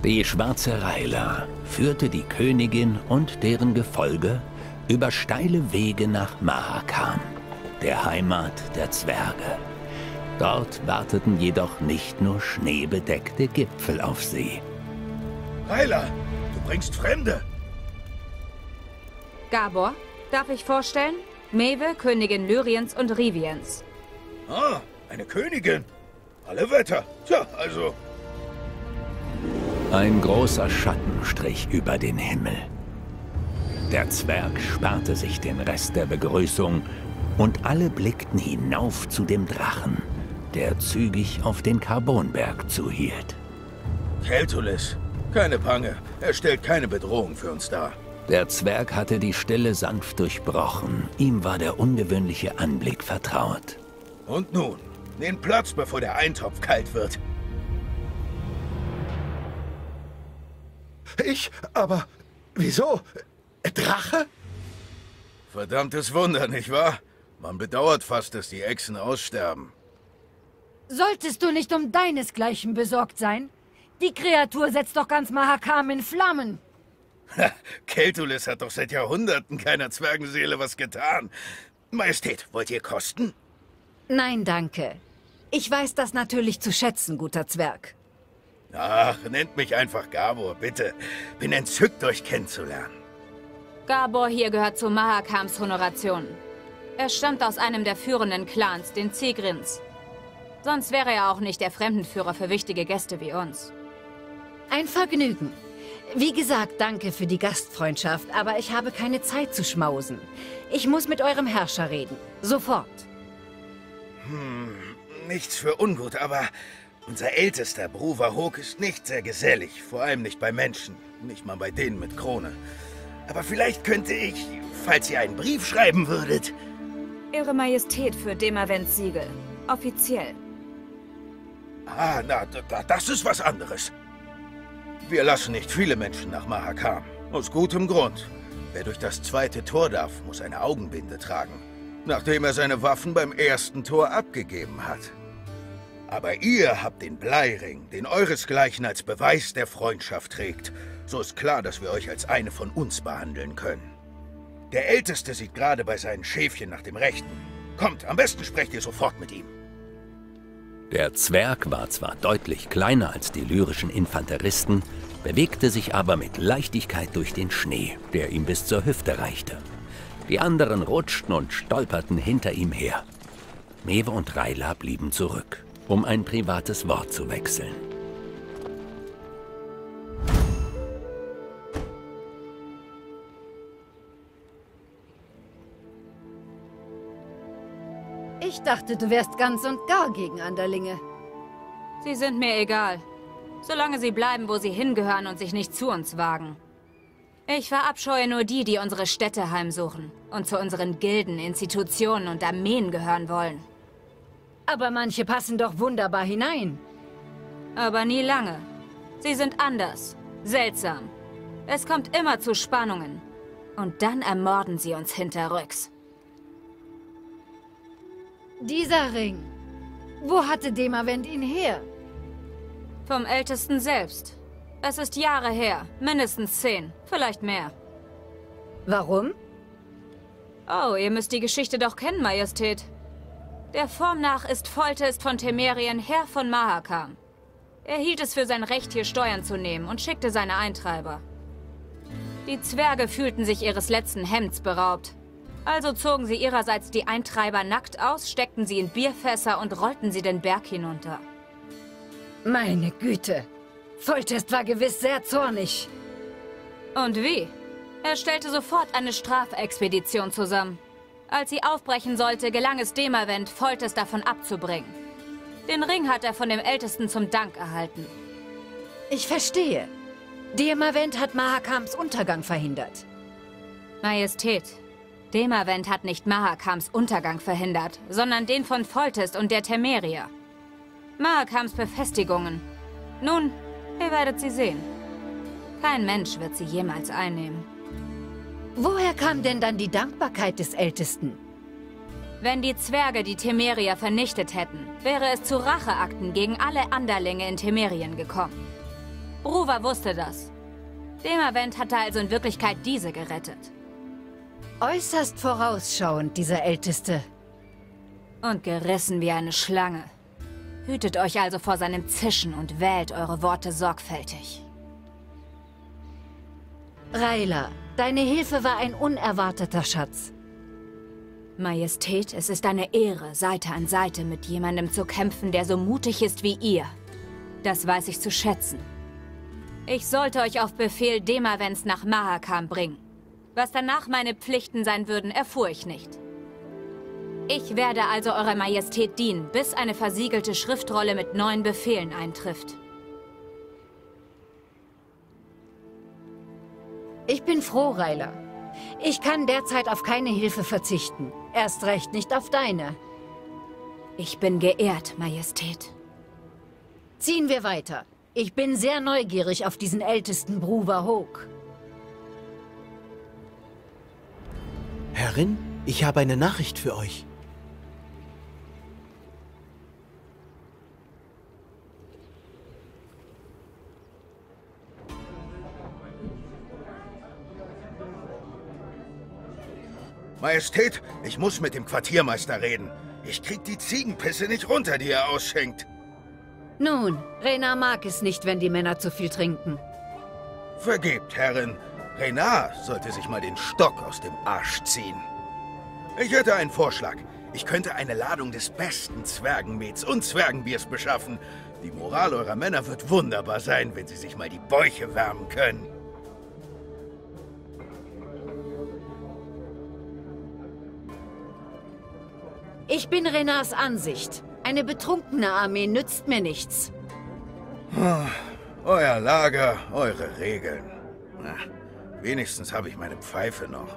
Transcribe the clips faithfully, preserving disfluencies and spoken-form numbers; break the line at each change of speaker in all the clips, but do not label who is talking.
Die schwarze Rayla führte die Königin und deren Gefolge über steile Wege nach Mahakam, der Heimat der Zwerge. Dort warteten jedoch nicht nur schneebedeckte Gipfel auf sie.
Rayla, du bringst Fremde.
Gabor, darf ich vorstellen? Mewe, Königin Lyriens und Riviens.
Ah, eine Königin. Alle Wetter. Tja, also...
Ein großer Schatten strich über den Himmel. Der Zwerg sparte sich den Rest der Begrüßung und alle blickten hinauf zu dem Drachen, der zügig auf den Karbonberg zuhielt.
Keltulis. Keine Bange. Er stellt keine Bedrohung für uns dar.
Der Zwerg hatte die Stille sanft durchbrochen. Ihm war der ungewöhnliche Anblick vertraut.
Und nun, nehmt Platz, bevor der Eintopf kalt wird.
Ich? Aber wieso? Drache?
Verdammtes Wunder, nicht wahr? Man bedauert fast, dass die Echsen aussterben.
Solltest du nicht um deinesgleichen besorgt sein? Die Kreatur setzt doch ganz Mahakam in Flammen.
Keltulis hat doch seit Jahrhunderten keiner Zwergenseele was getan. Majestät, wollt ihr kosten?
Nein, danke. Ich weiß das natürlich zu schätzen, guter Zwerg.
Ach, nennt mich einfach Gabor, bitte. Bin entzückt, euch kennenzulernen.
Gabor hier gehört zu Mahakams Honoration. Er stammt aus einem der führenden Clans, den Zigrins. Sonst wäre er auch nicht der Fremdenführer für wichtige Gäste wie uns.
Ein Vergnügen. Wie gesagt, danke für die Gastfreundschaft, aber ich habe keine Zeit zu schmausen. Ich muss mit eurem Herrscher reden. Sofort.
Hm, nichts für ungut, aber unser ältester Bruver Hog ist nicht sehr gesellig, vor allem nicht bei Menschen, nicht mal bei denen mit Krone. Aber vielleicht könnte ich, falls ihr einen Brief schreiben würdet...
Ihre Majestät für Demavents Siegel. Offiziell.
Ah, na, da, das ist was anderes. Wir lassen nicht viele Menschen nach Mahakam. Aus gutem Grund. Wer durch das zweite Tor darf, muss eine Augenbinde tragen. Nachdem er seine Waffen beim ersten Tor abgegeben hat. Aber ihr habt den Bleiring, den euresgleichen als Beweis der Freundschaft trägt. So ist klar, dass wir euch als eine von uns behandeln können. Der Älteste sieht gerade bei seinen Schäfchen nach dem Rechten. Kommt, am besten sprecht ihr sofort mit ihm.
Der Zwerg war zwar deutlich kleiner als die lyrischen Infanteristen, bewegte sich aber mit Leichtigkeit durch den Schnee, der ihm bis zur Hüfte reichte. Die anderen rutschten und stolperten hinter ihm her. Mewe und Rayla blieben zurück, um ein privates Wort zu wechseln.
Ich dachte, du wärst ganz und gar gegen Anderlinge.
Sie sind mir egal. Solange sie bleiben, wo sie hingehören und sich nicht zu uns wagen. Ich verabscheue nur die, die unsere Städte heimsuchen und zu unseren Gilden, Institutionen und Armeen gehören wollen.
Aber manche passen doch wunderbar hinein.
Aber nie lange. Sie sind anders, seltsam. Es kommt immer zu Spannungen. Und dann ermorden sie uns hinterrücks.
Dieser Ring. Wo hatte Demavent ihn her?
Vom Ältesten selbst. Es ist Jahre her. Mindestens zehn. Vielleicht mehr.
Warum?
Oh, ihr müsst die Geschichte doch kennen, Majestät. Der Form nach ist Foltest von Temerien Herr von Mahakam. Er hielt es für sein Recht, hier Steuern zu nehmen und schickte seine Eintreiber. Die Zwerge fühlten sich ihres letzten Hemds beraubt. Also zogen sie ihrerseits die Eintreiber nackt aus, steckten sie in Bierfässer und rollten sie den Berg hinunter.
Meine Güte. Foltest war gewiss sehr zornig.
Und wie? Er stellte sofort eine Strafexpedition zusammen. Als sie aufbrechen sollte, gelang es Demavent, Foltest davon abzubringen. Den Ring hat er von dem Ältesten zum Dank erhalten.
Ich verstehe. Demavent hat Mahakams Untergang verhindert.
Majestät, Demavent hat nicht Mahakams Untergang verhindert, sondern den von Foltest und der Temerier. Mahakams Befestigungen. Nun, ihr werdet sie sehen. Kein Mensch wird sie jemals einnehmen.
Woher kam denn dann die Dankbarkeit des Ältesten?
Wenn die Zwerge die Temerier vernichtet hätten, wäre es zu Racheakten gegen alle Anderlinge in Temerien gekommen. Bruva wusste das. Demavend hatte also in Wirklichkeit diese gerettet.
Äußerst vorausschauend, dieser Älteste.
Und gerissen wie eine Schlange. Hütet euch also vor seinem Zischen und wählt eure Worte sorgfältig.
Rayla, deine Hilfe war ein unerwarteter Schatz.
Majestät, es ist eine Ehre, Seite an Seite mit jemandem zu kämpfen, der so mutig ist wie ihr. Das weiß ich zu schätzen. Ich sollte euch auf Befehl Demavends nach Mahakam bringen. Was danach meine Pflichten sein würden, erfuhr ich nicht. Ich werde also Eurer Majestät dienen, bis eine versiegelte Schriftrolle mit neuen Befehlen eintrifft.
Ich bin froh, Rayla. Ich kann derzeit auf keine Hilfe verzichten. Erst recht nicht auf deine.
Ich bin geehrt, Majestät.
Ziehen wir weiter. Ich bin sehr neugierig auf diesen ältesten Bruva Hoke.
Herrin, ich habe eine Nachricht für euch.
Majestät, ich muss mit dem Quartiermeister reden. Ich krieg die Ziegenpisse nicht runter, die er ausschenkt.
Nun, Rena mag es nicht, wenn die Männer zu viel trinken.
Vergebt, Herrin. Renard sollte sich mal den Stock aus dem Arsch ziehen. Ich hätte einen Vorschlag. Ich könnte eine Ladung des besten Zwergenmets und Zwergenbiers beschaffen. Die Moral eurer Männer wird wunderbar sein, wenn sie sich mal die Bäuche wärmen können.
Ich bin Renards Ansicht. Eine betrunkene Armee nützt mir nichts.
Oh, euer Lager, eure Regeln. Na, wenigstens habe ich meine Pfeife noch.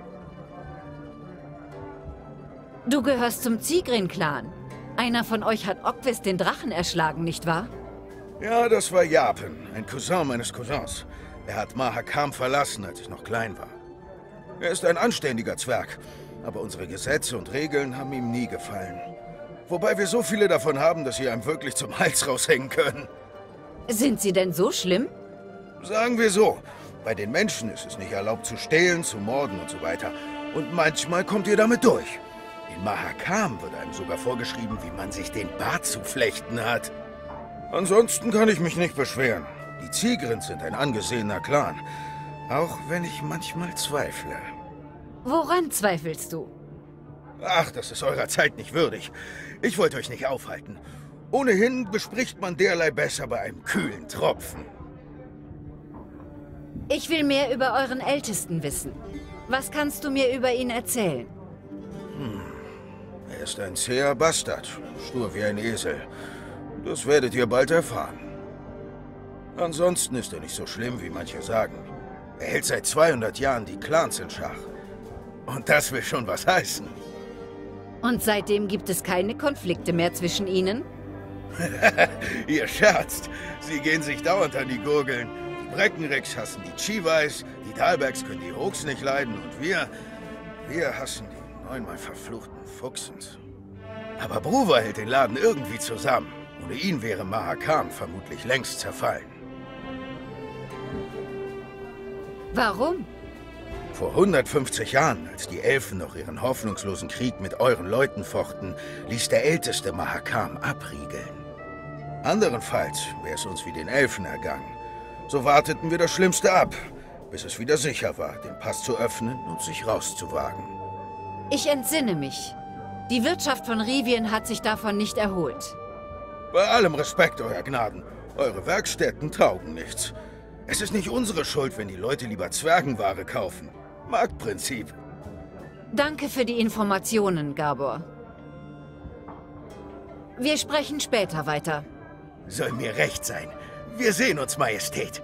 Du gehörst zum Zigrin-Clan. Einer von euch hat Okvis den Drachen erschlagen, nicht wahr?
Ja, das war Japen, ein Cousin meines Cousins. Er hat Mahakam verlassen, als ich noch klein war. Er ist ein anständiger Zwerg, aber unsere Gesetze und Regeln haben ihm nie gefallen. Wobei wir so viele davon haben, dass sie einem wirklich zum Hals raushängen können.
Sind sie denn so schlimm?
Sagen wir so, bei den Menschen ist es nicht erlaubt zu stehlen, zu morden und so weiter. Und manchmal kommt ihr damit durch. In Mahakam wird einem sogar vorgeschrieben, wie man sich den Bart zu flechten hat. Ansonsten kann ich mich nicht beschweren. Die Zigrins sind ein angesehener Clan, auch wenn ich manchmal zweifle.
Woran zweifelst du?
Ach, das ist eurer Zeit nicht würdig. Ich wollte euch nicht aufhalten. Ohnehin bespricht man derlei besser bei einem kühlen Tropfen.
Ich will mehr über euren Ältesten wissen. Was kannst du mir über ihn erzählen?
Hm. Er ist ein zäher Bastard, stur wie ein Esel. Das werdet ihr bald erfahren. Ansonsten ist er nicht so schlimm, wie manche sagen. Er hält seit zweihundert Jahren die Clans in Schach. Und das will schon was heißen.
Und seitdem gibt es keine Konflikte mehr zwischen ihnen?
Ihr scherzt. Sie gehen sich dauernd an die Gurgeln. Die Breckenricks hassen die Chivais, die Dalbergs können die Hooks nicht leiden und wir, wir hassen die neunmal verfluchten Fuchsens. Aber Bruva hält den Laden irgendwie zusammen. Ohne ihn wäre Mahakam vermutlich längst zerfallen.
Warum?
Vor hundertfünfzig Jahren, als die Elfen noch ihren hoffnungslosen Krieg mit euren Leuten fochten, ließ der älteste Mahakam abriegeln. Anderenfalls wäre es uns wie den Elfen ergangen. So warteten wir das Schlimmste ab, bis es wieder sicher war, den Pass zu öffnen und sich rauszuwagen.
Ich entsinne mich. Die Wirtschaft von Rivien hat sich davon nicht erholt.
Bei allem Respekt, Euer Gnaden, eure Werkstätten taugen nichts. Es ist nicht unsere Schuld, wenn die Leute lieber Zwergenware kaufen. Marktprinzip.
Danke für die Informationen, Gabor. Wir sprechen später weiter.
Soll mir recht sein. Wir sehen uns, Majestät.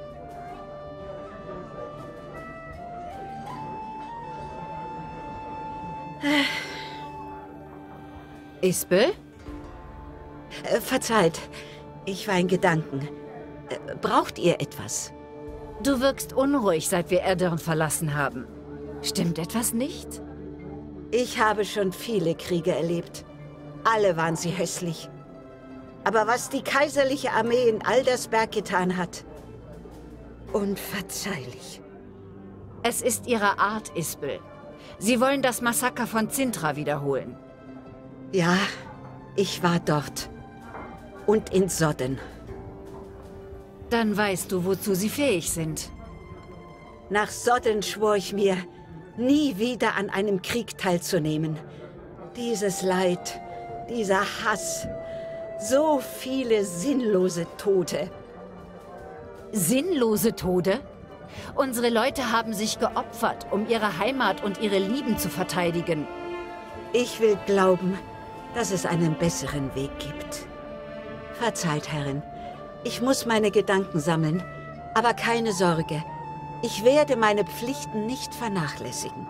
Isbel?
Äh, verzeiht, ich war in Gedanken. Äh, braucht ihr etwas?
Du wirkst unruhig, seit wir Aedirn verlassen haben. Stimmt etwas nicht?
Ich habe schon viele Kriege erlebt. Alle waren sie hässlich. Aber was die kaiserliche Armee in Aldersberg getan hat, Unverzeihlich.
Es ist ihre Art, Isbel. Sie wollen das Massaker von Cintra wiederholen.
Ja, ich war dort. Und in Sodden.
Dann weißt du, wozu sie fähig sind.
Nach Sodden schwor ich mir, nie wieder an einem Krieg teilzunehmen. Dieses Leid, dieser Hass, so viele sinnlose Tote.
Sinnlose Tode? Unsere Leute haben sich geopfert, um ihre Heimat und ihre Lieben zu verteidigen.
Ich will glauben, dass es einen besseren Weg gibt. Verzeiht, Herrin. Ich muss meine Gedanken sammeln, aber keine Sorge. Ich werde meine Pflichten nicht vernachlässigen.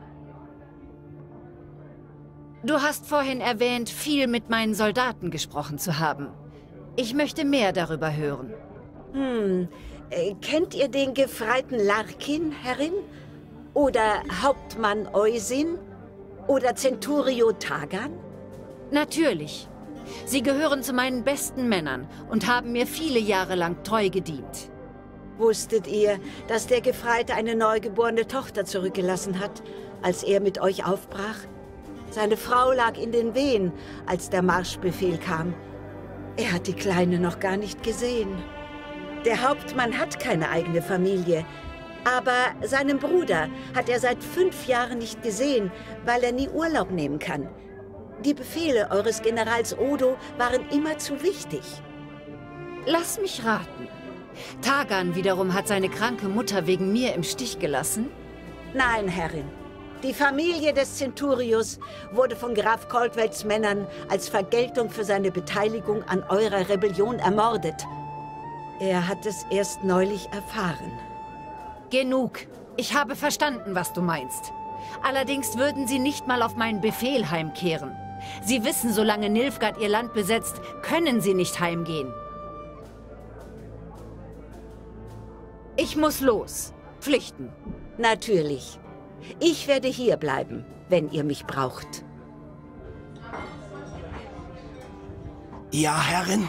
Du hast vorhin erwähnt, viel mit meinen Soldaten gesprochen zu haben. Ich möchte mehr darüber hören.
Hm, äh, kennt ihr den Gefreiten Larkin, Herrin? Oder Hauptmann Eusin? Oder Centurio Tagan?
Natürlich. Sie gehören zu meinen besten Männern und haben mir viele Jahre lang treu gedient.
Wusstet ihr, dass der Gefreite eine neugeborene Tochter zurückgelassen hat, als er mit euch aufbrach? Seine Frau lag in den Wehen, als der Marschbefehl kam. Er hat die Kleine noch gar nicht gesehen. Der Hauptmann hat keine eigene Familie, aber seinen Bruder hat er seit fünf Jahren nicht gesehen, weil er nie Urlaub nehmen kann. Die Befehle eures Generals Odo waren immer zu wichtig.
Lass mich raten. Tagan wiederum hat seine kranke Mutter wegen mir im Stich gelassen?
Nein, Herrin. Die Familie des Centurius wurde von Graf Caldwells Männern als Vergeltung für seine Beteiligung an eurer Rebellion ermordet. Er hat es erst neulich erfahren.
Genug. Ich habe verstanden, was du meinst. Allerdings würden sie nicht mal auf meinen Befehl heimkehren. Sie wissen, solange Nilfgaard ihr Land besetzt, können sie nicht heimgehen. Ich muss los. Pflichten.
Natürlich. Ich werde hier bleiben, wenn ihr mich braucht.
Ja, Herrin?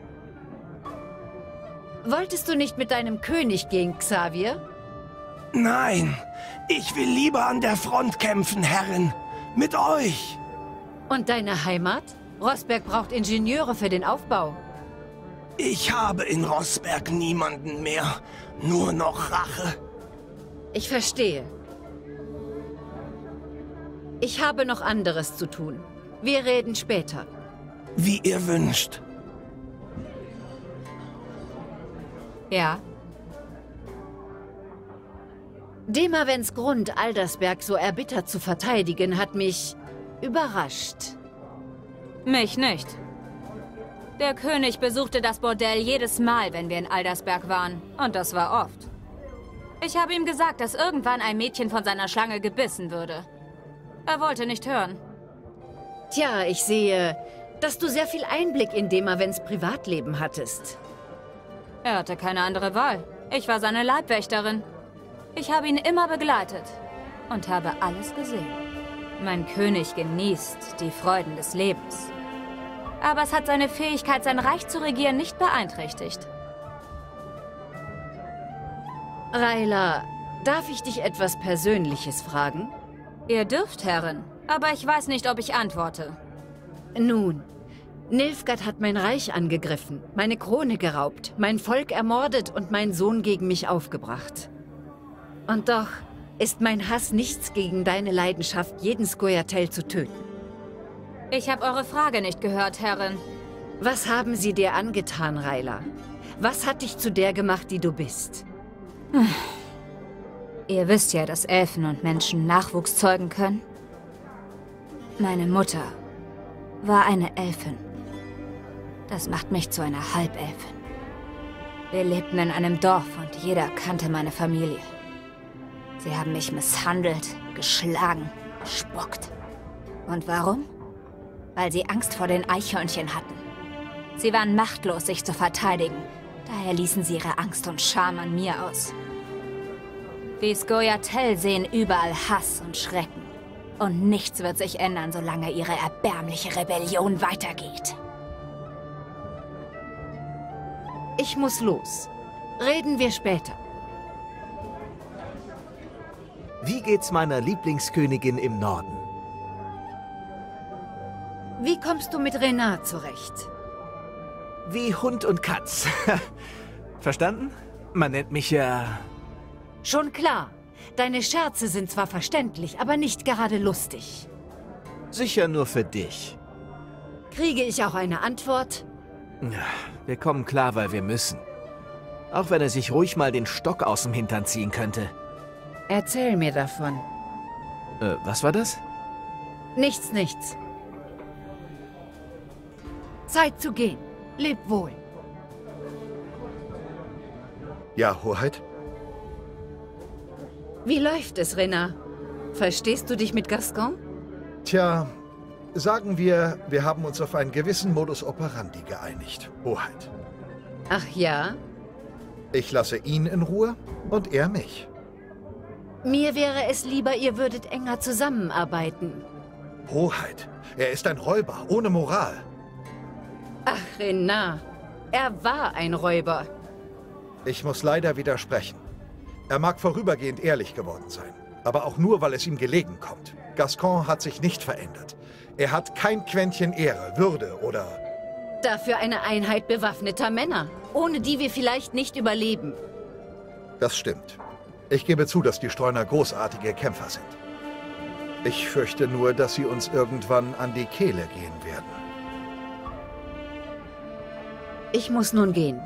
Wolltest du nicht mit deinem König gehen, Xavier?
Nein, ich will lieber an der Front kämpfen, Herrin. Mit euch.
Und deine Heimat? Rossberg braucht Ingenieure für den Aufbau.
Ich habe in Rossberg niemanden mehr. Nur noch Rache.
Ich verstehe. Ich habe noch anderes zu tun. Wir reden später.
Wie ihr wünscht.
Ja? Demavens Grund, Aldersberg so erbittert zu verteidigen, hat mich überrascht.
Mich nicht. Der König besuchte das Bordell jedes Mal, wenn wir in Aldersberg waren. Und das war oft. Ich habe ihm gesagt, dass irgendwann ein Mädchen von seiner Schlange gebissen würde. Er wollte nicht hören.
Tja, ich sehe, dass du sehr viel Einblick in Demavens Privatleben hattest.
Er hatte keine andere Wahl. Ich war seine Leibwächterin. Ich habe ihn immer begleitet und habe alles gesehen. Mein König genießt die Freuden des Lebens. Aber es hat seine Fähigkeit, sein Reich zu regieren, nicht beeinträchtigt.
Rayla, darf ich dich etwas Persönliches fragen?
Ihr dürft, Herrin, aber ich weiß nicht, ob ich antworte.
Nun, Nilfgaard hat mein Reich angegriffen, meine Krone geraubt, mein Volk ermordet und meinen Sohn gegen mich aufgebracht. Und doch ist mein Hass nichts gegen deine Leidenschaft, jeden Scoia'tael zu töten.
Ich habe eure Frage nicht gehört, Herrin.
Was haben sie dir angetan, Rayla? Was hat dich zu der gemacht, die du bist?
Ihr wisst ja, dass Elfen und Menschen Nachwuchs zeugen können. Meine Mutter war eine Elfin. Das macht mich zu einer Halbelfin. Wir lebten in einem Dorf und jeder kannte meine Familie. Sie haben mich misshandelt, geschlagen, gespuckt. Und warum? Weil sie Angst vor den Eichhörnchen hatten. Sie waren machtlos, sich zu verteidigen. Daher ließen sie ihre Angst und Scham an mir aus. Die Scoia'tael sehen überall Hass und Schrecken. Und nichts wird sich ändern, solange ihre erbärmliche Rebellion weitergeht.
Ich muss los. Reden wir später.
Wie geht's meiner Lieblingskönigin im Norden?
Wie kommst du mit Renard zurecht?
Wie Hund und Katz. Verstanden? Man nennt mich ja...
Schon klar. Deine Scherze sind zwar verständlich, aber nicht gerade lustig.
Sicher nur für dich.
Kriege ich auch eine Antwort?
Wir kommen klar, weil wir müssen. Auch wenn er sich ruhig mal den Stock aus dem Hintern ziehen könnte.
Erzähl mir davon.
Äh, was war das?
Nichts, nichts. Zeit zu gehen. Leb wohl.
Ja, Hoheit?
Wie läuft es, Renard? Verstehst du dich mit Gascon?
Tja, sagen wir, wir haben uns auf einen gewissen Modus operandi geeinigt, Hoheit.
Ach ja?
Ich lasse ihn in Ruhe und er mich.
Mir wäre es lieber, ihr würdet enger zusammenarbeiten.
Hoheit, er ist ein Räuber, ohne Moral.
Ach, Renard, er war ein Räuber.
Ich muss leider widersprechen. Er mag vorübergehend ehrlich geworden sein, aber auch nur, weil es ihm gelegen kommt. Gascon hat sich nicht verändert. Er hat kein Quäntchen Ehre, Würde oder...
Dafür eine Einheit bewaffneter Männer, ohne die wir vielleicht nicht überleben.
Das stimmt. Ich gebe zu, dass die Streuner großartige Kämpfer sind. Ich fürchte nur, dass sie uns irgendwann an die Kehle gehen werden.
Ich muss nun gehen.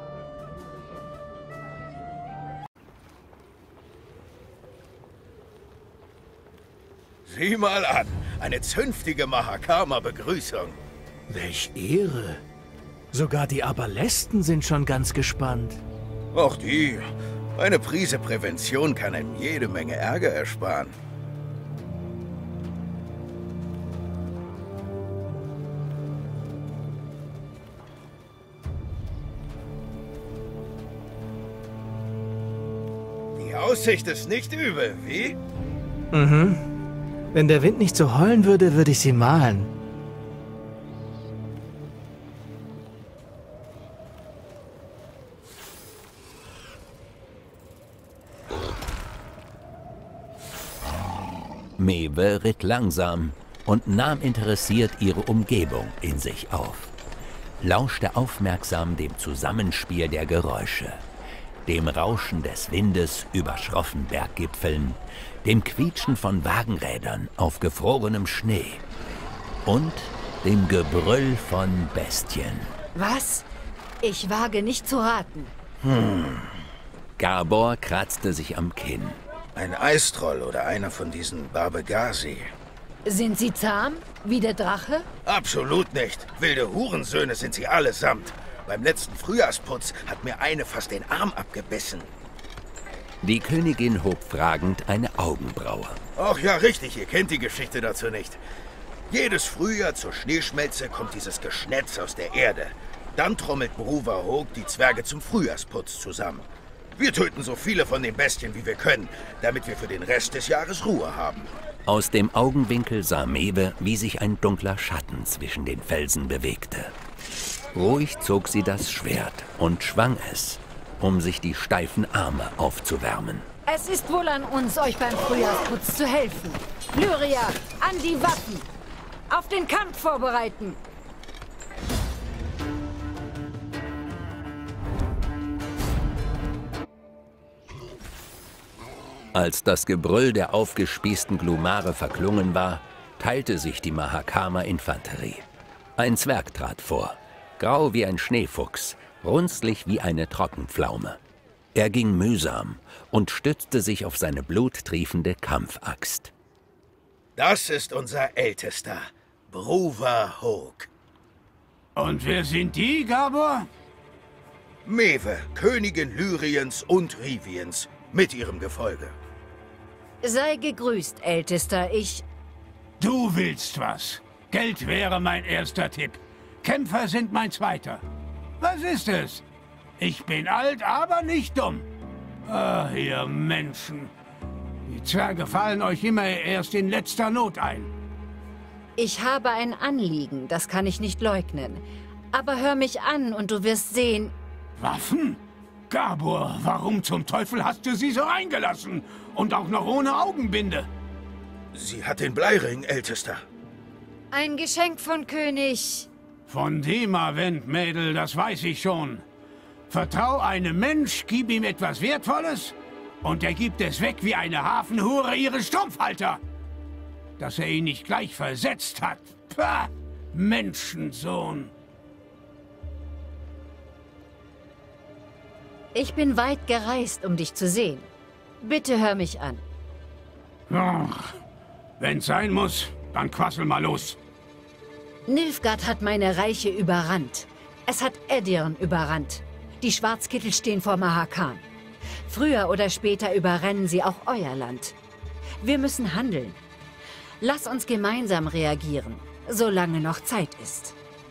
Sieh mal an, eine zünftige Mahakama-Begrüßung.
Welch Ehre. Sogar die Aberlästen sind schon ganz gespannt.
Auch die. Eine Prise Prävention kann einem jede Menge Ärger ersparen. Die Aussicht ist nicht übel, wie?
Mhm. Wenn der Wind nicht so heulen würde, würde ich sie malen.
Maeve ritt langsam und nahm interessiert ihre Umgebung in sich auf. Lauschte aufmerksam dem Zusammenspiel der Geräusche, dem Rauschen des Windes über schroffen Berggipfeln, dem Quietschen von Wagenrädern auf gefrorenem Schnee und dem Gebrüll von Bestien.
Was? Ich wage nicht zu raten.
Hm. Gabor kratzte sich am Kinn.
Ein Eistroll oder einer von diesen Barbegasi.
Sind sie zahm, wie der Drache?
Absolut nicht. Wilde Hurensöhne sind sie allesamt. Beim letzten Frühjahrsputz hat mir eine fast den Arm abgebissen.
Die Königin hob fragend eine Augenbraue.
Ach ja, richtig, ihr kennt die Geschichte dazu nicht. Jedes Frühjahr zur Schneeschmelze kommt dieses Geschnetz aus der Erde. Dann trommelt Bruva Hoog die Zwerge zum Frühjahrsputz zusammen. Wir töten so viele von den Bestien, wie wir können, damit wir für den Rest des Jahres Ruhe haben.
Aus dem Augenwinkel sah Maeve, wie sich ein dunkler Schatten zwischen den Felsen bewegte. Ruhig zog sie das Schwert und schwang es, um sich die steifen Arme aufzuwärmen.
Es ist wohl an uns, euch beim Frühjahrsputz zu helfen. Lyria, an die Waffen! Auf den Kampf vorbereiten!
Als das Gebrüll der aufgespießten Glumare verklungen war, teilte sich die Mahakama-Infanterie. Ein Zwerg trat vor, grau wie ein Schneefuchs, runzlig wie eine Trockenpflaume. Er ging mühsam und stützte sich auf seine bluttriefende Kampfaxt.
Das ist unser Ältester, Bruva Hoog.
Und wer sind die, Gabor?
Maeve, Königin Lyriens und Riviens, mit ihrem Gefolge.
Sei gegrüßt, Ältester, ich...
Du willst was. Geld wäre mein erster Tipp. Kämpfer sind mein zweiter. Was ist es? Ich bin alt, aber nicht dumm. Ah, ihr Menschen. Die Zwerge fallen euch immer erst in letzter Not ein.
Ich habe ein Anliegen, das kann ich nicht leugnen. Aber hör mich an und du wirst sehen...
Waffen? Gabor, warum zum Teufel hast du sie so reingelassen? Und auch noch ohne Augenbinde?
Sie hat den Bleiring, Ältester.
Ein Geschenk von König.
Von Demavend, Mädel, das weiß ich schon. Vertrau einem Mensch, gib ihm etwas Wertvolles und er gibt es weg wie eine Hafenhure ihre Strumpfhalter. Dass er ihn nicht gleich versetzt hat. Pah, Menschensohn.
Ich bin weit gereist, um dich zu sehen. Bitte hör mich an.
Ach, wenn's sein muss, dann quassel mal los.
Nilfgaard hat meine Reiche überrannt. Es hat Edirn überrannt. Die Schwarzkittel stehen vor Mahakam. Früher oder später überrennen sie auch euer Land. Wir müssen handeln. Lass uns gemeinsam reagieren, solange noch Zeit ist.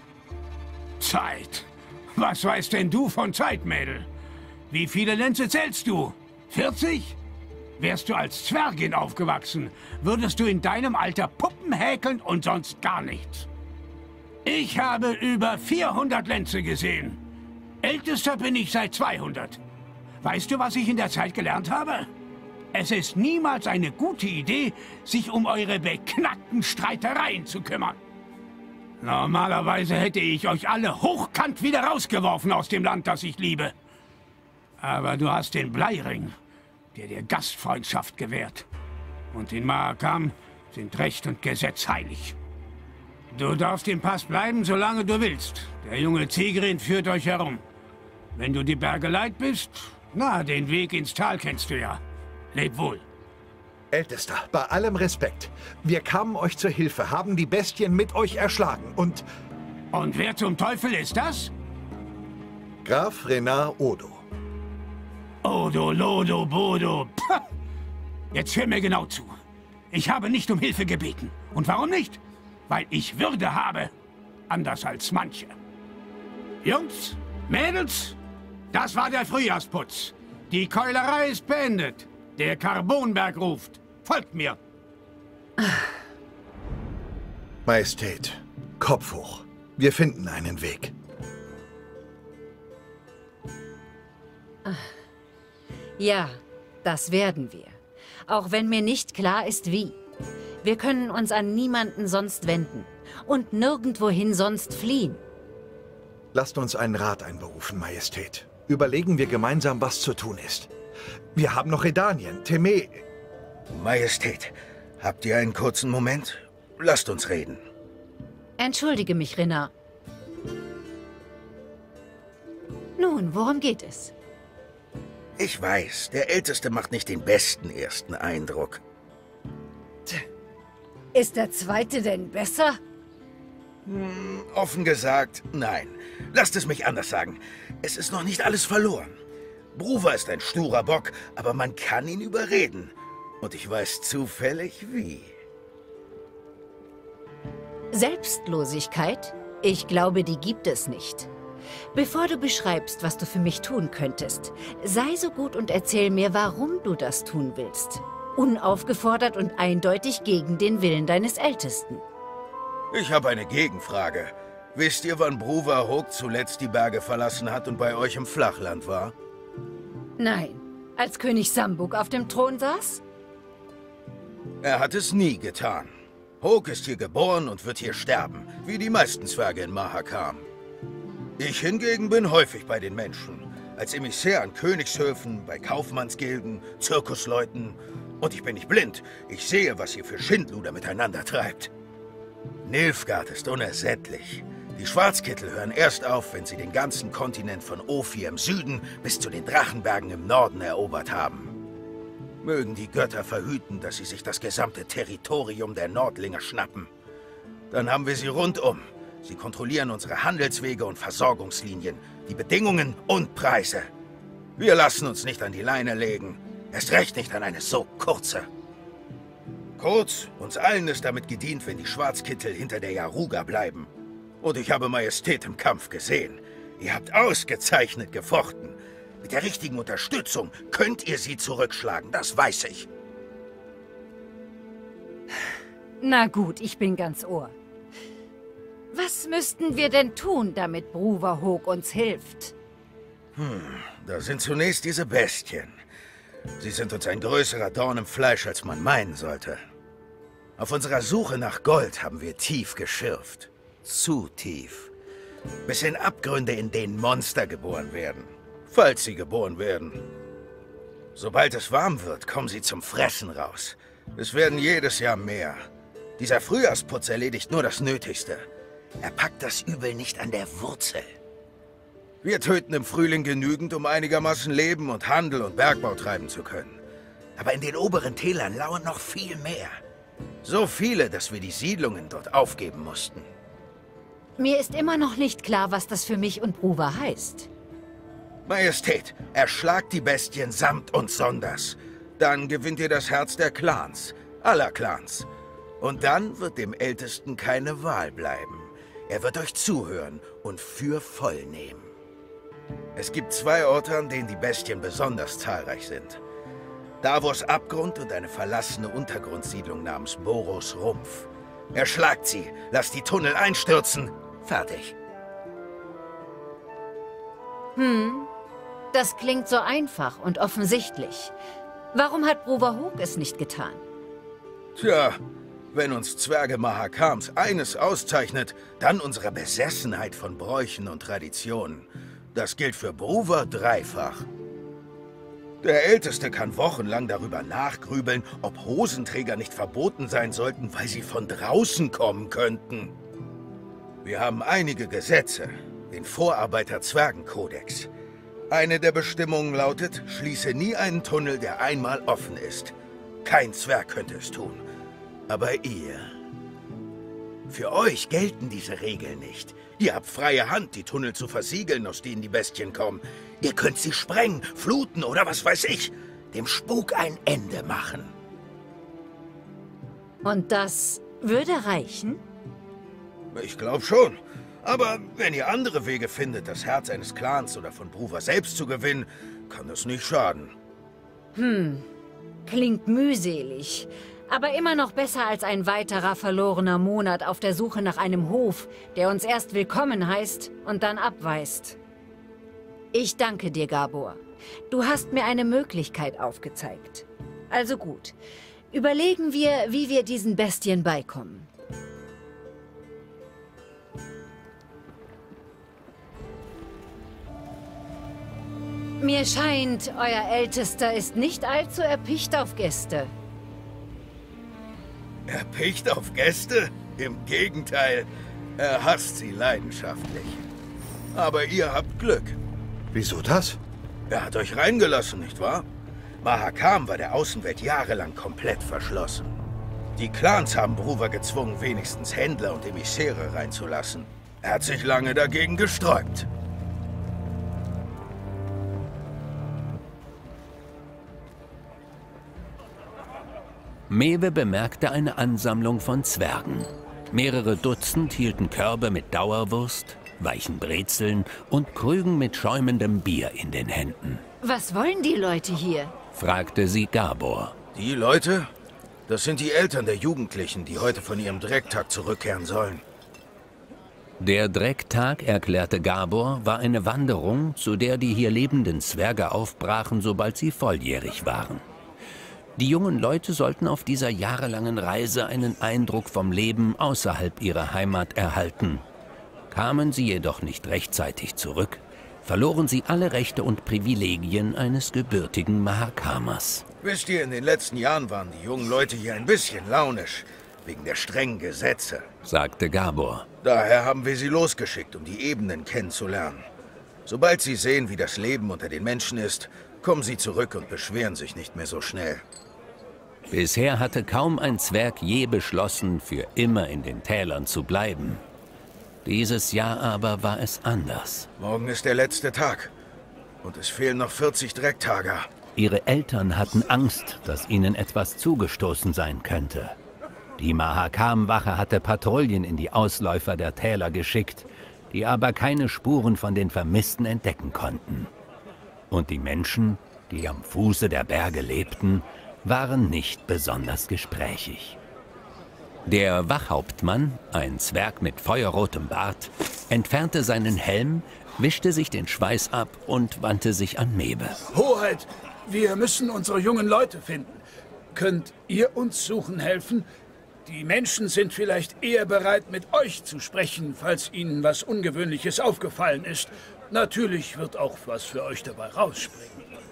Zeit? Was weißt denn du von Zeit, Mädel? Wie viele Lenze zählst du? vierzig? Wärst du als Zwergin aufgewachsen, würdest du in deinem Alter Puppen häkeln und sonst gar nichts. Ich habe über vierhundert Lenze gesehen. Ältester bin ich seit zweihundert. Weißt du, was ich in der Zeit gelernt habe? Es ist niemals eine gute Idee, sich um eure beknackten Streitereien zu kümmern. Normalerweise hätte ich euch alle hochkant wieder rausgeworfen aus dem Land, das ich liebe. Aber du hast den Bleiring, der dir Gastfreundschaft gewährt. Und in Mahakam sind Recht und Gesetz heilig. Du darfst im Pass bleiben, solange du willst. Der junge Tigrin führt euch herum. Wenn du die Berge leid bist, na, den Weg ins Tal kennst du ja. Leb wohl.
Ältester, bei allem Respekt. Wir kamen euch zur Hilfe, haben die Bestien mit euch erschlagen und...
Und wer zum Teufel ist das?
Graf Renard Odo.
Odo, Lodo, Bodo. Pah. Jetzt hör mir genau zu. Ich habe nicht um Hilfe gebeten. Und warum nicht? Weil ich Würde habe. Anders als manche. Jungs, Mädels, das war der Frühjahrsputz. Die Keulerei ist beendet. Der Karbonberg ruft. Folgt mir.
Majestät, Kopf hoch. Wir finden einen Weg.
Ja, das werden wir. Auch wenn mir nicht klar ist, wie. Wir können uns an niemanden sonst wenden. Und nirgendwohin sonst fliehen.
Lasst uns einen Rat einberufen, Majestät. Überlegen wir gemeinsam, was zu tun ist. Wir haben noch Redanien, Temé...
Majestät, habt ihr einen kurzen Moment? Lasst uns reden.
Entschuldige mich, Renard. Nun, worum geht es?
Ich weiß, der Älteste macht nicht den besten ersten Eindruck.
Ist der Zweite denn besser?
Hm, offen gesagt, nein. Lasst es mich anders sagen. Es ist noch nicht alles verloren. Bruva ist ein sturer Bock, aber man kann ihn überreden. Und ich weiß zufällig, wie.
Selbstlosigkeit? Ich glaube, die gibt es nicht. Bevor du beschreibst, was du für mich tun könntest, sei so gut und erzähl mir, warum du das tun willst. Unaufgefordert und eindeutig gegen den Willen deines Ältesten.
Ich habe eine Gegenfrage. Wisst ihr, wann Bruva Hog zuletzt die Berge verlassen hat und bei euch im Flachland war?
Nein. Als König Sambuk auf dem Thron saß?
Er hat es nie getan. Hog ist hier geboren und wird hier sterben, wie die meisten Zwerge in Mahakam. Ich hingegen bin häufig bei den Menschen. Als Emissär an Königshöfen, bei Kaufmannsgilden, Zirkusleuten. Und ich bin nicht blind. Ich sehe, was ihr für Schindluder miteinander treibt. Nilfgaard ist unersättlich. Die Schwarzkittel hören erst auf, wenn sie den ganzen Kontinent von Ophir im Süden bis zu den Drachenbergen im Norden erobert haben. Mögen die Götter verhüten, dass sie sich das gesamte Territorium der Nordlinger schnappen. Dann haben wir sie rundum. Sie kontrollieren unsere Handelswege und Versorgungslinien, die Bedingungen und Preise. Wir lassen uns nicht an die Leine legen, erst recht nicht an eine so kurze. Kurz, uns allen ist damit gedient, wenn die Schwarzkittel hinter der Yaruga bleiben. Und ich habe Majestät im Kampf gesehen. Ihr habt ausgezeichnet gefochten. Mit der richtigen Unterstützung könnt ihr sie zurückschlagen, das weiß ich.
Na gut, ich bin ganz Ohr. Was müssten wir denn tun, damit Bruva Hog uns hilft?
Hm, da sind zunächst diese Bestien. Sie sind uns ein größerer Dorn im Fleisch, als man meinen sollte. Auf unserer Suche nach Gold haben wir tief geschürft. Zu tief. Bis in Abgründe, in denen Monster geboren werden. Falls sie geboren werden. Sobald es warm wird, kommen sie zum Fressen raus. Es werden jedes Jahr mehr. Dieser Frühjahrsputz erledigt nur das Nötigste. Er packt das Übel nicht an der Wurzel. Wir töten im Frühling genügend, um einigermaßen leben und Handel und Bergbau treiben zu können. Aber in den oberen Tälern lauern noch viel mehr. So viele, dass wir die Siedlungen dort aufgeben mussten.
Mir ist immer noch nicht klar, was das für mich und Bruva heißt.
Majestät, erschlagt die Bestien samt und sonders. Dann gewinnt ihr das Herz der Clans, aller Clans. Und dann wird dem Ältesten keine Wahl bleiben. Er wird euch zuhören und für voll nehmen. Es gibt zwei Orte, an denen die Bestien besonders zahlreich sind. Davos Abgrund und eine verlassene Untergrundsiedlung namens Boros Rumpf. Erschlagt sie, lasst die Tunnel einstürzen. Fertig.
Hm, das klingt so einfach und offensichtlich. Warum hat Bruva Hug es nicht getan?
Tja, wenn uns Zwerge Mahakams eines auszeichnet, dann unsere Besessenheit von Bräuchen und Traditionen. Das gilt für Bruva dreifach. Der Älteste kann wochenlang darüber nachgrübeln, ob Hosenträger nicht verboten sein sollten, weil sie von draußen kommen könnten. Wir haben einige Gesetze, den Vorarbeiter-Zwergenkodex. Eine der Bestimmungen lautet, schließe nie einen Tunnel, der einmal offen ist. Kein Zwerg könnte es tun. Aber ihr... Für euch gelten diese Regeln nicht. Ihr habt freie Hand, die Tunnel zu versiegeln, aus denen die Bestien kommen. Ihr könnt sie sprengen, fluten oder was weiß ich. Dem Spuk ein Ende machen.
Und das würde reichen?
Ich glaube schon. Aber wenn ihr andere Wege findet, das Herz eines Clans oder von Bruva selbst zu gewinnen, kann das nicht schaden.
Hm, klingt mühselig. Aber immer noch besser als ein weiterer verlorener Monat auf der Suche nach einem Hof, der uns erst willkommen heißt und dann abweist. Ich danke dir, Gabor. Du hast mir eine Möglichkeit aufgezeigt. Also gut, überlegen wir, wie wir diesen Bestien beikommen. Mir scheint, euer Ältester ist nicht allzu erpicht auf Gäste.
Erpicht auf Gäste? Im Gegenteil, er hasst sie leidenschaftlich. Aber ihr habt Glück.
Wieso das?
Er hat euch reingelassen, nicht wahr? Mahakam war der Außenwelt jahrelang komplett verschlossen. Die Clans haben Bruva gezwungen, wenigstens Händler und Emissäre reinzulassen. Er hat sich lange dagegen gesträubt.
Mewe bemerkte eine Ansammlung von Zwergen. Mehrere Dutzend hielten Körbe mit Dauerwurst, weichen Brezeln und Krügen mit schäumendem Bier in den Händen.
Was wollen die Leute hier?
Fragte sie Gabor.
Die Leute? Das sind die Eltern der Jugendlichen, die heute von ihrem Drecktag zurückkehren sollen.
Der Drecktag, erklärte Gabor, war eine Wanderung, zu der die hier lebenden Zwerge aufbrachen, sobald sie volljährig waren. Die jungen Leute sollten auf dieser jahrelangen Reise einen Eindruck vom Leben außerhalb ihrer Heimat erhalten. Kamen sie jedoch nicht rechtzeitig zurück, verloren sie alle Rechte und Privilegien eines gebürtigen Mahakamers.
Wisst ihr, in den letzten Jahren waren die jungen Leute hier ein bisschen launisch, wegen der strengen Gesetze,
sagte Gabor.
Daher haben wir sie losgeschickt, um die Ebenen kennenzulernen. Sobald sie sehen, wie das Leben unter den Menschen ist, kommen sie zurück und beschweren sich nicht mehr so schnell.
Bisher hatte kaum ein Zwerg je beschlossen, für immer in den Tälern zu bleiben. Dieses Jahr aber war es anders.
Morgen ist der letzte Tag und es fehlen noch vierzig Drecktager.
Ihre Eltern hatten Angst, dass ihnen etwas zugestoßen sein könnte. Die Mahakam-Wache hatte Patrouillen in die Ausläufer der Täler geschickt, die aber keine Spuren von den Vermissten entdecken konnten. Und die Menschen, die am Fuße der Berge lebten, waren nicht besonders gesprächig. Der Wachhauptmann, ein Zwerg mit feuerrotem Bart, entfernte seinen Helm, wischte sich den Schweiß ab und wandte sich an Mewe.
Hoheit, wir müssen unsere jungen Leute finden. Könnt ihr uns suchen helfen? Die Menschen sind vielleicht eher bereit, mit euch zu sprechen, falls ihnen was Ungewöhnliches aufgefallen ist. Natürlich wird auch was für euch dabei rausspringen.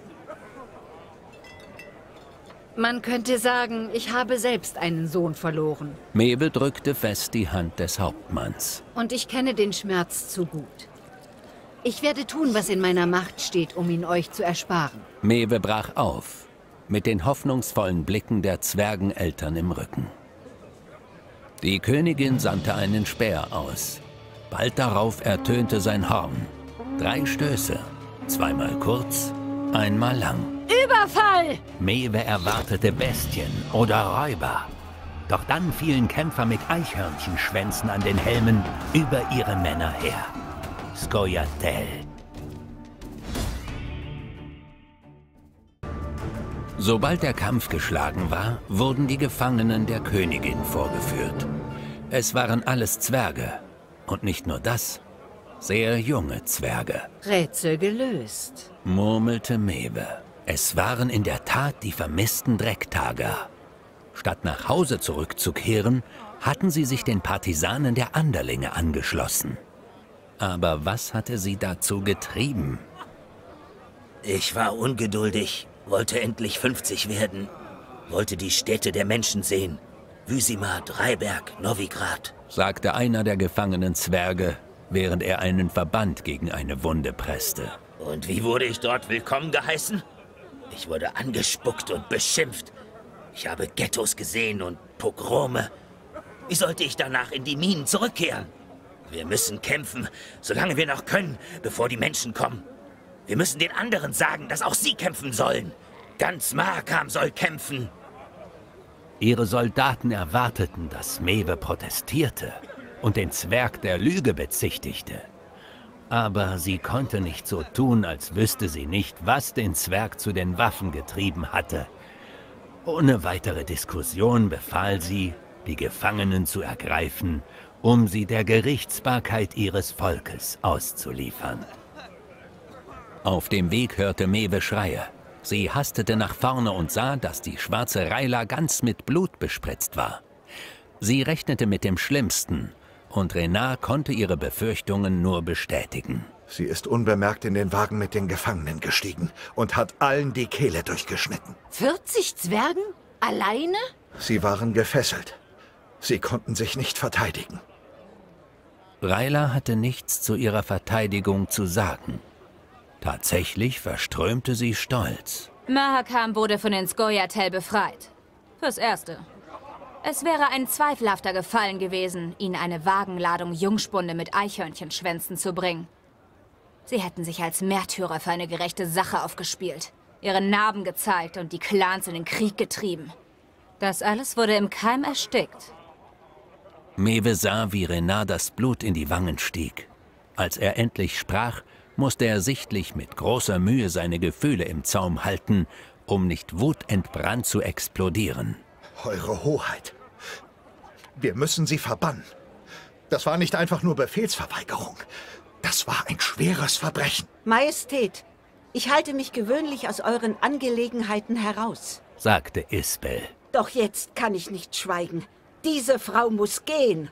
Man könnte sagen, ich habe selbst einen Sohn verloren.
Mewe drückte fest die Hand des Hauptmanns.
Und ich kenne den Schmerz zu gut. Ich werde tun, was in meiner Macht steht, um ihn euch zu ersparen.
Mewe brach auf, mit den hoffnungsvollen Blicken der Zwergeneltern im Rücken. Die Königin sandte einen Speer aus. Bald darauf ertönte sein Horn. Drei Stöße, zweimal kurz, einmal lang.
Überfall!
Mewe erwartete Bestien oder Räuber. Doch dann fielen Kämpfer mit Eichhörnchenschwänzen an den Helmen über ihre Männer her. Scoia'tael. Sobald der Kampf geschlagen war, wurden die Gefangenen der Königin vorgeführt. Es waren alles Zwerge. Und nicht nur das, sehr junge Zwerge.
Rätsel gelöst,
Murmelte Mewe. Es waren in der Tat die vermissten Drecktager. Statt nach Hause zurückzukehren, hatten sie sich den Partisanen der Anderlinge angeschlossen. Aber was hatte sie dazu getrieben?
Ich war ungeduldig, wollte endlich fünfzig werden, wollte die Städte der Menschen sehen. Wysimard, Reiberg, Novigrad,
Sagte einer der gefangenen Zwerge, während er einen Verband gegen eine Wunde presste.
Und wie wurde ich dort willkommen geheißen? Ich wurde angespuckt und beschimpft. Ich habe Ghettos gesehen und Pogrome. Wie sollte ich danach in die Minen zurückkehren? Wir müssen kämpfen, solange wir noch können, bevor die Menschen kommen. Wir müssen den anderen sagen, dass auch sie kämpfen sollen. Ganz Mahakam soll kämpfen.
Ihre Soldaten erwarteten, dass Mewe protestierte und den Zwerg der Lüge bezichtigte. Aber sie konnte nicht so tun, als wüsste sie nicht, was den Zwerg zu den Waffen getrieben hatte. Ohne weitere Diskussion befahl sie, die Gefangenen zu ergreifen, um sie der Gerichtsbarkeit ihres Volkes auszuliefern. Auf dem Weg hörte Mewe Schreie. Sie hastete nach vorne und sah, dass die schwarze Rayla ganz mit Blut bespritzt war. Sie rechnete mit dem Schlimmsten, und Renard konnte ihre Befürchtungen nur bestätigen.
Sie ist unbemerkt in den Wagen mit den Gefangenen gestiegen und hat allen die Kehle durchgeschnitten.
vierzig Zwergen? Alleine?
Sie waren gefesselt. Sie konnten sich nicht verteidigen.
Rayla hatte nichts zu ihrer Verteidigung zu sagen. Tatsächlich verströmte sie Stolz.
Mahakam wurde von den Scoia'tael befreit. Fürs Erste. Es wäre ein zweifelhafter Gefallen gewesen, ihnen eine Wagenladung Jungspunde mit Eichhörnchenschwänzen zu bringen. Sie hätten sich als Märtyrer für eine gerechte Sache aufgespielt, ihre Narben gezeigt und die Clans in den Krieg getrieben. Das alles wurde im Keim erstickt.
Mewe sah, wie Renard das Blut in die Wangen stieg. Als er endlich sprach, musste er sichtlich mit großer Mühe seine Gefühle im Zaum halten, um nicht wutentbrannt zu explodieren.
Eure Hoheit, wir müssen sie verbannen. Das war nicht einfach nur Befehlsverweigerung. Das war ein schweres Verbrechen.
Majestät, ich halte mich gewöhnlich aus euren Angelegenheiten heraus,
sagte Isbel.
Doch jetzt kann ich nicht schweigen. Diese Frau muss gehen.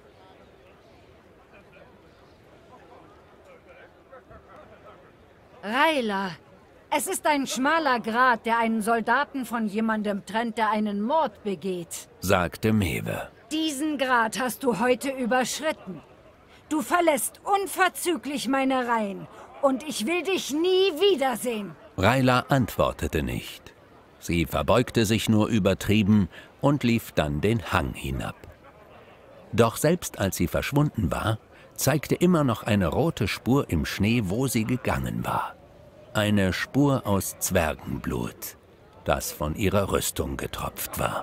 Rayla, es ist ein schmaler Grat, der einen Soldaten von jemandem trennt, der einen Mord begeht,
sagte Mewe.
Diesen Grat hast du heute überschritten. Du verlässt unverzüglich meine Reihen und ich will dich nie wiedersehen.
Rayla antwortete nicht. Sie verbeugte sich nur übertrieben und lief dann den Hang hinab. Doch selbst als sie verschwunden war, zeigte immer noch eine rote Spur im Schnee, wo sie gegangen war. Eine Spur aus Zwergenblut, das von ihrer Rüstung getropft war.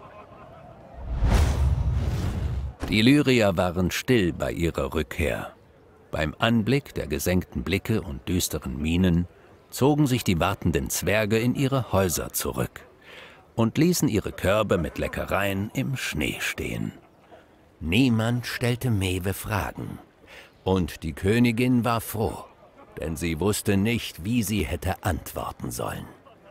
Die Lyrier waren still bei ihrer Rückkehr. Beim Anblick der gesenkten Blicke und düsteren Mienen zogen sich die wartenden Zwerge in ihre Häuser zurück. und ließen ihre Körbe mit Leckereien im Schnee stehen. Niemand stellte Mewe Fragen. Und die Königin war froh, denn sie wusste nicht, wie sie hätte antworten sollen.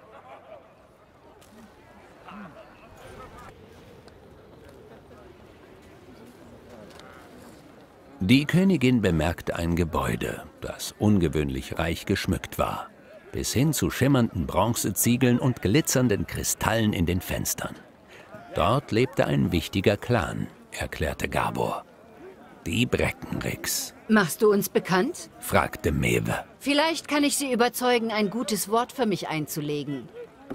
Die Königin bemerkte ein Gebäude, das ungewöhnlich reich geschmückt war, bis hin zu schimmernden Bronzeziegeln und glitzernden Kristallen in den Fenstern. Dort lebte ein wichtiger Clan, erklärte Gabor. Die Breckenrix.
Machst du uns bekannt?
Fragte Mewe.
Vielleicht kann ich sie überzeugen, ein gutes Wort für mich einzulegen.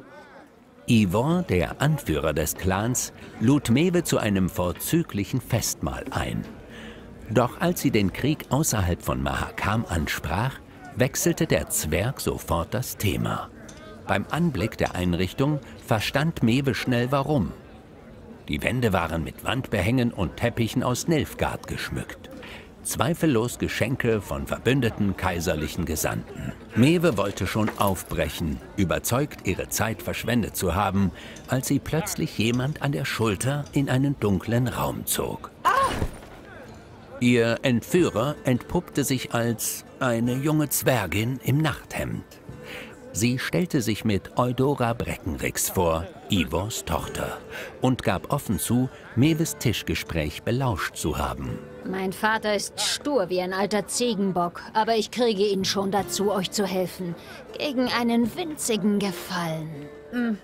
Ivor, der Anführer des Clans, lud Mewe zu einem vorzüglichen Festmahl ein. Doch als sie den Krieg außerhalb von Mahakam ansprach, wechselte der Zwerg sofort das Thema. Beim Anblick der Einrichtung verstand Mewe schnell warum. Die Wände waren mit Wandbehängen und Teppichen aus Nilfgaard geschmückt. Zweifellos Geschenke von verbündeten kaiserlichen Gesandten. Mewe wollte schon aufbrechen, überzeugt, ihre Zeit verschwendet zu haben, als sie plötzlich jemand an der Schulter in einen dunklen Raum zog. Ah! Ihr Entführer entpuppte sich als eine junge Zwergin im Nachthemd. Sie stellte sich mit Eudora Breckenrix vor, Ivors Tochter, und gab offen zu, Mewes Tischgespräch belauscht zu haben.
Mein Vater ist stur wie ein alter Ziegenbock, aber ich kriege ihn schon dazu, euch zu helfen. Gegen einen winzigen Gefallen.
Mhm.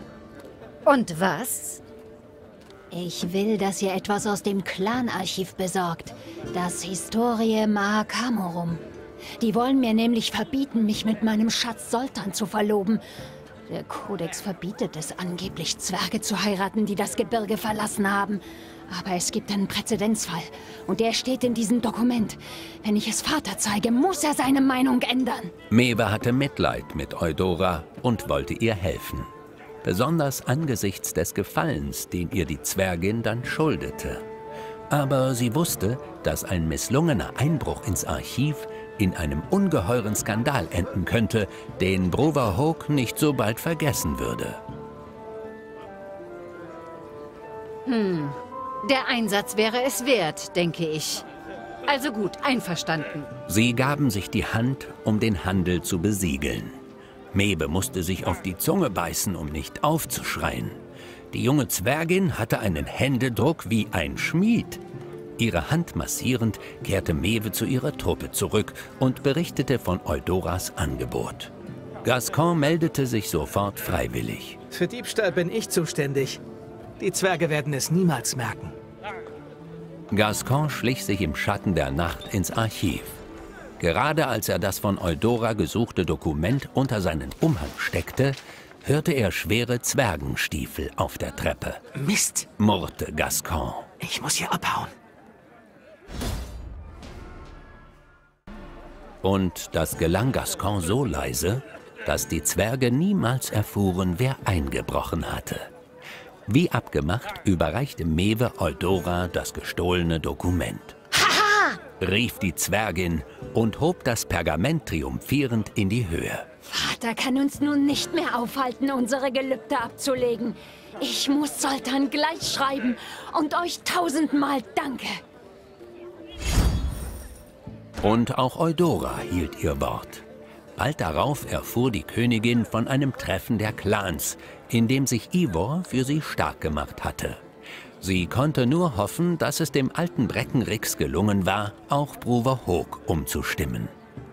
Und was?
Ich will, dass ihr etwas aus dem Clan-Archiv besorgt. Das Historie Mahakamorum. Die wollen mir nämlich verbieten, mich mit meinem Schatz Soltan zu verloben. Der Kodex verbietet es angeblich, Zwerge zu heiraten, die das Gebirge verlassen haben. Aber es gibt einen Präzedenzfall. Und der steht in diesem Dokument. Wenn ich es Vater zeige, muss er seine Meinung ändern.
Mewe hatte Mitleid mit Eudora und wollte ihr helfen. Besonders angesichts des Gefallens, den ihr die Zwergin dann schuldete. Aber sie wusste, dass ein misslungener Einbruch ins Archiv in einem ungeheuren Skandal enden könnte, den Bruver Hook nicht so bald vergessen würde.
Hm, der Einsatz wäre es wert, denke ich. Also gut, einverstanden.
Sie gaben sich die Hand, um den Handel zu besiegeln. Mewe musste sich auf die Zunge beißen, um nicht aufzuschreien. Die junge Zwergin hatte einen Händedruck wie ein Schmied. Ihre Hand massierend kehrte Mewe zu ihrer Truppe zurück und berichtete von Eudoras Angebot. Gascoigne meldete sich sofort freiwillig.
Für Diebstahl bin ich zuständig. Die Zwerge werden es niemals merken.
Gascoigne schlich sich im Schatten der Nacht ins Archiv. Gerade als er das von Eudora gesuchte Dokument unter seinen Umhang steckte, hörte er schwere Zwergenstiefel auf der Treppe.
Mist,
murrte Gascoigne.
Ich muss hier abhauen.
Und das gelang Gascoigne so leise, dass die Zwerge niemals erfuhren, wer eingebrochen hatte. Wie abgemacht überreichte Mewe Eudora das gestohlene Dokument. Rief die Zwergin und hob das Pergament triumphierend in die Höhe.
Vater kann uns nun nicht mehr aufhalten, unsere Gelübde abzulegen. Ich muss Soltan gleich schreiben und euch tausendmal danke.
Und auch Eudora hielt ihr Wort. Bald darauf erfuhr die Königin von einem Treffen der Clans, in dem sich Ivor für sie stark gemacht hatte. Sie konnte nur hoffen, dass es dem alten Breckenrix gelungen war, auch Bruver Hook umzustimmen.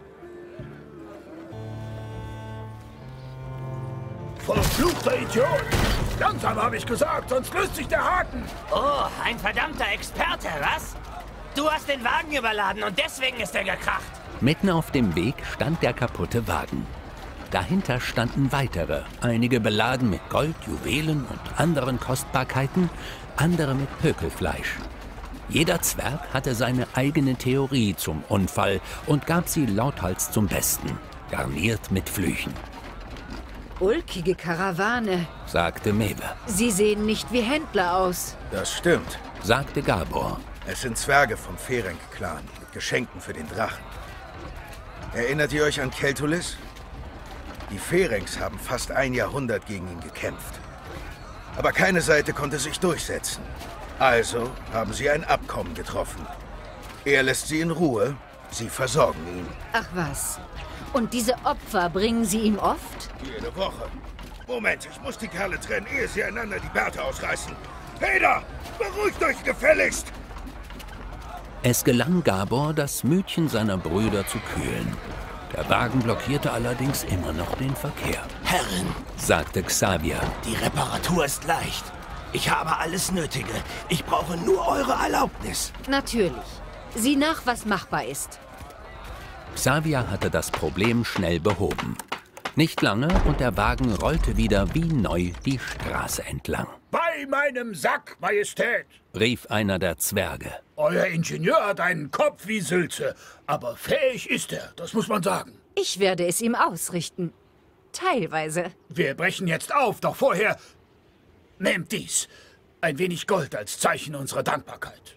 Verfluchter Idiot! Langsam habe ich gesagt, sonst löst sich der Haken!
Oh, ein verdammter Experte, was? Du hast den Wagen überladen und deswegen ist er gekracht.
Mitten auf dem Weg stand der kaputte Wagen. Dahinter standen weitere, einige beladen mit Gold, Juwelen und anderen Kostbarkeiten, andere mit Pökelfleisch. Jeder Zwerg hatte seine eigene Theorie zum Unfall und gab sie lauthals zum Besten, garniert mit Flüchen.
Ulkige Karawane,
sagte Mewe.
Sie sehen nicht wie Händler aus.
Das stimmt,
sagte Gabor.
Es sind Zwerge vom Ferenc-Clan mit Geschenken für den Drachen. Erinnert ihr euch an Keltulis? Die Ferencs haben fast ein Jahrhundert gegen ihn gekämpft. Aber keine Seite konnte sich durchsetzen. Also haben sie ein Abkommen getroffen. Er lässt sie in Ruhe, sie versorgen ihn.
Ach was. Und diese Opfer bringen sie ihm oft?
Jede Woche. Moment, ich muss die Kerle trennen, ehe sie einander die Bärte ausreißen. Peter, beruhigt euch gefälligst!
Es gelang Gabor, das Mütchen seiner Brüder zu kühlen. Der Wagen blockierte allerdings immer noch den Verkehr.
Herrin,
sagte Xavier.
Die Reparatur ist leicht. Ich habe alles Nötige. Ich brauche nur eure Erlaubnis.
Natürlich. Sieh nach, was machbar ist.
Xavier hatte das Problem schnell behoben. Nicht lange und der Wagen rollte wieder wie neu die Straße entlang.
Bei meinem Sack, Majestät!
Rief einer der Zwerge.
Euer Ingenieur hat einen Kopf wie Sülze, aber fähig ist er, das muss man sagen.
Ich werde es ihm ausrichten. Teilweise.
Wir brechen jetzt auf, doch vorher... Nehmt dies. Ein wenig Gold als Zeichen unserer Dankbarkeit.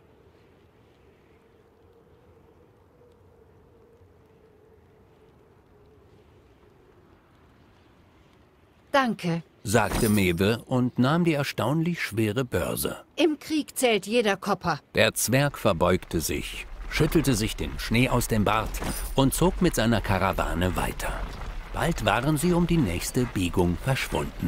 Danke,
sagte Mewe und nahm die erstaunlich schwere Börse.
Im Krieg zählt jeder Kopper.
Der Zwerg verbeugte sich, schüttelte sich den Schnee aus dem Bart und zog mit seiner Karawane weiter. Bald waren sie um die nächste Biegung verschwunden.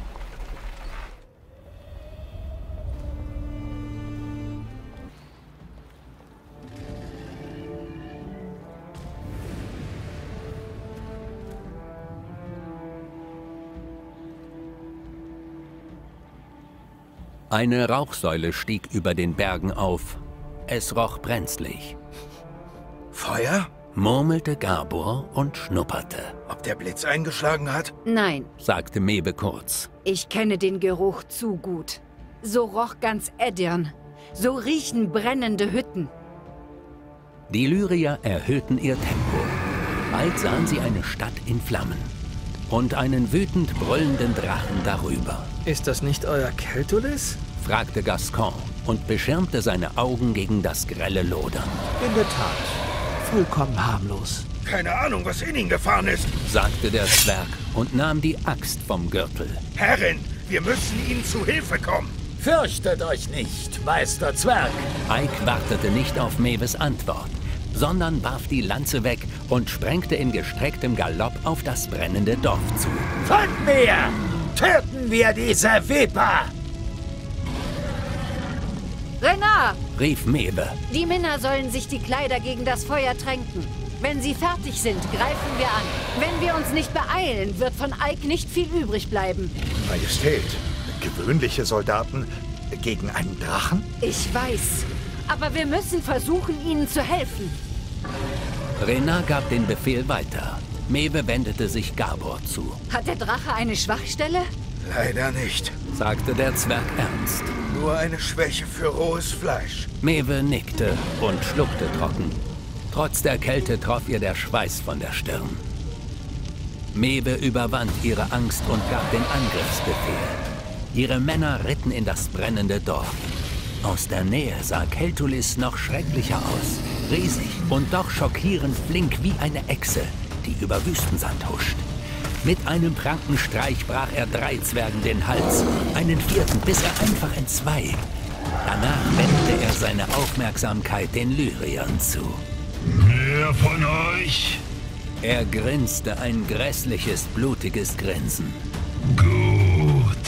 Eine Rauchsäule stieg über den Bergen auf. Es roch brenzlig.
Feuer?
Murmelte Gabor und schnupperte.
Ob der Blitz eingeschlagen hat?
Nein,
sagte Mewe kurz.
Ich kenne den Geruch zu gut. So roch ganz Edirn. So riechen brennende Hütten.
Die Lyrier erhöhten ihr Tempo. Bald sahen sie eine Stadt in Flammen. Und einen wütend brüllenden Drachen darüber.
Ist das nicht euer Keltulis?
Fragte Gascon und beschirmte seine Augen gegen das grelle Lodern.
In der Tat. Vollkommen harmlos.
Keine Ahnung, was in ihn gefahren ist,
sagte der Zwerg und nahm die Axt vom Gürtel.
Herrin, wir müssen ihnen zu Hilfe kommen.
Fürchtet euch nicht, Meister Zwerg.
Ike wartete nicht auf Mewes Antwort, sondern warf die Lanze weg und sprengte in gestrecktem Galopp auf das brennende Dorf zu.
Folgt mir! Töten wir diese Viper!
Renard!
Rief Mewe.
Die Männer sollen sich die Kleider gegen das Feuer tränken. Wenn sie fertig sind, greifen wir an. Wenn wir uns nicht beeilen, wird von Ike nicht viel übrig bleiben.
Majestät, gewöhnliche Soldaten gegen einen Drachen?
Ich weiß. Aber wir müssen versuchen, ihnen zu helfen.
Renard gab den Befehl weiter. Mewe wendete sich Gabor zu.
Hat der Drache eine Schwachstelle?
Leider nicht,
sagte der Zwerg ernst.
Nur eine Schwäche für rohes Fleisch.
Mewe nickte und schluckte trocken. Trotz der Kälte troff ihr der Schweiß von der Stirn. Mewe überwand ihre Angst und gab den Angriffsbefehl. Ihre Männer ritten in das brennende Dorf. Aus der Nähe sah Keltulis noch schrecklicher aus. Riesig und doch schockierend flink wie eine Echse, die über Wüstensand huscht. Mit einem Prankenstreich brach er drei Zwergen den Hals, einen vierten biss er einfach in zwei. Danach wendete er seine Aufmerksamkeit den Lyriern zu.
Wer von euch?
Er grinste ein grässliches, blutiges Grinsen.
Gut.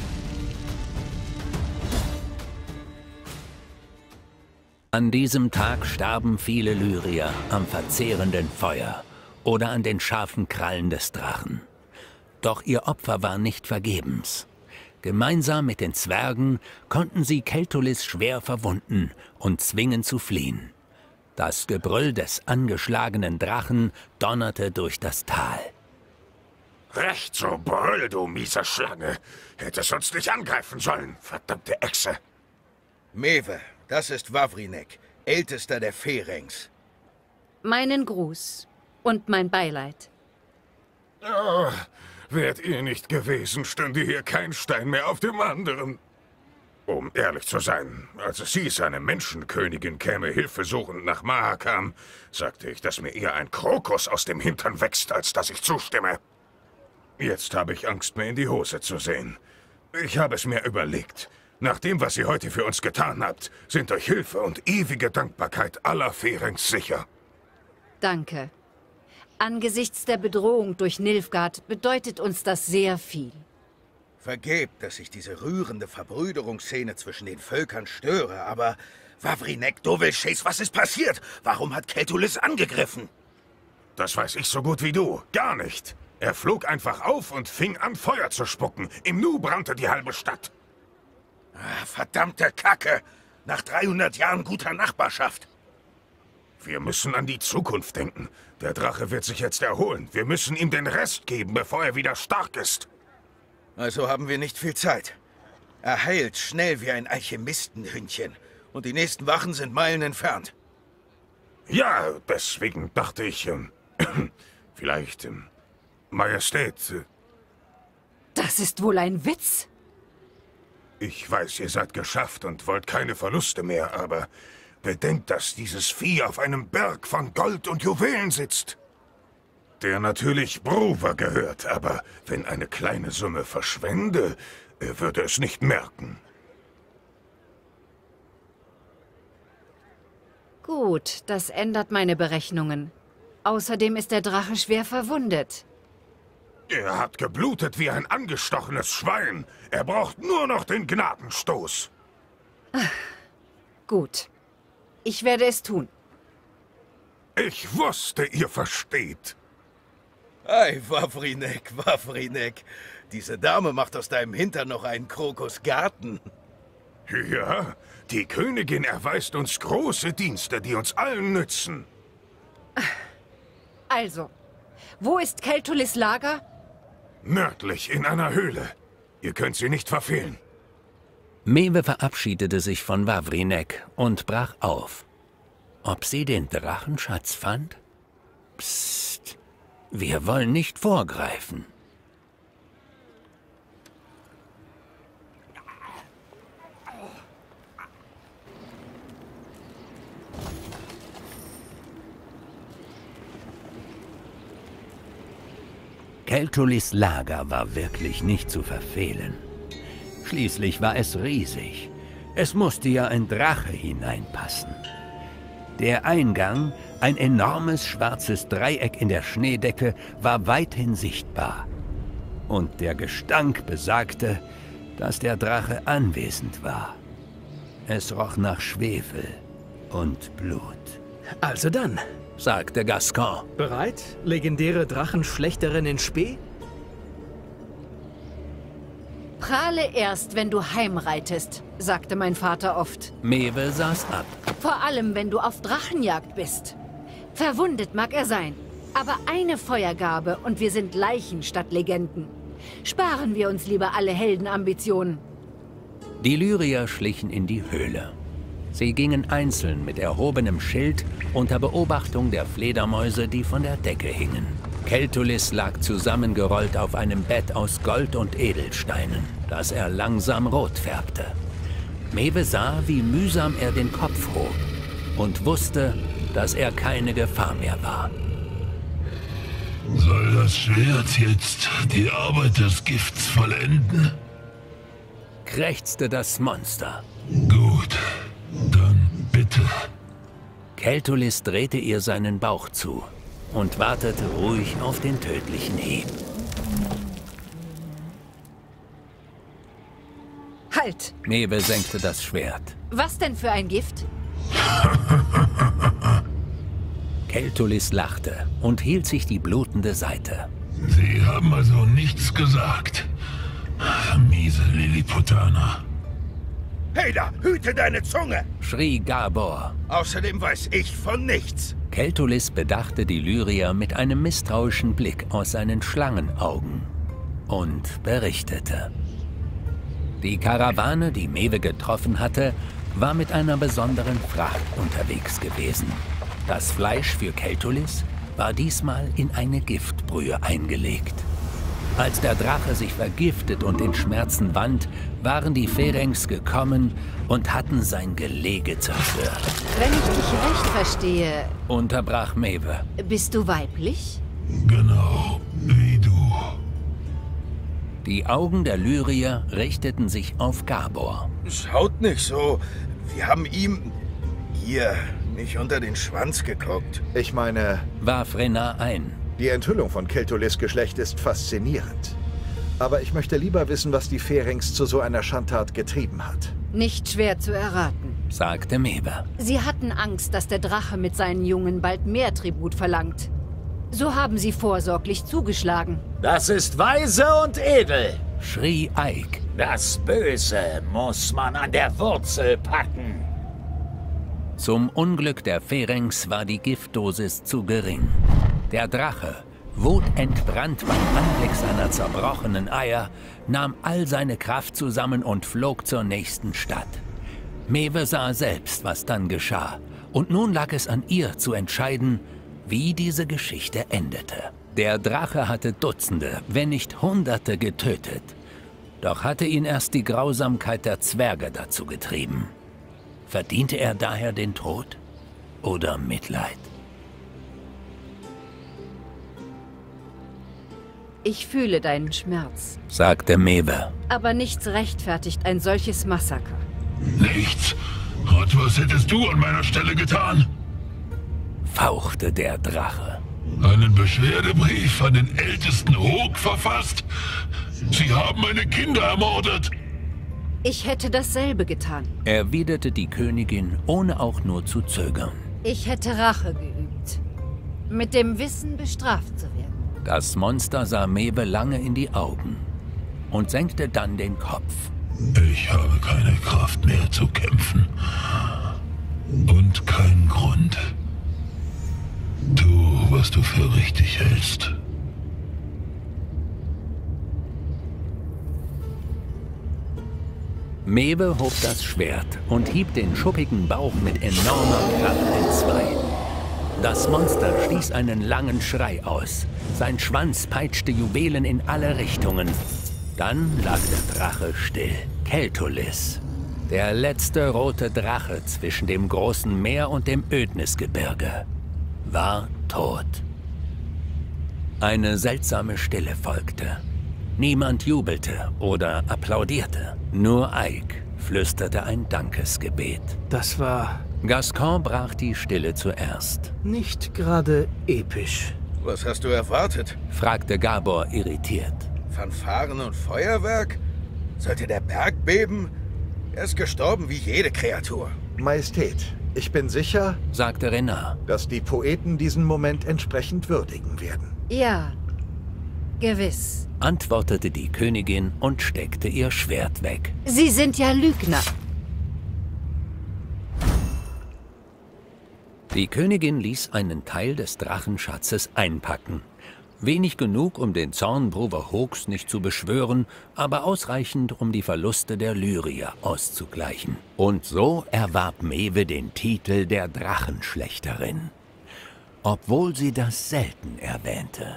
An diesem Tag starben viele Lyrier am verzehrenden Feuer oder an den scharfen Krallen des Drachen. Doch ihr Opfer war nicht vergebens. Gemeinsam mit den Zwergen konnten sie Keltulis schwer verwunden und zwingen zu fliehen. Das Gebrüll des angeschlagenen Drachen donnerte durch das Tal.
Recht so, brüll, du miese Schlange. Hättest uns nicht angreifen sollen, verdammte Echse.
Mewe, das ist Wawrinek, ältester der Ferengs.
Meinen Gruß und mein Beileid.
Oh, wärt ihr nicht gewesen, stünde hier kein Stein mehr auf dem anderen. Um ehrlich zu sein, als es hieß, eine Menschenkönigin käme hilfesuchend nach Mahakam, sagte ich, dass mir eher ein Krokus aus dem Hintern wächst, als dass ich zustimme. Jetzt habe ich Angst, mir in die Hose zu sehen. Ich habe es mir überlegt. Nach dem, was ihr heute für uns getan habt, sind euch Hilfe und ewige Dankbarkeit aller Ferengs sicher.
Danke. Angesichts der Bedrohung durch Nilfgaard bedeutet uns das sehr viel.
Vergebt, dass ich diese rührende Verbrüderungsszene zwischen den Völkern störe, aber Wawrinek, Dovelchase, was ist passiert? Warum hat Keltulis angegriffen?
Das weiß ich so gut wie du. Gar nicht. Er flog einfach auf und fing an, Feuer zu spucken. Im Nu brannte die halbe Stadt.
Ah, verdammte Kacke! Nach dreihundert Jahren guter Nachbarschaft.
Wir müssen an die Zukunft denken. Der Drache wird sich jetzt erholen. Wir müssen ihm den Rest geben, bevor er wieder stark ist.
Also haben wir nicht viel Zeit. Er heilt schnell wie ein Alchemistenhündchen. Und die nächsten Wachen sind Meilen entfernt.
Ja, deswegen dachte ich, ähm, vielleicht, ähm, Majestät. Äh,
das ist wohl ein Witz.
Ich weiß, ihr seid geschafft und wollt keine Verluste mehr, aber bedenkt, dass dieses Vieh auf einem Berg von Gold und Juwelen sitzt. Der natürlich Bruver gehört, aber wenn eine kleine Summe verschwende, er würde es nicht merken.
Gut, das ändert meine Berechnungen. Außerdem ist der Drache schwer verwundet.
Er hat geblutet wie ein angestochenes Schwein. Er braucht nur noch den Gnadenstoß.
Ach, gut. Ich werde es tun.
Ich wusste, ihr versteht.
Ei, Wawrinek, Wawrinek. Diese Dame macht aus deinem Hintern noch einen Krokusgarten.
Ja, die Königin erweist uns große Dienste, die uns allen nützen.
Also, wo ist Keltulis Lager?
Nördlich in einer Höhle. Ihr könnt sie nicht verfehlen.
Mewe verabschiedete sich von Wawrinek und brach auf. Ob sie den Drachenschatz fand? Psst, wir wollen nicht vorgreifen. Keltulis Lager war wirklich nicht zu verfehlen. Schließlich war es riesig. Es musste ja ein Drache hineinpassen. Der Eingang, ein enormes schwarzes Dreieck in der Schneedecke, war weithin sichtbar. Und der Gestank besagte, dass der Drache anwesend war. Es roch nach Schwefel und Blut.
Also dann,
sagte Gascoigne.
Bereit, legendäre Drachenschlechterin in Spee?
Prahle erst, wenn du heimreitest, sagte mein Vater oft.
Mewe saß ab.
Vor allem, wenn du auf Drachenjagd bist. Verwundet mag er sein, aber eine Feuergabe und wir sind Leichen statt Legenden. Sparen wir uns lieber alle Heldenambitionen.
Die Lyrier schlichen in die Höhle. Sie gingen einzeln mit erhobenem Schild unter Beobachtung der Fledermäuse, die von der Decke hingen. Keltulis lag zusammengerollt auf einem Bett aus Gold und Edelsteinen, das er langsam rot färbte. Mewe sah, wie mühsam er den Kopf hob und wusste, dass er keine Gefahr mehr war.
Soll das Schwert jetzt die Arbeit des Gifts vollenden?
Krächzte das Monster.
Gut, dann bitte.
Keltulis drehte ihr seinen Bauch zu und wartete ruhig auf den tödlichen Hieb.
Halt!
Mewe senkte das Schwert.
Was denn für ein Gift?
Keltulis lachte und hielt sich die blutende Seite.
Sie haben also nichts gesagt. Miese Lilliputaner.
Hey da, hüte deine Zunge!
Schrie Gabor.
Außerdem weiß ich von nichts.
Keltulis bedachte die Lyrier mit einem misstrauischen Blick aus seinen Schlangenaugen und berichtete. Die Karawane, die Mewe getroffen hatte, war mit einer besonderen Fracht unterwegs gewesen. Das Fleisch für Keltulis war diesmal in eine Giftbrühe eingelegt. Als der Drache sich vergiftet und in Schmerzen wand, waren die Ferengs gekommen und hatten sein Gelege zerstört.
Wenn ich dich recht verstehe,
unterbrach Mewe.
Bist du weiblich?
Genau, wie du.
Die Augen der Lyrier richteten sich auf Gabor.
Schaut nicht so. Wir haben ihm hier nicht unter den Schwanz geguckt.
Ich meine,
warf Renard ein.
Die Enthüllung von Keltolis Geschlecht ist faszinierend. Aber ich möchte lieber wissen, was die Ferengs zu so einer Schandtat getrieben hat.
Nicht schwer zu erraten,
sagte Maeve.
Sie hatten Angst, dass der Drache mit seinen Jungen bald mehr Tribut verlangt. So haben sie vorsorglich zugeschlagen.
Das ist weise und edel,
schrie Ike.
Das Böse muss man an der Wurzel packen.
Zum Unglück der Ferengs war die Giftdosis zu gering. Der Drache, wutentbrannt beim Anblick seiner zerbrochenen Eier, nahm all seine Kraft zusammen und flog zur nächsten Stadt. Maeve sah selbst, was dann geschah, und nun lag es an ihr zu entscheiden, wie diese Geschichte endete. Der Drache hatte Dutzende, wenn nicht Hunderte getötet. Doch hatte ihn erst die Grausamkeit der Zwerge dazu getrieben. Verdiente er daher den Tod oder Mitleid?
Ich fühle deinen Schmerz,
sagte Maeve.
Aber nichts rechtfertigt ein solches Massaker.
Nichts? Und was hättest du an meiner Stelle getan?
Fauchte der Drache.
Einen Beschwerdebrief an den ältesten Hoog verfasst? Sie haben meine Kinder ermordet.
Ich hätte dasselbe getan,
erwiderte die Königin, ohne auch nur zu zögern.
Ich hätte Rache geübt, mit dem Wissen bestraft zu werden.
Das Monster sah Maeve lange in die Augen und senkte dann den Kopf.
Ich habe keine Kraft mehr zu kämpfen. Und keinen Grund. Tu, was du für richtig hältst.
Maeve hob das Schwert und hieb den schuppigen Bauch mit enormer Kraft entzwei. Das Monster stieß einen langen Schrei aus. Sein Schwanz peitschte Juwelen in alle Richtungen. Dann lag der Drache still. Keltolis, der letzte rote Drache zwischen dem großen Meer und dem Ödnisgebirge, war tot. Eine seltsame Stille folgte. Niemand jubelte oder applaudierte. Nur Ike flüsterte ein Dankesgebet.
Das war...
Gascoigne brach die Stille zuerst.
Nicht gerade episch.
Was hast du erwartet?
Fragte Gabor irritiert.
Fanfaren und Feuerwerk? Sollte der Berg beben? Er ist gestorben wie jede Kreatur.
Majestät, ich bin sicher,
sagte Renard,
dass die Poeten diesen Moment entsprechend würdigen werden.
Ja, gewiss,
antwortete die Königin und steckte ihr Schwert weg.
Sie sind ja Lügner.
Die Königin ließ einen Teil des Drachenschatzes einpacken. Wenig genug, um den Zorn Bruder Hoogs nicht zu beschwören, aber ausreichend, um die Verluste der Lyrier auszugleichen. Und so erwarb Maeve den Titel der Drachenschlechterin, obwohl sie das selten erwähnte.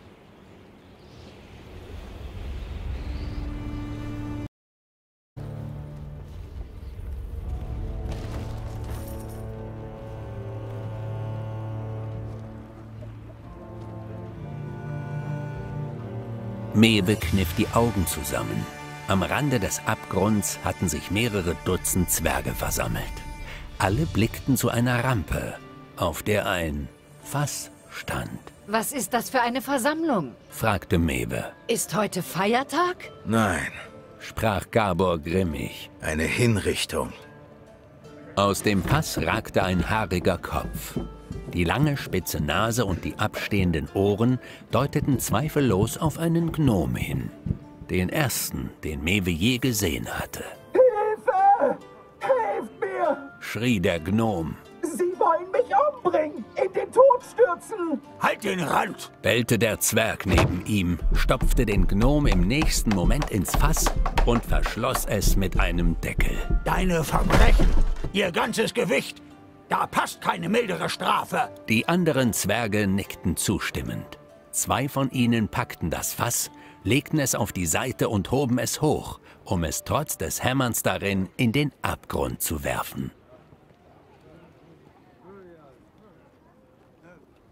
Maeve kniff die Augen zusammen. Am Rande des Abgrunds hatten sich mehrere Dutzend Zwerge versammelt. Alle blickten zu einer Rampe, auf der ein Fass stand.
Was ist das für eine Versammlung?
Fragte Maeve.
Ist heute Feiertag?
Nein,
sprach Gabor grimmig.
Eine Hinrichtung.
Aus dem Fass ragte ein haariger Kopf. Die lange, spitze Nase und die abstehenden Ohren deuteten zweifellos auf einen Gnom hin. Den ersten, den Maeve je gesehen hatte.
Hilfe! Helft mir!
Schrie der Gnom.
Sie wollen mich umbringen! In den Tod stürzen!
Halt den Rand!
Bellte der Zwerg neben ihm, stopfte den Gnom im nächsten Moment ins Fass und verschloss es mit einem Deckel.
Deine Verbrechen! Ihr ganzes Gewicht! Da passt keine mildere Strafe.
Die anderen Zwerge nickten zustimmend. Zwei von ihnen packten das Fass, legten es auf die Seite und hoben es hoch, um es trotz des Hämmerns darin in den Abgrund zu werfen.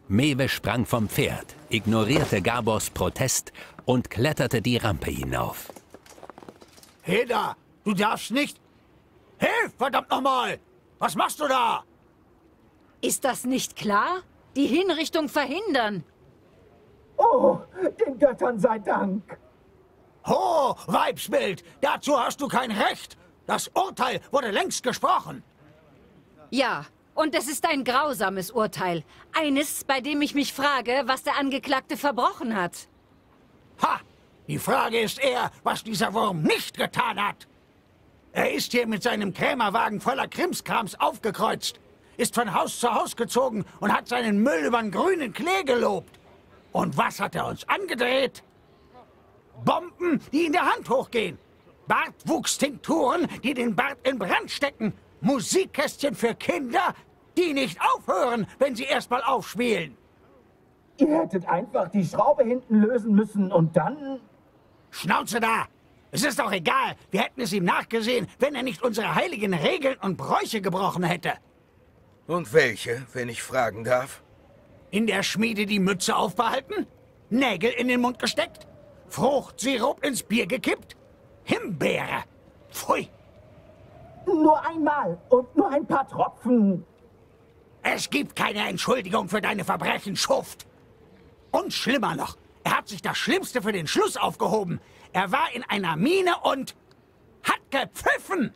Mewe sprang vom Pferd, ignorierte Gabors Protest und kletterte die Rampe hinauf.
Heda, du darfst nicht... Hilf, verdammt nochmal! Was machst du da?
Ist das nicht klar? Die Hinrichtung verhindern.
Oh, den Göttern sei Dank.
Ho, Weibsbild, dazu hast du kein Recht. Das Urteil wurde längst gesprochen.
Ja, und es ist ein grausames Urteil. Eines, bei dem ich mich frage, was der Angeklagte verbrochen hat.
Ha! Die Frage ist eher, was dieser Wurm nicht getan hat. Er ist hier mit seinem Krämerwagen voller Krimskrams aufgekreuzt, ist von Haus zu Haus gezogen und hat seinen Müll übern grünen Klee gelobt. Und was hat er uns angedreht? Bomben, die in der Hand hochgehen. Bartwuchstinkturen, die den Bart in Brand stecken. Musikkästchen für Kinder, die nicht aufhören, wenn sie erstmal aufspielen.
Ihr hättet einfach die Schraube hinten lösen müssen und dann...
Schnauze da! Es ist doch egal, wir hätten es ihm nachgesehen, wenn er nicht unsere heiligen Regeln und Bräuche gebrochen hätte.
Und welche, wenn ich fragen darf?
In der Schmiede die Mütze aufbehalten? Nägel in den Mund gesteckt? Fruchtsirup ins Bier gekippt? Himbeere! Pfui!
Nur einmal und nur ein paar Tropfen.
Es gibt keine Entschuldigung für deine Verbrechen, Schuft. Und schlimmer noch, er hat sich das Schlimmste für den Schluss aufgehoben. Er war in einer Mine und hat gepfiffen.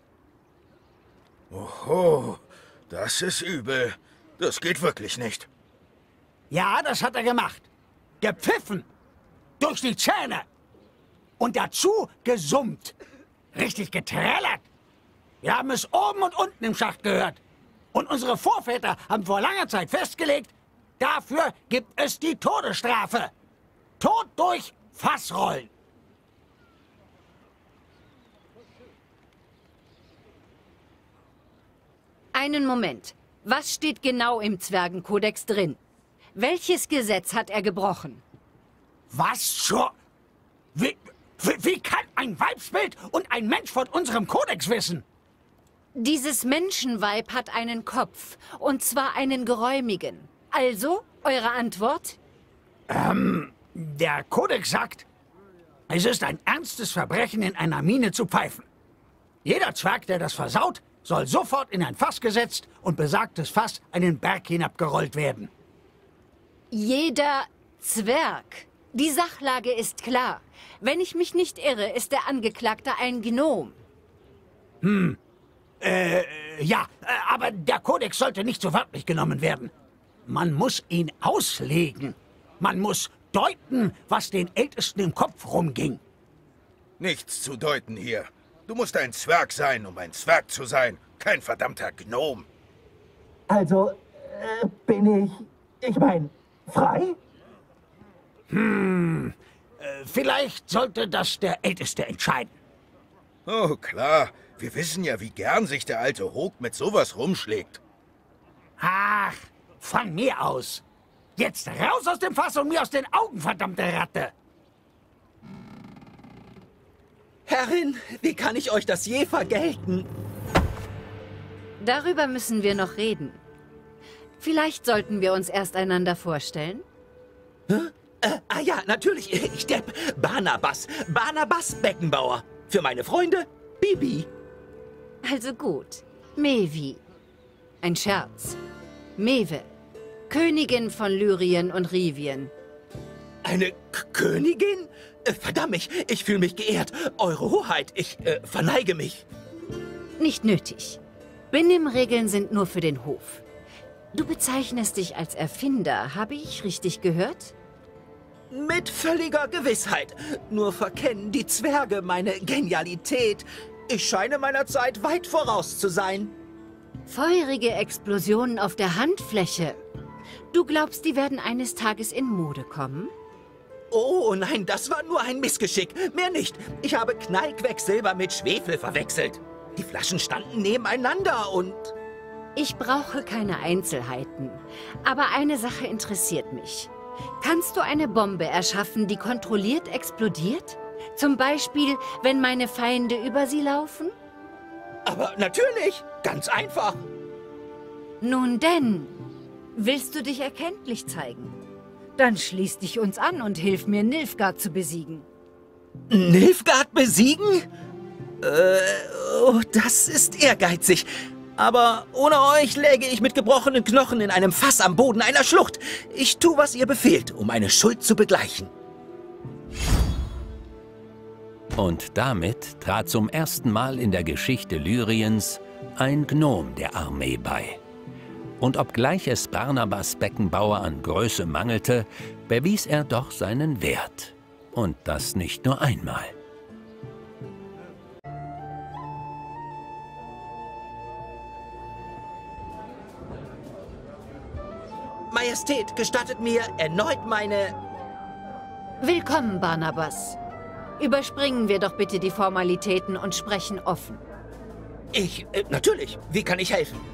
Oho, das ist übel. Das geht wirklich nicht.
Ja, das hat er gemacht. Gepfiffen. Durch die Zähne. Und dazu gesummt. Richtig getrellert. Wir haben es oben und unten im Schacht gehört. Und unsere Vorväter haben vor langer Zeit festgelegt, dafür gibt es die Todesstrafe. Tod durch Fassrollen.
Einen Moment. Was steht genau im Zwergenkodex drin? Welches Gesetz hat er gebrochen?
Was zur... Wie, wie, wie kann ein Weibsbild und ein Mensch von unserem Kodex wissen?
Dieses Menschenweib hat einen Kopf, und zwar einen geräumigen. Also, eure Antwort?
Ähm, der Kodex sagt, es ist ein ernstes Verbrechen, in einer Mine zu pfeifen. Jeder Zwerg, der das versaut, soll sofort in ein Fass gesetzt und besagtes Fass einen Berg hinabgerollt werden.
Jeder Zwerg. Die Sachlage ist klar. Wenn ich mich nicht irre, ist der Angeklagte ein Gnom.
Hm. Äh, ja, aber der Kodex sollte nicht so wörtlich genommen werden. Man muss ihn auslegen. Man muss deuten, was den Ältesten im Kopf rumging.
Nichts zu deuten hier. Du musst ein Zwerg sein, um ein Zwerg zu sein. Kein verdammter Gnom.
Also, äh, bin ich... Ich mein, frei?
Hm, äh, vielleicht sollte das der Älteste entscheiden.
Oh, klar. Wir wissen ja, wie gern sich der alte Hook mit sowas rumschlägt.
Ach, von mir aus. Jetzt raus aus dem Fass und mir aus den Augen, verdammte Ratte.
Herrin, wie kann ich euch das je vergelten?
Darüber müssen wir noch reden. Vielleicht sollten wir uns erst einander vorstellen.
Hä? Äh, ah ja, natürlich. Ich Depp. Barnabas. Barnabas Beckenbauer. Für meine Freunde, Bibi.
Also gut. Mevi. Ein Scherz. Mewe. Königin von Lyrien und Rivien.
Eine K Königin? Äh, verdammt, ich, ich fühle mich geehrt. Eure Hoheit, ich äh, verneige mich.
Nicht nötig. Benimmregeln sind nur für den Hof. Du bezeichnest dich als Erfinder, habe ich richtig gehört?
Mit völliger Gewissheit. Nur verkennen die Zwerge meine Genialität. Ich scheine meiner Zeit weit voraus zu sein.
Feurige Explosionen auf der Handfläche. Du glaubst, die werden eines Tages in Mode kommen?
Oh nein, das war nur ein Missgeschick. Mehr nicht. Ich habe Knallquecksilber mit Schwefel verwechselt. Die Flaschen standen nebeneinander und...
Ich brauche keine Einzelheiten. Aber eine Sache interessiert mich. Kannst du eine Bombe erschaffen, die kontrolliert explodiert? Zum Beispiel, wenn meine Feinde über sie laufen?
Aber natürlich, ganz einfach.
Nun denn, Willst du dich erkenntlich zeigen? Dann schließ dich uns an und hilf mir, Nilfgaard zu besiegen.
Nilfgaard besiegen? Äh, oh, das ist ehrgeizig. Aber ohne euch läge ich mit gebrochenen Knochen in einem Fass am Boden einer Schlucht. Ich tu, was ihr befehlt, um meine Schuld zu begleichen.
Und damit trat zum ersten Mal in der Geschichte Lyriens ein Gnom der Armee bei. Und obgleich es Barnabas Beckenbauer an Größe mangelte, bewies er doch seinen Wert. Und das nicht nur einmal.
Majestät, gestattet mir erneut meine...
Willkommen, Barnabas. Überspringen wir doch bitte die Formalitäten und sprechen offen.
Ich, äh, natürlich. Wie kann ich helfen?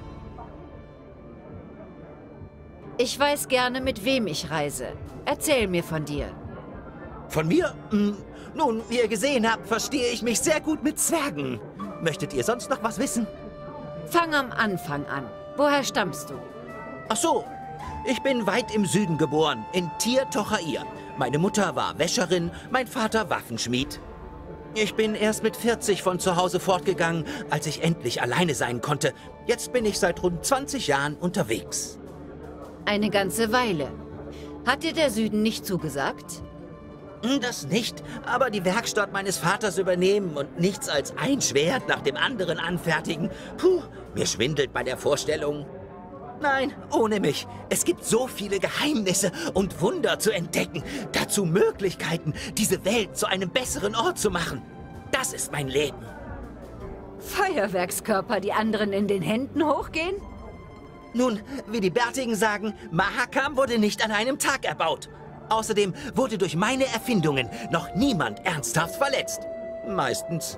Ich weiß gerne, mit wem ich reise. Erzähl mir von dir.
Von mir? Hm, nun, wie ihr gesehen habt, verstehe ich mich sehr gut mit Zwergen. Möchtet ihr sonst noch was wissen?
Fang am Anfang an. Woher stammst du?
Ach so, ich bin weit im Süden geboren, in Tir Tochair. Meine Mutter war Wäscherin, mein Vater Waffenschmied. Ich bin erst mit vierzig von zu Hause fortgegangen, als ich endlich alleine sein konnte. Jetzt bin ich seit rund zwanzig Jahren unterwegs.
Eine ganze Weile. Hat dir der Süden nicht zugesagt?
Das nicht, aber die Werkstatt meines Vaters übernehmen und nichts als ein Schwert nach dem anderen anfertigen. Puh, mir schwindelt bei der Vorstellung. Nein, ohne mich. Es gibt so viele Geheimnisse und Wunder zu entdecken. Dazu Möglichkeiten, diese Welt zu einem besseren Ort zu machen. Das ist mein Leben.
Feuerwerkskörper, die anderen in den Händen hochgehen?
Nun, wie die Bärtigen sagen, Mahakam wurde nicht an einem Tag erbaut. Außerdem wurde durch meine Erfindungen noch niemand ernsthaft verletzt. Meistens.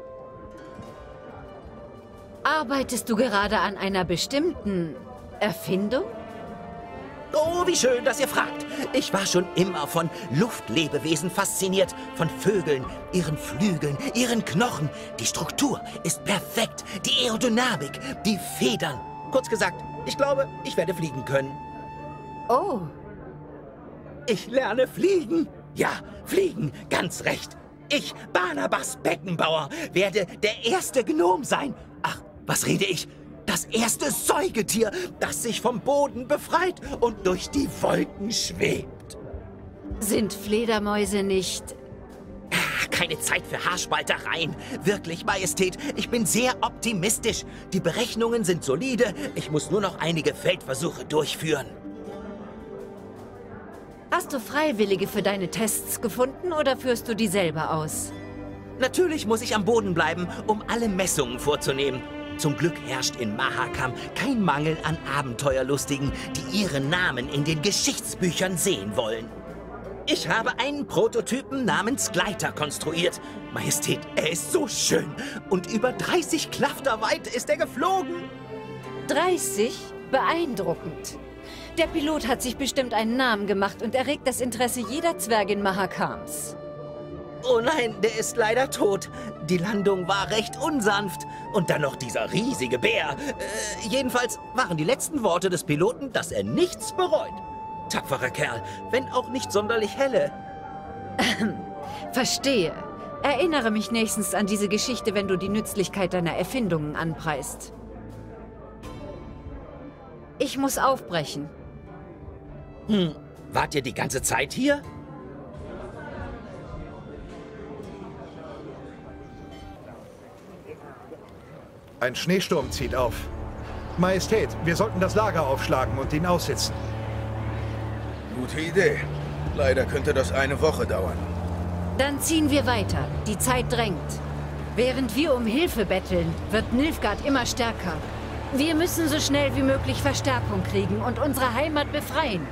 Arbeitest du gerade an einer bestimmten Erfindung?
Oh, wie schön, dass ihr fragt. Ich war schon immer von Luftlebewesen fasziniert. Von Vögeln, ihren Flügeln, ihren Knochen. Die Struktur ist perfekt. Die Aerodynamik, die Federn. Kurz gesagt, ich glaube, ich werde fliegen können.
Oh.
Ich lerne fliegen. Ja, fliegen, ganz recht. Ich, Barnabas Beckenbauer, werde der erste Gnom sein. Ach, was rede ich? Das erste Säugetier, das sich vom Boden befreit und durch die Wolken schwebt.
Sind Fledermäuse nicht...
Ach, keine Zeit für Haarspaltereien. Wirklich, Majestät, ich bin sehr optimistisch. Die Berechnungen sind solide. Ich muss nur noch einige Feldversuche durchführen.
Hast du Freiwillige für deine Tests gefunden oder führst du die selber aus?
Natürlich muss ich am Boden bleiben, um alle Messungen vorzunehmen. Zum Glück herrscht in Mahakam kein Mangel an Abenteuerlustigen, die ihren Namen in den Geschichtsbüchern sehen wollen. Ich habe einen Prototypen namens Gleiter konstruiert. Majestät, er ist so schön. Und über dreißig Klafter weit ist er geflogen.
dreißig? Beeindruckend. Der Pilot hat sich bestimmt einen Namen gemacht und erregt das Interesse jeder Zwergin Mahakams.
Oh nein, der ist leider tot. Die Landung war recht unsanft. Und dann noch dieser riesige Bär. Äh, jedenfalls waren die letzten Worte des Piloten, dass er nichts bereut. Tapferer Kerl, wenn auch nicht sonderlich helle.
Verstehe. Erinnere mich nächstens an diese Geschichte, wenn du die Nützlichkeit deiner Erfindungen anpreist. Ich muss aufbrechen.
Hm, wart ihr die ganze Zeit hier?
Ein Schneesturm zieht auf. Majestät, wir sollten das Lager aufschlagen und ihn aussitzen.
Gute Idee. Leider könnte das eine Woche dauern.
Dann ziehen wir weiter. Die Zeit drängt. Während wir um Hilfe betteln, wird Nilfgaard immer stärker. Wir müssen so schnell wie möglich Verstärkung kriegen und unsere Heimat befreien.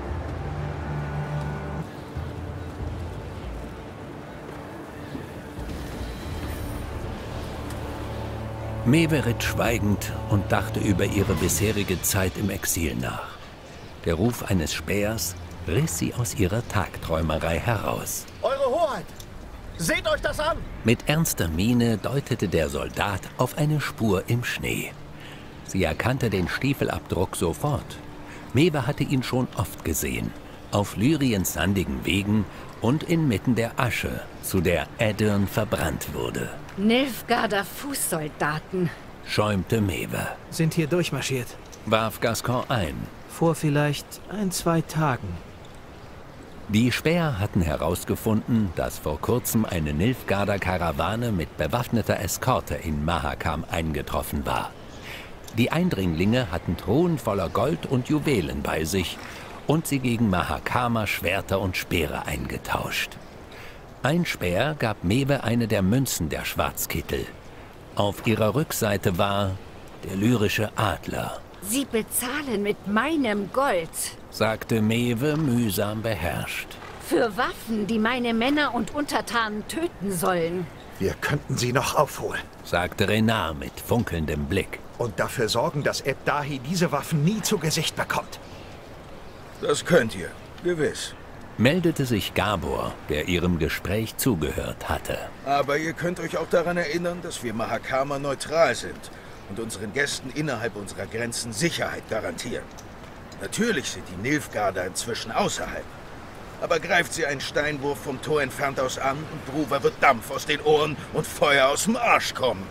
Meve ritt schweigend und dachte über ihre bisherige Zeit im Exil nach. Der Ruf eines Spähers riss sie aus ihrer Tagträumerei heraus.
Eure Hoheit, seht euch das an!
Mit ernster Miene deutete der Soldat auf eine Spur im Schnee. Sie erkannte den Stiefelabdruck sofort. Mewe hatte ihn schon oft gesehen, auf Lyriens sandigen Wegen und inmitten der Asche, zu der Aedirn verbrannt wurde.
Nilfgaarder Fußsoldaten,
schäumte Mewe.
Sind hier durchmarschiert,
warf Gascoigne ein.
Vor vielleicht ein, zwei Tagen.
Die Späher hatten herausgefunden, dass vor kurzem eine Nilfgaarder Karawane mit bewaffneter Eskorte in Mahakam eingetroffen war. Die Eindringlinge hatten Truhen voller Gold und Juwelen bei sich und sie gegen Mahakamer Schwerter und Speere eingetauscht. Ein Späher gab Mewe eine der Münzen der Schwarzkittel. Auf ihrer Rückseite war der lyrische Adler.
Sie bezahlen mit meinem Gold,
sagte Mewe mühsam beherrscht.
Für Waffen, die meine Männer und Untertanen töten sollen.
Wir könnten sie noch aufholen,
sagte Renard mit funkelndem Blick.
Und dafür sorgen, dass Ebdahi diese Waffen nie zu Gesicht bekommt.
Das könnt ihr, gewiss.
Meldete sich Gabor, der ihrem Gespräch zugehört hatte.
Aber ihr könnt euch auch daran erinnern, dass wir Mahakamer neutral sind und unseren Gästen innerhalb unserer Grenzen Sicherheit garantieren. Natürlich sind die Nilfgaarder inzwischen außerhalb. Aber greift sie einen Steinwurf vom Tor entfernt aus an und Bruver wird Dampf aus den Ohren und Feuer aus dem Arsch kommen.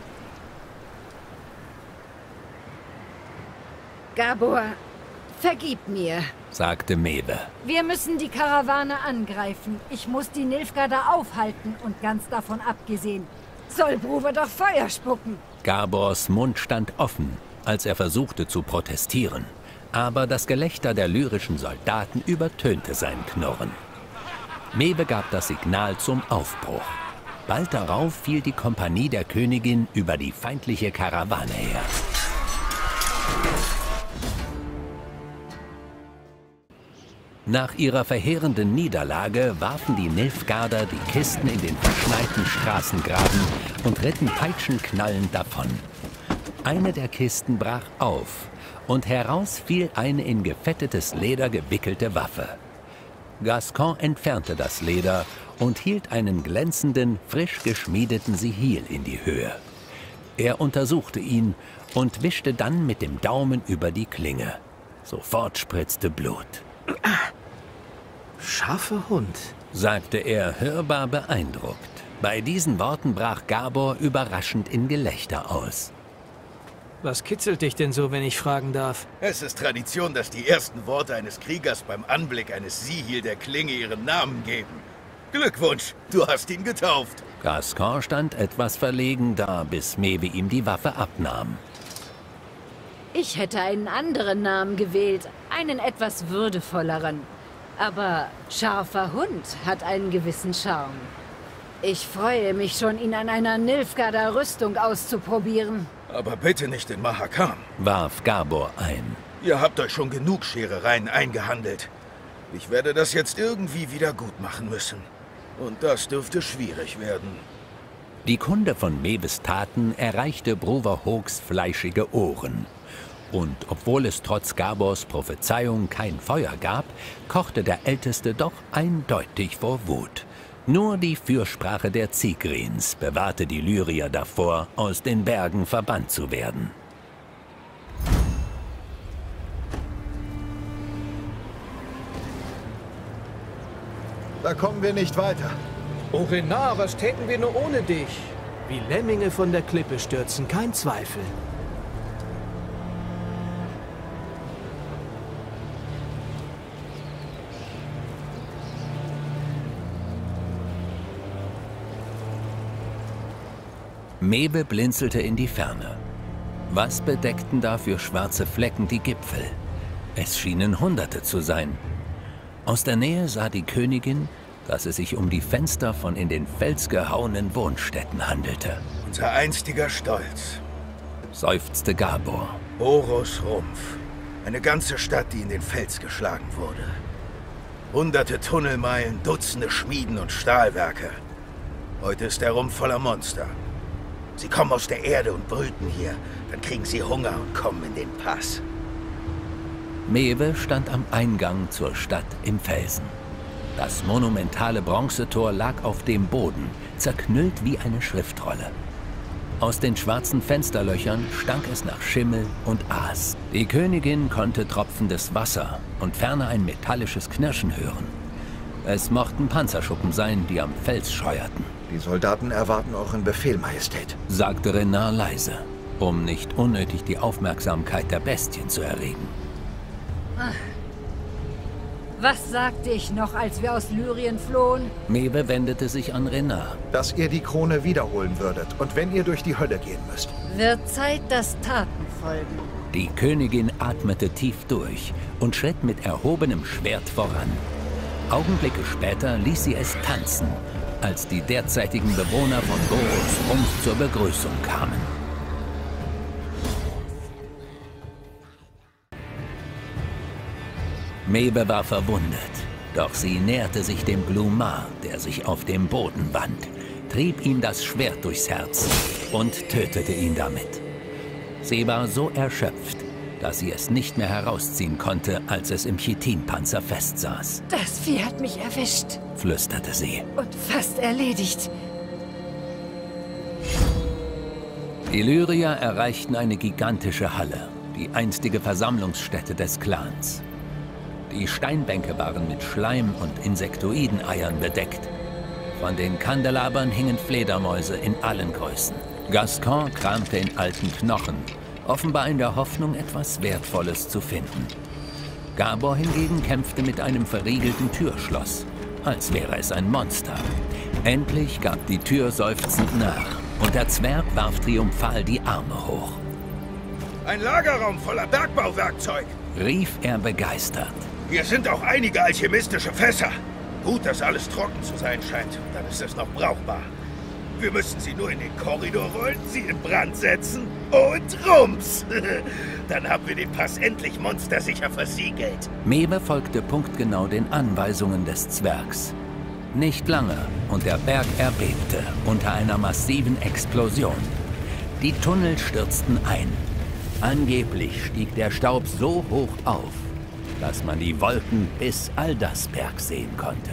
Gabor, vergib mir,
sagte Mewe.
Wir müssen die Karawane angreifen. Ich muss die Nilfgaarder aufhalten und ganz davon abgesehen, soll Bruver doch Feuer spucken.
Gabors Mund stand offen, als er versuchte zu protestieren. Aber das Gelächter der lyrischen Soldaten übertönte sein Knurren. Mewe gab das Signal zum Aufbruch. Bald darauf fiel die Kompanie der Königin über die feindliche Karawane her. Nach ihrer verheerenden Niederlage warfen die Nilfgaarder die Kisten in den verschneiten Straßengraben und ritten peitschenknallend davon. Eine der Kisten brach auf und heraus fiel eine in gefettetes Leder gewickelte Waffe. Gascoigne entfernte das Leder und hielt einen glänzenden, frisch geschmiedeten Sihil in die Höhe. Er untersuchte ihn und wischte dann mit dem Daumen über die Klinge. Sofort spritzte Blut.
Scharfer Hund,
sagte er, hörbar beeindruckt. Bei diesen Worten brach Gabor überraschend in Gelächter aus.
Was kitzelt dich denn so, wenn ich fragen darf?
Es ist Tradition, dass die ersten Worte eines Kriegers beim Anblick eines Sihil der Klinge ihren Namen geben. Glückwunsch, du hast ihn getauft.
Gascoigne stand etwas verlegen da, bis Mewe ihm die Waffe abnahm.
Ich hätte einen anderen Namen gewählt, einen etwas würdevolleren. Aber scharfer Hund hat einen gewissen Charme. Ich freue mich schon, ihn an einer Nilfgaarder Rüstung auszuprobieren.
Aber bitte nicht in Mahakam,
warf Gabor ein.
Ihr habt euch schon genug Scherereien eingehandelt. Ich werde das jetzt irgendwie wieder gut machen müssen. Und das dürfte schwierig werden.
Die Kunde von Mewes Taten erreichte Bruver Hoogs fleischige Ohren. Und obwohl es trotz Gabors Prophezeiung kein Feuer gab, kochte der Älteste doch eindeutig vor Wut. Nur die Fürsprache der Zigrins bewahrte die Lyrier davor, aus den Bergen verbannt zu werden.
Da kommen wir nicht weiter.
Oh Renard, was täten wir nur ohne dich? Wie Lemminge von der Klippe stürzen, kein Zweifel.
Mewe blinzelte in die Ferne. Was bedeckten da für schwarze Flecken die Gipfel? Es schienen Hunderte zu sein. Aus der Nähe sah die Königin, dass es sich um die Fenster von in den Fels gehauenen Wohnstätten handelte.
Unser einstiger Stolz,
seufzte Gabor.
Boros Rumpf. Eine ganze Stadt, die in den Fels geschlagen wurde. Hunderte Tunnelmeilen, Dutzende Schmieden und Stahlwerke. Heute ist der Rumpf voller Monster. Sie kommen aus der Erde und brüten hier. Dann kriegen sie Hunger und kommen in den Pass.
Mewe stand am Eingang zur Stadt im Felsen. Das monumentale Bronzetor lag auf dem Boden, zerknüllt wie eine Schriftrolle. Aus den schwarzen Fensterlöchern stank es nach Schimmel und Aas. Die Königin konnte tropfendes Wasser und ferner ein metallisches Knirschen hören. Es mochten Panzerschuppen sein, die am Fels scheuerten.
Die Soldaten erwarten euren Befehl, Majestät,
sagte Renard leise, um nicht unnötig die Aufmerksamkeit der Bestien zu erregen.
Ach. Was sagte ich noch, als wir aus Lyrien flohen?
Mewe wendete sich an Renard.
Dass ihr die Krone wiederholen würdet und wenn ihr durch die Hölle gehen müsst.
Wird Zeit, dass Taten folgen.
Die Königin atmete tief durch und schritt mit erhobenem Schwert voran. Augenblicke später ließ sie es tanzen, als die derzeitigen Bewohner von Goros Rumpf zur Begrüßung kamen. Mewe war verwundet, doch sie näherte sich dem Glumar, der sich auf dem Boden wand, trieb ihm das Schwert durchs Herz und tötete ihn damit. Sie war so erschöpft, dass sie es nicht mehr herausziehen konnte, als es im Chitinpanzer festsaß.
Das Vieh hat mich erwischt,
flüsterte sie.
Und fast erledigt.
Die Lyrier erreichten eine gigantische Halle, die einstige Versammlungsstätte des Clans. Die Steinbänke waren mit Schleim- und Insektoideneiern bedeckt. Von den Kandelabern hingen Fledermäuse in allen Größen. Gascoigne kramte in alten Knochen, offenbar in der Hoffnung, etwas Wertvolles zu finden. Gabor hingegen kämpfte mit einem verriegelten Türschloss, als wäre es ein Monster. Endlich gab die Tür seufzend nach und der Zwerg warf triumphal die Arme hoch.
Ein Lagerraum voller Bergbauwerkzeug,
rief er begeistert.
Hier sind auch einige alchemistische Fässer. Gut, dass alles trocken zu sein scheint. Dann ist es noch brauchbar. Wir müssen sie nur in den Korridor rollen, sie in Brand setzen und rums. Dann haben wir den Pass endlich monstersicher versiegelt.
Mewe folgte punktgenau den Anweisungen des Zwergs. Nicht lange und der Berg erbebte unter einer massiven Explosion. Die Tunnel stürzten ein. Angeblich stieg der Staub so hoch auf, dass man die Wolken bis Aldasberg sehen konnte.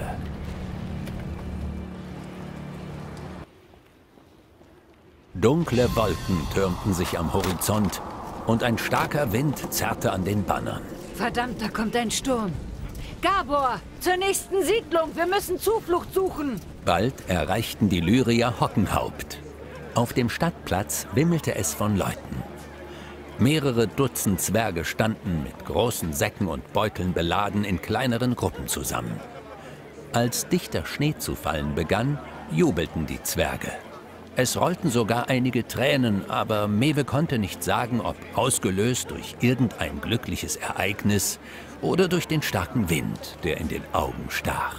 Dunkle Wolken türmten sich am Horizont und ein starker Wind zerrte an den Bannern.
Verdammt, da kommt ein Sturm. Gabor, zur nächsten Siedlung. Wir müssen Zuflucht suchen.
Bald erreichten die Lyrier Hockenhaupt. Auf dem Stadtplatz wimmelte es von Leuten. Mehrere Dutzend Zwerge standen mit großen Säcken und Beuteln beladen in kleineren Gruppen zusammen. Als dichter Schnee zu fallen begann, jubelten die Zwerge. Es rollten sogar einige Tränen, aber Mewe konnte nicht sagen, ob ausgelöst durch irgendein glückliches Ereignis oder durch den starken Wind, der in den Augen stach.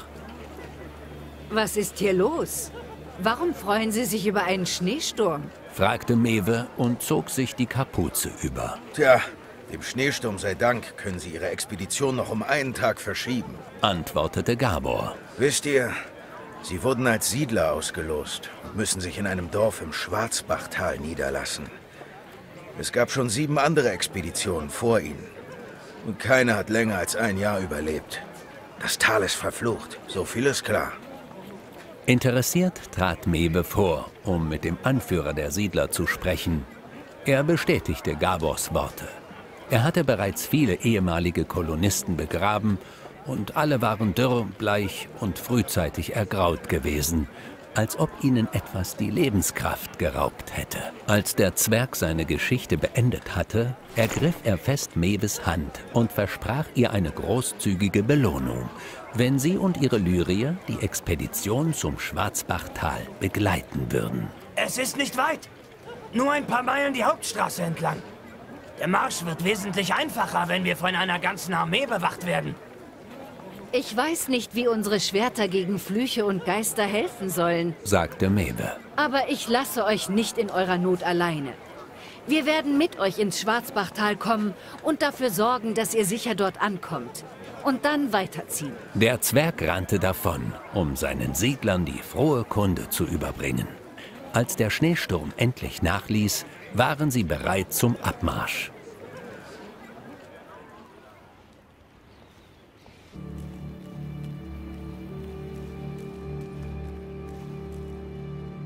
Was ist hier los? Warum freuen Sie sich über einen Schneesturm?
Fragte Mewe und zog sich die Kapuze über.
Tja, dem Schneesturm sei Dank können Sie Ihre Expedition noch um einen Tag verschieben,
antwortete Gabor.
Wisst ihr, Sie wurden als Siedler ausgelost und müssen sich in einem Dorf im Schwarzbachtal niederlassen. Es gab schon sieben andere Expeditionen vor Ihnen. Und keine hat länger als ein Jahr überlebt. Das Tal ist verflucht, so viel ist klar.
Interessiert trat Mewe vor, um mit dem Anführer der Siedler zu sprechen. Er bestätigte Gabors Worte. Er hatte bereits viele ehemalige Kolonisten begraben und alle waren dürr, bleich und frühzeitig ergraut gewesen, als ob ihnen etwas die Lebenskraft geraubt hätte. Als der Zwerg seine Geschichte beendet hatte, ergriff er fest Mewes Hand und versprach ihr eine großzügige Belohnung, wenn sie und ihre Lyrier die Expedition zum Schwarzbachtal begleiten würden.
Es ist nicht weit. Nur ein paar Meilen die Hauptstraße entlang. Der Marsch wird wesentlich einfacher, wenn wir von einer ganzen Armee bewacht werden.
Ich weiß nicht, wie unsere Schwerter gegen Flüche und Geister helfen sollen,
sagte Mewe.
Aber ich lasse euch nicht in eurer Not alleine. Wir werden mit euch ins Schwarzbachtal kommen und dafür sorgen, dass ihr sicher dort ankommt. Und dann weiterziehen.
Der Zwerg rannte davon, um seinen Siedlern die frohe Kunde zu überbringen. Als der Schneesturm endlich nachließ, waren sie bereit zum Abmarsch.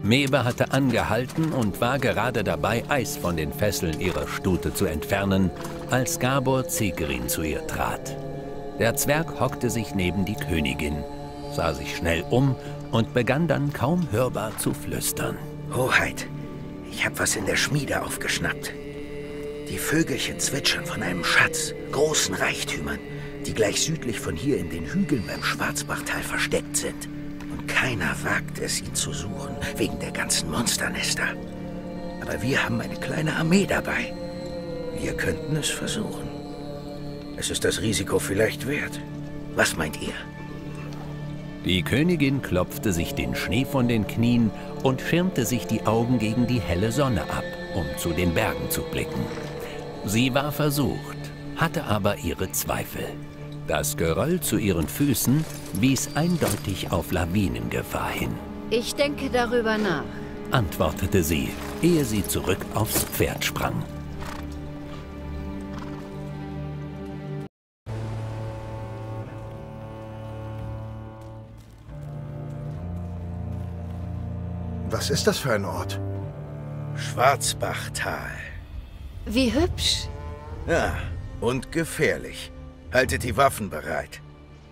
Maeve hatte angehalten und war gerade dabei, Eis von den Fesseln ihrer Stute zu entfernen, als Gabor Zekerin zu ihr trat. Der Zwerg hockte sich neben die Königin, sah sich schnell um und begann dann kaum hörbar zu flüstern.
Hoheit, ich habe was in der Schmiede aufgeschnappt. Die Vögelchen zwitschern von einem Schatz, großen Reichtümern, die gleich südlich von hier in den Hügeln beim Schwarzbachtal versteckt sind. Und keiner wagt es, ihn zu suchen, wegen der ganzen Monsternester. Aber wir haben eine kleine Armee dabei. Wir könnten es versuchen. Es ist das Risiko vielleicht wert. Was meint ihr?
Die Königin klopfte sich den Schnee von den Knien und schirmte sich die Augen gegen die helle Sonne ab, um zu den Bergen zu blicken. Sie war versucht, hatte aber ihre Zweifel. Das Geröll zu ihren Füßen wies eindeutig auf Lawinengefahr hin.
Ich denke darüber nach,
antwortete sie, ehe sie zurück aufs Pferd sprang.
Was ist das für ein Ort?
Schwarzbachtal.
Wie hübsch.
Ja, und gefährlich. Haltet die Waffen bereit.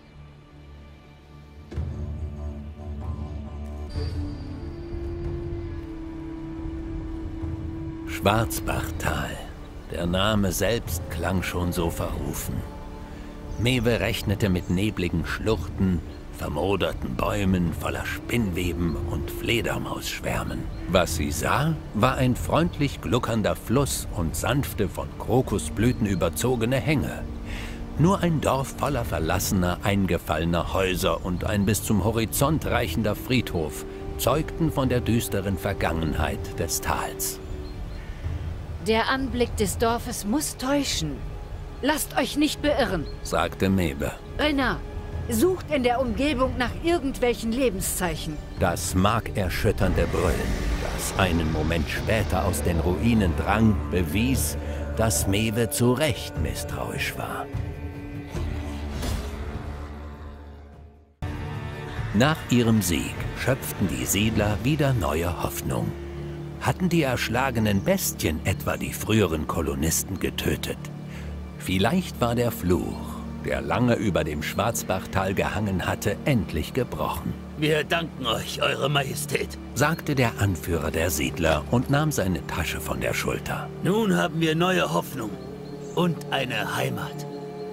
Schwarzbachtal. Der Name selbst klang schon so verrufen. Maeve rechnete mit nebligen Schluchten, vermoderten Bäumen voller Spinnweben und Fledermausschwärmen. Was sie sah, war ein freundlich gluckernder Fluss und sanfte, von Krokusblüten überzogene Hänge. Nur ein Dorf voller verlassener, eingefallener Häuser und ein bis zum Horizont reichender Friedhof zeugten von der düsteren Vergangenheit des Tals.
Der Anblick des Dorfes muss täuschen. Lasst euch nicht beirren,
sagte Maeve.
Renard, sucht in der Umgebung nach irgendwelchen Lebenszeichen.
Das markerschütternde Brüllen, das einen Moment später aus den Ruinen drang, bewies, dass Maeve zu Recht misstrauisch war. Nach ihrem Sieg schöpften die Siedler wieder neue Hoffnung. Hatten die erschlagenen Bestien etwa die früheren Kolonisten getötet? Vielleicht war der Fluch, der lange über dem Schwarzbachtal gehangen hatte, endlich gebrochen.
Wir danken euch, Eure Majestät,
sagte der Anführer der Siedler und nahm seine Tasche von der Schulter.
Nun haben wir neue Hoffnung und eine Heimat.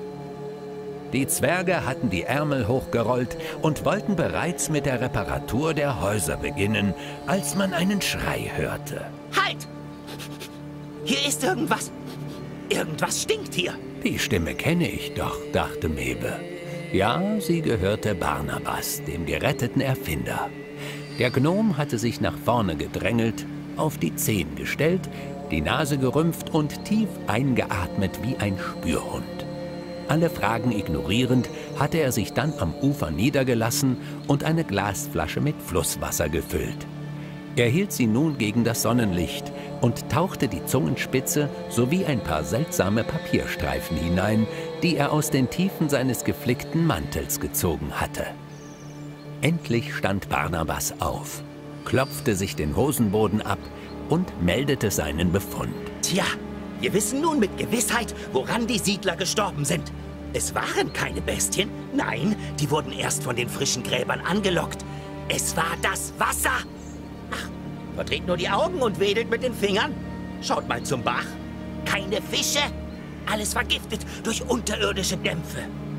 Die Zwerge hatten die Ärmel hochgerollt und wollten bereits mit der Reparatur der Häuser beginnen, als man einen Schrei hörte.
Halt! Hier ist irgendwas. Irgendwas stinkt hier.
Die Stimme kenne ich doch, dachte Maeve. Ja, sie gehörte Barnabas, dem geretteten Erfinder. Der Gnom hatte sich nach vorne gedrängelt, auf die Zehen gestellt, die Nase gerümpft und tief eingeatmet wie ein Spürhund. Alle Fragen ignorierend, hatte er sich dann am Ufer niedergelassen und eine Glasflasche mit Flusswasser gefüllt. Er hielt sie nun gegen das Sonnenlicht und tauchte die Zungenspitze sowie ein paar seltsame Papierstreifen hinein, die er aus den Tiefen seines geflickten Mantels gezogen hatte. Endlich stand Barnabas auf, klopfte sich den Hosenboden ab und meldete seinen Befund.
Tja, wir wissen nun mit Gewissheit, woran die Siedler gestorben sind. Es waren keine Bestien. Nein, die wurden erst von den frischen Gräbern angelockt. Es war das Wasser. Ach, verdreht nur die Augen und wedelt mit den Fingern. Schaut mal zum Bach. Keine Fische. Alles vergiftet durch unterirdische Dämpfe.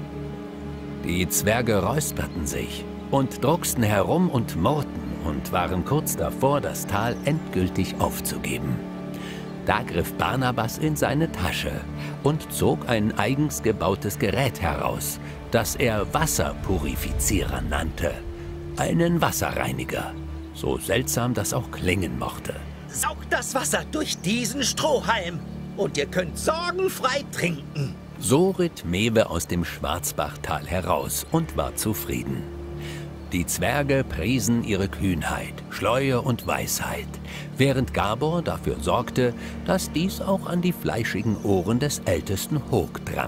Die Zwerge räusperten sich und drucksten herum und murrten und waren kurz davor, das Tal endgültig aufzugeben. Da griff Barnabas in seine Tasche und zog ein eigens gebautes Gerät heraus, das er Wasserpurifizierer nannte. Einen Wasserreiniger, so seltsam das auch klingen mochte.
Saugt das Wasser durch diesen Strohhalm und ihr könnt sorgenfrei trinken.
So ritt Maeve aus dem Schwarzbachtal heraus und war zufrieden. Die Zwerge priesen ihre Kühnheit, Schleue und Weisheit, während Gabor dafür sorgte, dass dies auch an die fleischigen Ohren des ältesten Hoog drang.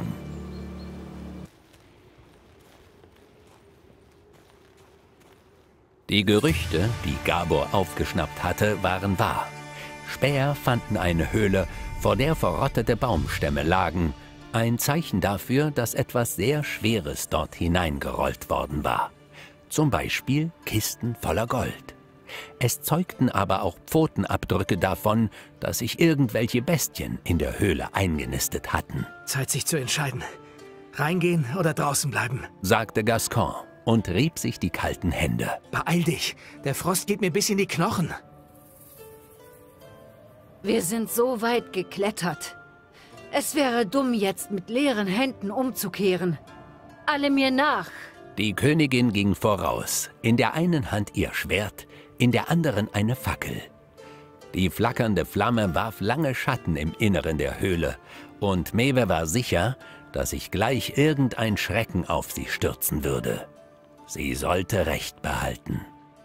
Die Gerüchte, die Gabor aufgeschnappt hatte, waren wahr. Späher fanden eine Höhle, vor der verrottete Baumstämme lagen. Ein Zeichen dafür, dass etwas sehr Schweres dort hineingerollt worden war. Zum Beispiel Kisten voller Gold. Es zeugten aber auch Pfotenabdrücke davon, dass sich irgendwelche Bestien in der Höhle eingenistet hatten.
Zeit, sich zu entscheiden. Reingehen oder draußen bleiben,
sagte Gascoigne und rieb sich die kalten Hände.
Beeil dich, der Frost geht mir bis in die Knochen.
Wir sind so weit geklettert. Es wäre dumm, jetzt mit leeren Händen umzukehren. Alle mir nach.
Die Königin ging voraus, in der einen Hand ihr Schwert, in der anderen eine Fackel. Die flackernde Flamme warf lange Schatten im Inneren der Höhle, und Maeve war sicher, dass sich gleich irgendein Schrecken auf sie stürzen würde. Sie sollte Recht behalten.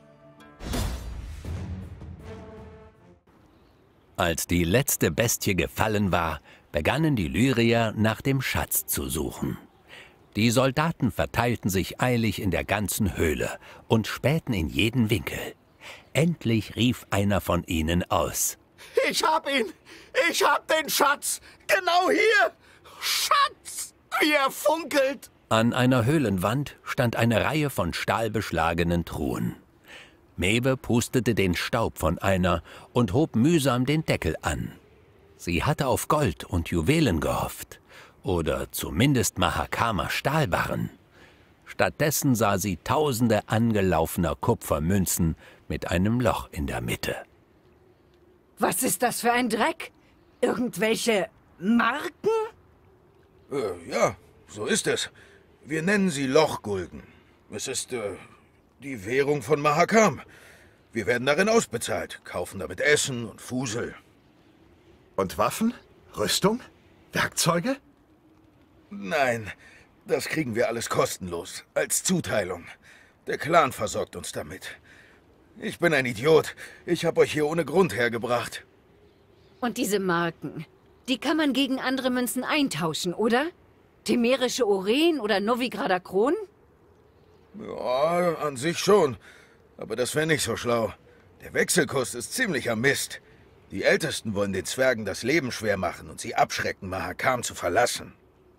Als die letzte Bestie gefallen war, begannen die Lyrier nach dem Schatz zu suchen. Die Soldaten verteilten sich eilig in der ganzen Höhle und spähten in jeden Winkel. Endlich rief einer von ihnen aus:
Ich hab ihn! Ich hab den Schatz! Genau hier! Schatz! Wie er funkelt!
An einer Höhlenwand stand eine Reihe von stahlbeschlagenen Truhen. Maeve pustete den Staub von einer und hob mühsam den Deckel an. Sie hatte auf Gold und Juwelen gehofft. Oder zumindest Mahakamer Stahlbarren. Stattdessen sah sie tausende angelaufener Kupfermünzen mit einem Loch in der Mitte.
Was ist das für ein Dreck? Irgendwelche Marken?
Äh, ja, so ist es. Wir nennen sie Lochgulden. Es ist, äh, die Währung von Mahakam. Wir werden darin ausbezahlt, kaufen damit Essen und Fusel.
Und Waffen? Rüstung? Werkzeuge?
Nein, das kriegen wir alles kostenlos, als Zuteilung. Der Clan versorgt uns damit. Ich bin ein Idiot. Ich habe euch hier ohne Grund hergebracht.
Und diese Marken, die kann man gegen andere Münzen eintauschen, oder? Temerische Oren oder Novigrader Kronen?
Ja, an sich schon. Aber das wäre nicht so schlau. Der Wechselkurs ist ziemlicher Mist. Die Ältesten wollen den Zwergen das Leben schwer machen und sie abschrecken, Mahakam zu verlassen.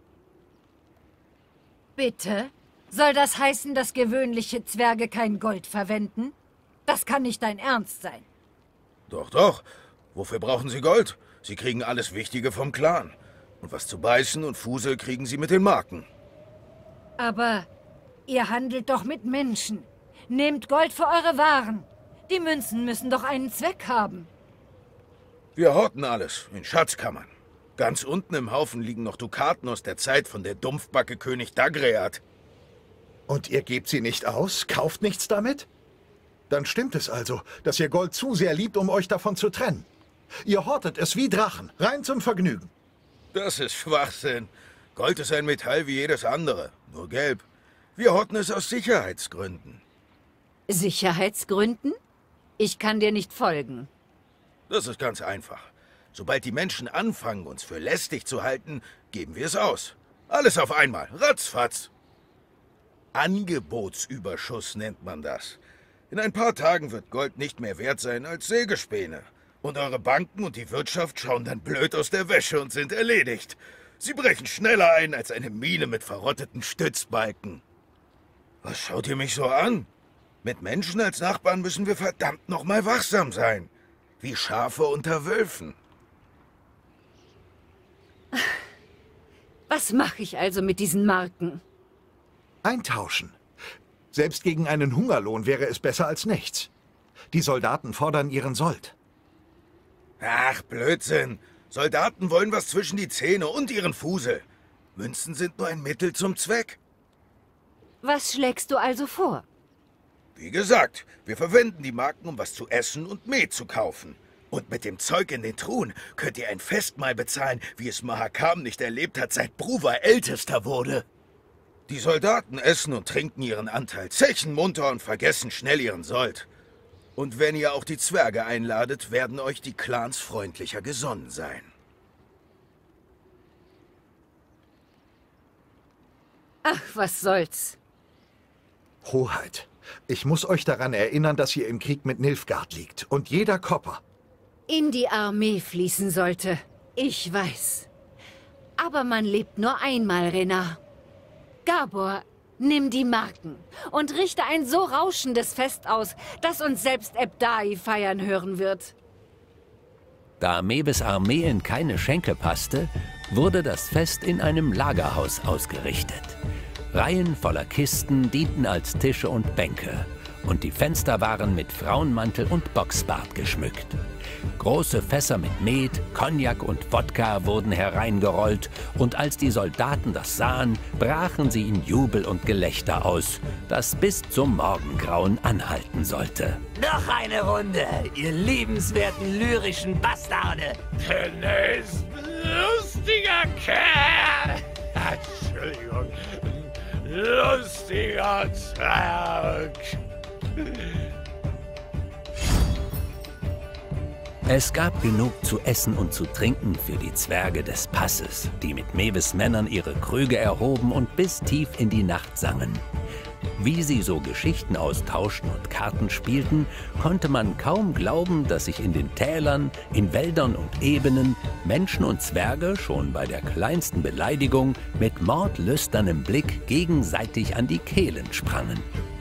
Bitte? Soll das heißen, dass gewöhnliche Zwerge kein Gold verwenden? Das kann nicht dein Ernst sein.
Doch, doch. Wofür brauchen sie Gold? Sie kriegen alles Wichtige vom Clan. Und was zu beißen und Fusel kriegen sie mit den Marken.
Aber ihr handelt doch mit Menschen. Nehmt Gold für eure Waren. Die Münzen müssen doch einen Zweck haben.
Wir horten alles in Schatzkammern. Ganz unten im Haufen liegen noch Dukaten aus der Zeit von der Dumpfbacke König Dagreat.
Und ihr gebt sie nicht aus? Kauft nichts damit? Dann stimmt es also, dass ihr Gold zu sehr liebt, um euch davon zu trennen. Ihr hortet es wie Drachen, rein zum Vergnügen.
Das ist Schwachsinn. Gold ist ein Metall wie jedes andere, nur gelb. Wir horten es aus Sicherheitsgründen.
Sicherheitsgründen? Ich kann dir nicht folgen.
Das ist ganz einfach. Sobald die Menschen anfangen, uns für lästig zu halten, geben wir es aus. Alles auf einmal, ratzfatz. Angebotsüberschuss nennt man das. In ein paar Tagen wird Gold nicht mehr wert sein als Sägespäne. Und eure Banken und die Wirtschaft schauen dann blöd aus der Wäsche und sind erledigt. Sie brechen schneller ein als eine Mine mit verrotteten Stützbalken. Was schaut ihr mich so an? Mit Menschen als Nachbarn müssen wir verdammt noch mal wachsam sein. Wie Schafe unter Wölfen.
Was mache ich also mit diesen Marken?
Eintauschen. Selbst gegen einen Hungerlohn wäre es besser als nichts. Die Soldaten fordern ihren Sold.
Ach, Blödsinn. Soldaten wollen was zwischen die Zähne und ihren Fusel. Münzen sind nur ein Mittel zum Zweck.
Was schlägst du also vor?
Wie gesagt, wir verwenden die Marken, um was zu essen und Met zu kaufen. Und mit dem Zeug in den Truhen könnt ihr ein Festmahl bezahlen, wie es Mahakam nicht erlebt hat, seit Bruva Ältester wurde. Die Soldaten essen und trinken ihren Anteil, zechen munter und vergessen schnell ihren Sold. Und wenn ihr auch die Zwerge einladet, werden euch die Clans freundlicher gesonnen sein.
Ach, was soll's.
Hoheit, Ich muss euch daran erinnern, dass ihr im Krieg mit Nilfgaard liegt. Und jeder Kopper
in die Armee fließen sollte. Ich weiß. Aber man lebt nur einmal, Renard. Gabor, nimm die Marken und richte ein so rauschendes Fest aus, dass uns selbst Ebdai feiern hören wird.
Da Mewes Armee in keine Schenke passte, wurde das Fest in einem Lagerhaus ausgerichtet. Reihen voller Kisten dienten als Tische und Bänke, und die Fenster waren mit Frauenmantel und Boxbart geschmückt. Große Fässer mit Met, Cognac und Wodka wurden hereingerollt, und als die Soldaten das sahen, brachen sie in Jubel und Gelächter aus, das bis zum Morgengrauen anhalten sollte.
Noch eine Runde, ihr liebenswerten lyrischen Bastarde!
René ist ein lustiger Kerl! Entschuldigung, lustiger Zwerg!
Es gab genug zu essen und zu trinken für die Zwerge des Passes, die mit Mewes Männern ihre Krüge erhoben und bis tief in die Nacht sangen. Wie sie so Geschichten austauschten und Karten spielten, konnte man kaum glauben, dass sich in den Tälern, in Wäldern und Ebenen Menschen und Zwerge schon bei der kleinsten Beleidigung mit mordlüsternem Blick gegenseitig an die Kehlen sprangen.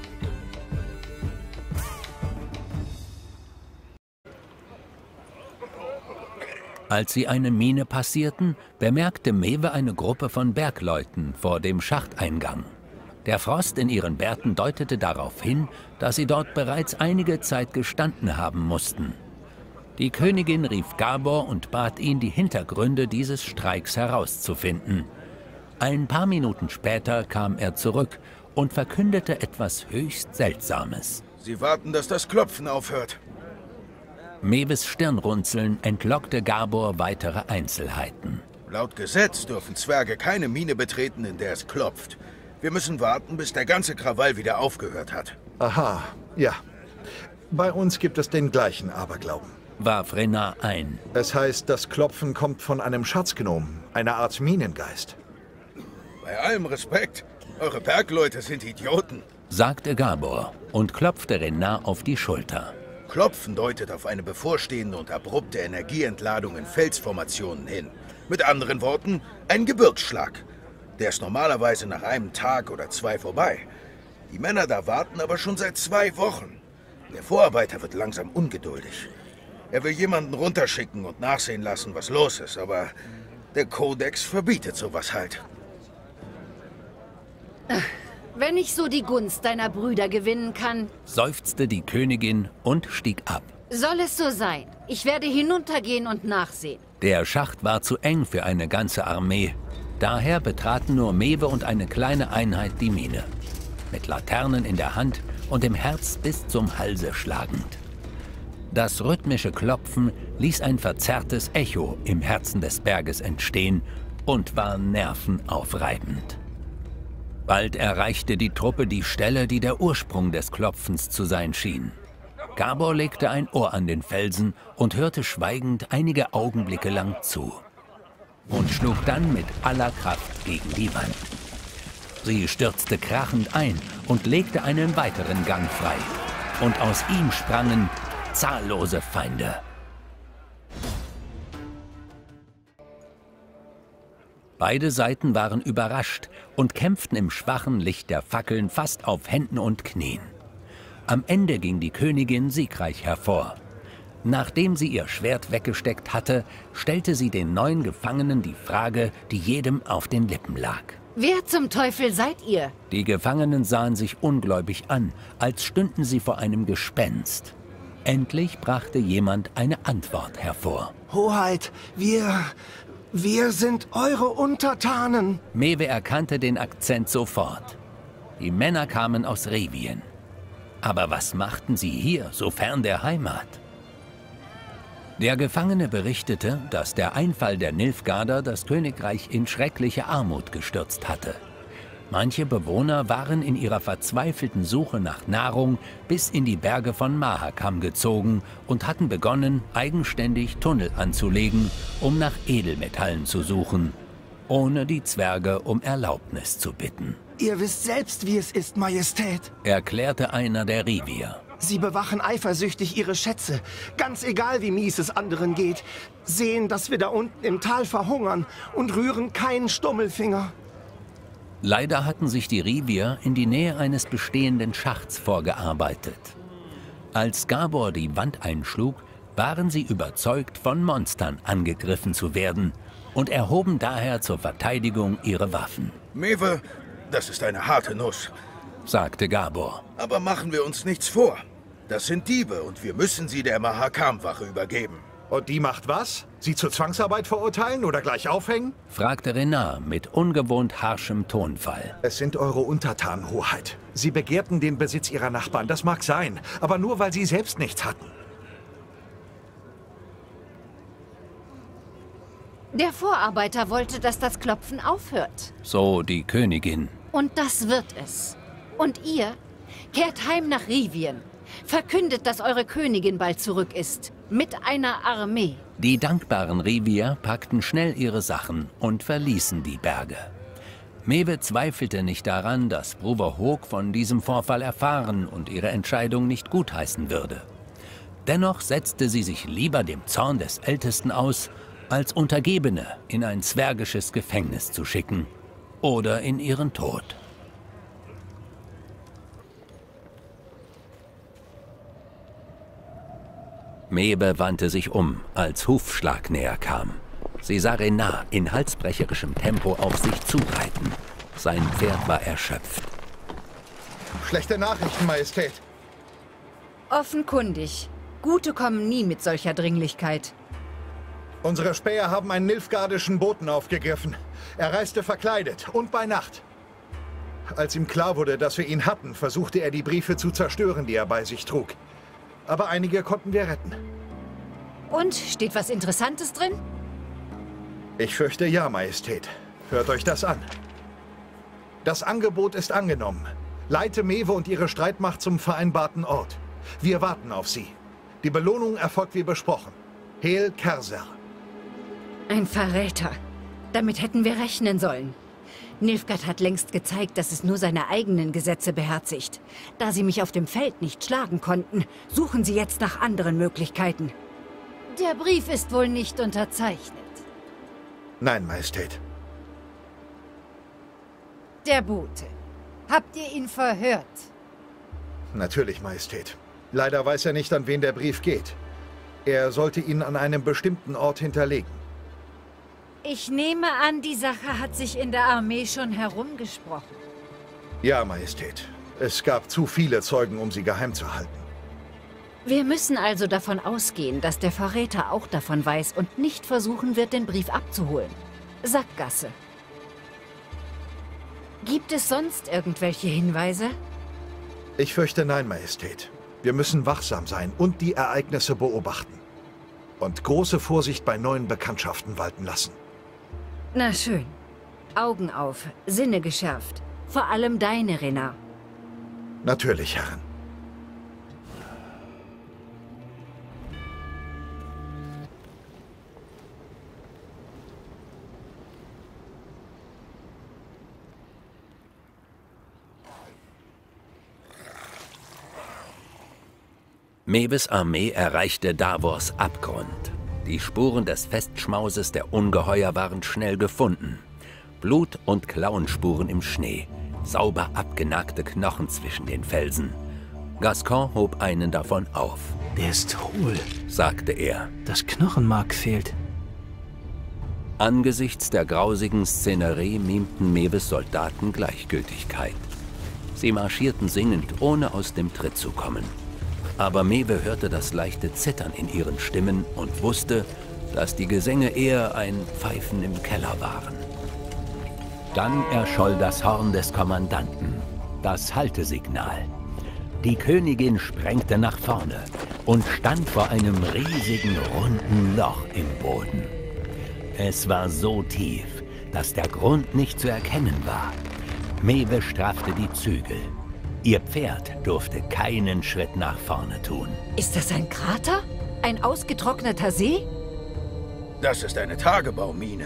Als sie eine Mine passierten, bemerkte Mewe eine Gruppe von Bergleuten vor dem Schachteingang. Der Frost in ihren Bärten deutete darauf hin, dass sie dort bereits einige Zeit gestanden haben mussten. Die Königin rief Gabor und bat ihn, die Hintergründe dieses Streiks herauszufinden. Ein paar Minuten später kam er zurück und verkündete etwas höchst Seltsames.
Sie warten, dass das Klopfen aufhört.
Mewes Stirnrunzeln entlockte Gabor weitere Einzelheiten.
Laut Gesetz dürfen Zwerge keine Mine betreten, in der es klopft. Wir müssen warten, bis der ganze Krawall wieder aufgehört hat.
Aha, ja. Bei uns gibt es den gleichen Aberglauben,
warf Renard ein.
Es heißt, das Klopfen kommt von einem Schatzgnom, einer Art Minengeist.
Bei allem Respekt, eure Bergleute sind Idioten,
sagte Gabor und klopfte Renard auf die Schulter.
Klopfen deutet auf eine bevorstehende und abrupte Energieentladung in Felsformationen hin. Mit anderen Worten, ein Gebirgsschlag. Der ist normalerweise nach einem Tag oder zwei vorbei. Die Männer da warten aber schon seit zwei Wochen. Der Vorarbeiter wird langsam ungeduldig. Er will jemanden runterschicken und nachsehen lassen, was los ist, aber der Kodex verbietet sowas halt.
Wenn ich so die Gunst deiner Brüder gewinnen kann,
seufzte die Königin und stieg ab.
Soll es so sein. Ich werde hinuntergehen und nachsehen.
Der Schacht war zu eng für eine ganze Armee. Daher betraten nur Mewe und eine kleine Einheit die Mine. Mit Laternen in der Hand und dem Herz bis zum Halse schlagend. Das rhythmische Klopfen ließ ein verzerrtes Echo im Herzen des Berges entstehen und war nervenaufreibend. Bald erreichte die Truppe die Stelle, die der Ursprung des Klopfens zu sein schien. Gabor legte ein Ohr an den Felsen und hörte schweigend einige Augenblicke lang zu. Und schlug dann mit aller Kraft gegen die Wand. Sie stürzte krachend ein und legte einen weiteren Gang frei. Und aus ihm sprangen zahllose Feinde. Beide Seiten waren überrascht und kämpften im schwachen Licht der Fackeln fast auf Händen und Knien. Am Ende ging die Königin siegreich hervor. Nachdem sie ihr Schwert weggesteckt hatte, stellte sie den neuen Gefangenen die Frage, die jedem auf den Lippen lag.
Wer zum Teufel seid ihr?
Die Gefangenen sahen sich ungläubig an, als stünden sie vor einem Gespenst. Endlich brachte jemand eine Antwort hervor.
Hoheit, wir... wir sind eure Untertanen.
Mewe erkannte den Akzent sofort. Die Männer kamen aus Revien. Aber was machten sie hier, so fern der Heimat? Der Gefangene berichtete, dass der Einfall der Nilfgaarder das Königreich in schreckliche Armut gestürzt hatte. Manche Bewohner waren in ihrer verzweifelten Suche nach Nahrung bis in die Berge von Mahakam gezogen und hatten begonnen, eigenständig Tunnel anzulegen, um nach Edelmetallen zu suchen. ohne die Zwerge um Erlaubnis zu bitten.
Ihr wisst selbst, wie es ist, Majestät,
erklärte einer der Rivier.
Sie bewachen eifersüchtig ihre Schätze. Ganz egal, wie mies es anderen geht. Sehen, dass wir da unten im Tal verhungern und rühren keinen Stummelfinger.
Leider hatten sich die Rivier in die Nähe eines bestehenden Schachts vorgearbeitet. Als Gabor die Wand einschlug, waren sie überzeugt, von Monstern angegriffen zu werden und erhoben daher zur Verteidigung ihre Waffen.
Mewe, das ist eine harte Nuss,
sagte Gabor.
Aber machen wir uns nichts vor. Das sind Diebe und wir müssen sie der Mahakam-Wache übergeben.
Und die macht was? Sie zur Zwangsarbeit verurteilen oder gleich aufhängen?
Fragte Renard mit ungewohnt harschem Tonfall.
Es sind eure Untertanen, Hoheit. Sie begehrten den Besitz ihrer Nachbarn, das mag sein, aber nur, weil sie selbst nichts hatten.
Der Vorarbeiter wollte, dass das Klopfen aufhört.
So die Königin.
Und das wird es. Und ihr kehrt heim nach Rivien. Verkündet, dass eure Königin bald zurück ist. Mit einer Armee.
Die dankbaren Rivier packten schnell ihre Sachen und verließen die Berge. Mewe zweifelte nicht daran, dass Bruder Hog von diesem Vorfall erfahren und ihre Entscheidung nicht gutheißen würde. Dennoch setzte sie sich lieber dem Zorn des Ältesten aus, als Untergebene in ein zwergisches Gefängnis zu schicken oder in ihren Tod. Mewe wandte sich um, als Hufschlag näher kam. Sie sah Renard in halsbrecherischem Tempo auf sich zureiten. Sein Pferd war erschöpft.
Schlechte Nachrichten, Majestät.
Offenkundig. Gute kommen nie mit solcher Dringlichkeit.
Unsere Späher haben einen nilfgaardischen Boten aufgegriffen. Er reiste verkleidet und bei Nacht. Als ihm klar wurde, dass wir ihn hatten, versuchte er, die Briefe zu zerstören, die er bei sich trug. Aber einige konnten wir retten.
Und? Steht was Interessantes drin?
Ich fürchte ja, Majestät. Hört euch das an. Das Angebot ist angenommen. Leite Mewe und ihre Streitmacht zum vereinbarten Ort. Wir warten auf sie. Die Belohnung erfolgt wie besprochen. Hel Kerser.
Ein Verräter. Damit hätten wir rechnen sollen. Nilfgaard hat längst gezeigt, dass es nur seine eigenen Gesetze beherzigt. Da sie mich auf dem Feld nicht schlagen konnten, suchen sie jetzt nach anderen Möglichkeiten. Der Brief ist wohl nicht unterzeichnet.
Nein, Majestät.
Der Bote. Habt ihr ihn verhört?
Natürlich, Majestät. Leider weiß er nicht, an wen der Brief geht. Er sollte ihn an einem bestimmten Ort hinterlegen.
Ich nehme an, die Sache hat sich in der Armee schon herumgesprochen.
Ja, Majestät. Es gab zu viele Zeugen, um sie geheim zu halten.
Wir müssen also davon ausgehen, dass der Verräter auch davon weiß und nicht versuchen wird, den Brief abzuholen. Sackgasse. Gibt es sonst irgendwelche Hinweise?
Ich fürchte nein, Majestät. Wir müssen wachsam sein und die Ereignisse beobachten. Und große Vorsicht bei neuen Bekanntschaften walten lassen.
Na schön. Augen auf, Sinne geschärft. Vor allem deine, Renard.
Natürlich, Herrin.
Mewes Armee erreichte Davors Abgrund. Die Spuren des Festschmauses der Ungeheuer waren schnell gefunden. Blut- und Klauenspuren im Schnee, sauber abgenagte Knochen zwischen den Felsen. Gascoigne hob einen davon auf.
Der ist hohl,
sagte er.
Das Knochenmark fehlt.
Angesichts der grausigen Szenerie mimten Mewes Soldaten Gleichgültigkeit. Sie marschierten singend, ohne aus dem Tritt zu kommen. Aber Mewe hörte das leichte Zittern in ihren Stimmen und wusste, dass die Gesänge eher ein Pfeifen im Keller waren. Dann erscholl das Horn des Kommandanten, das Haltesignal. Die Königin sprengte nach vorne und stand vor einem riesigen, runden Loch im Boden. Es war so tief, dass der Grund nicht zu erkennen war. Mewe straffte die Zügel. Ihr Pferd durfte keinen Schritt nach vorne tun.
Ist das ein Krater? Ein ausgetrockneter See?
Das ist eine Tagebaumine.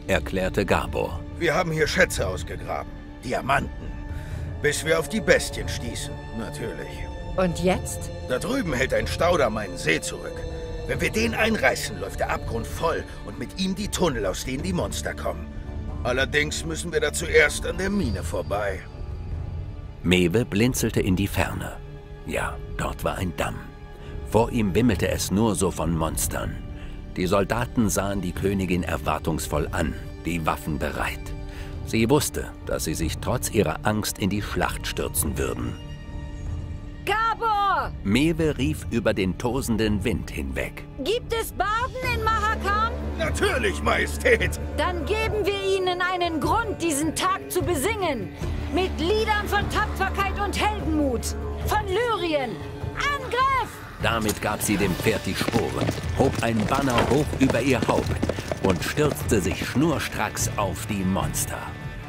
erklärte Gabor.
Wir haben hier Schätze ausgegraben. Diamanten. Bis wir auf die Bestien stießen, natürlich.
Und jetzt?
Da drüben hält ein Staudamm einen See zurück. Wenn wir den einreißen, läuft der Abgrund voll und mit ihm die Tunnel, aus denen die Monster kommen. Allerdings müssen wir da zuerst an der Mine vorbei.
Mewe blinzelte in die Ferne. Ja, dort war ein Damm. Vor ihm wimmelte es nur so von Monstern. Die Soldaten sahen die Königin erwartungsvoll an, die Waffen bereit. Sie wusste, dass sie sich trotz ihrer Angst in die Schlacht stürzen würden.
Gabor!
Mewe rief über den tosenden Wind hinweg.
Gibt es Barden in Mahakam?
Natürlich, Majestät!
Dann geben wir ihnen einen Grund, diesen Tag zu besingen. Mit Liedern von Tapferkeit und Heldenmut. Von Lyrien. Angriff!
Damit gab sie dem Pferd die Sporen, hob ein Banner hoch über ihr Haupt und stürzte sich schnurstracks auf die Monster.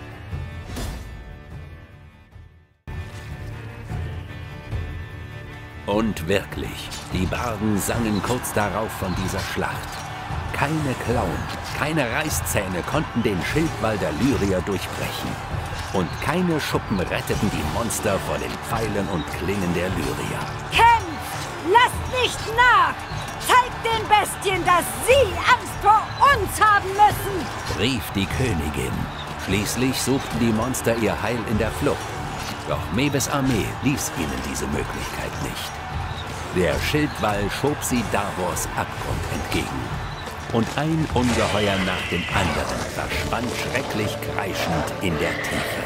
Und wirklich, die Barden sangen kurz darauf von dieser Schlacht. Keine Klauen, keine Reißzähne konnten den Schildwall der Lyrier durchbrechen. Und keine Schuppen retteten die Monster vor den Pfeilen und Klingen der Lyrier.
Kämpft! Lasst nicht nach! Zeigt den Bestien, dass sie Angst vor uns haben müssen!
Rief die Königin. Schließlich suchten die Monster ihr Heil in der Flucht. Doch Mewes Armee ließ ihnen diese Möglichkeit nicht. Der Schildwall schob sie Davors Abgrund entgegen. Und ein Ungeheuer nach dem anderen verschwand schrecklich kreischend in der Tiefe.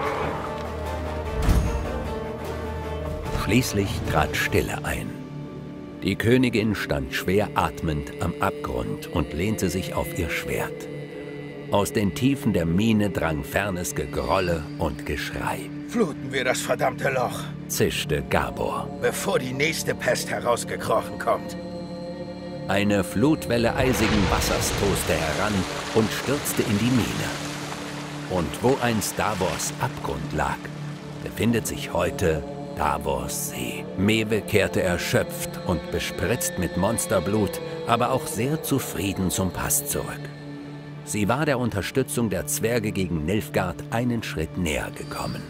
Schließlich trat Stille ein. Die Königin stand schwer atmend am Abgrund und lehnte sich auf ihr Schwert. Aus den Tiefen der Mine drang fernes Gegrolle und Geschrei.
Fluten wir das verdammte Loch,
zischte Gabor,
bevor die nächste Pest herausgekrochen kommt.
Eine Flutwelle eisigen Wassers toste heran und stürzte in die Mine. Und wo einst Davors Abgrund lag, befindet sich heute Davors See. Mewe kehrte erschöpft und bespritzt mit Monsterblut, aber auch sehr zufrieden zum Pass zurück. Sie war der Unterstützung der Zwerge gegen Nilfgaard einen Schritt näher gekommen.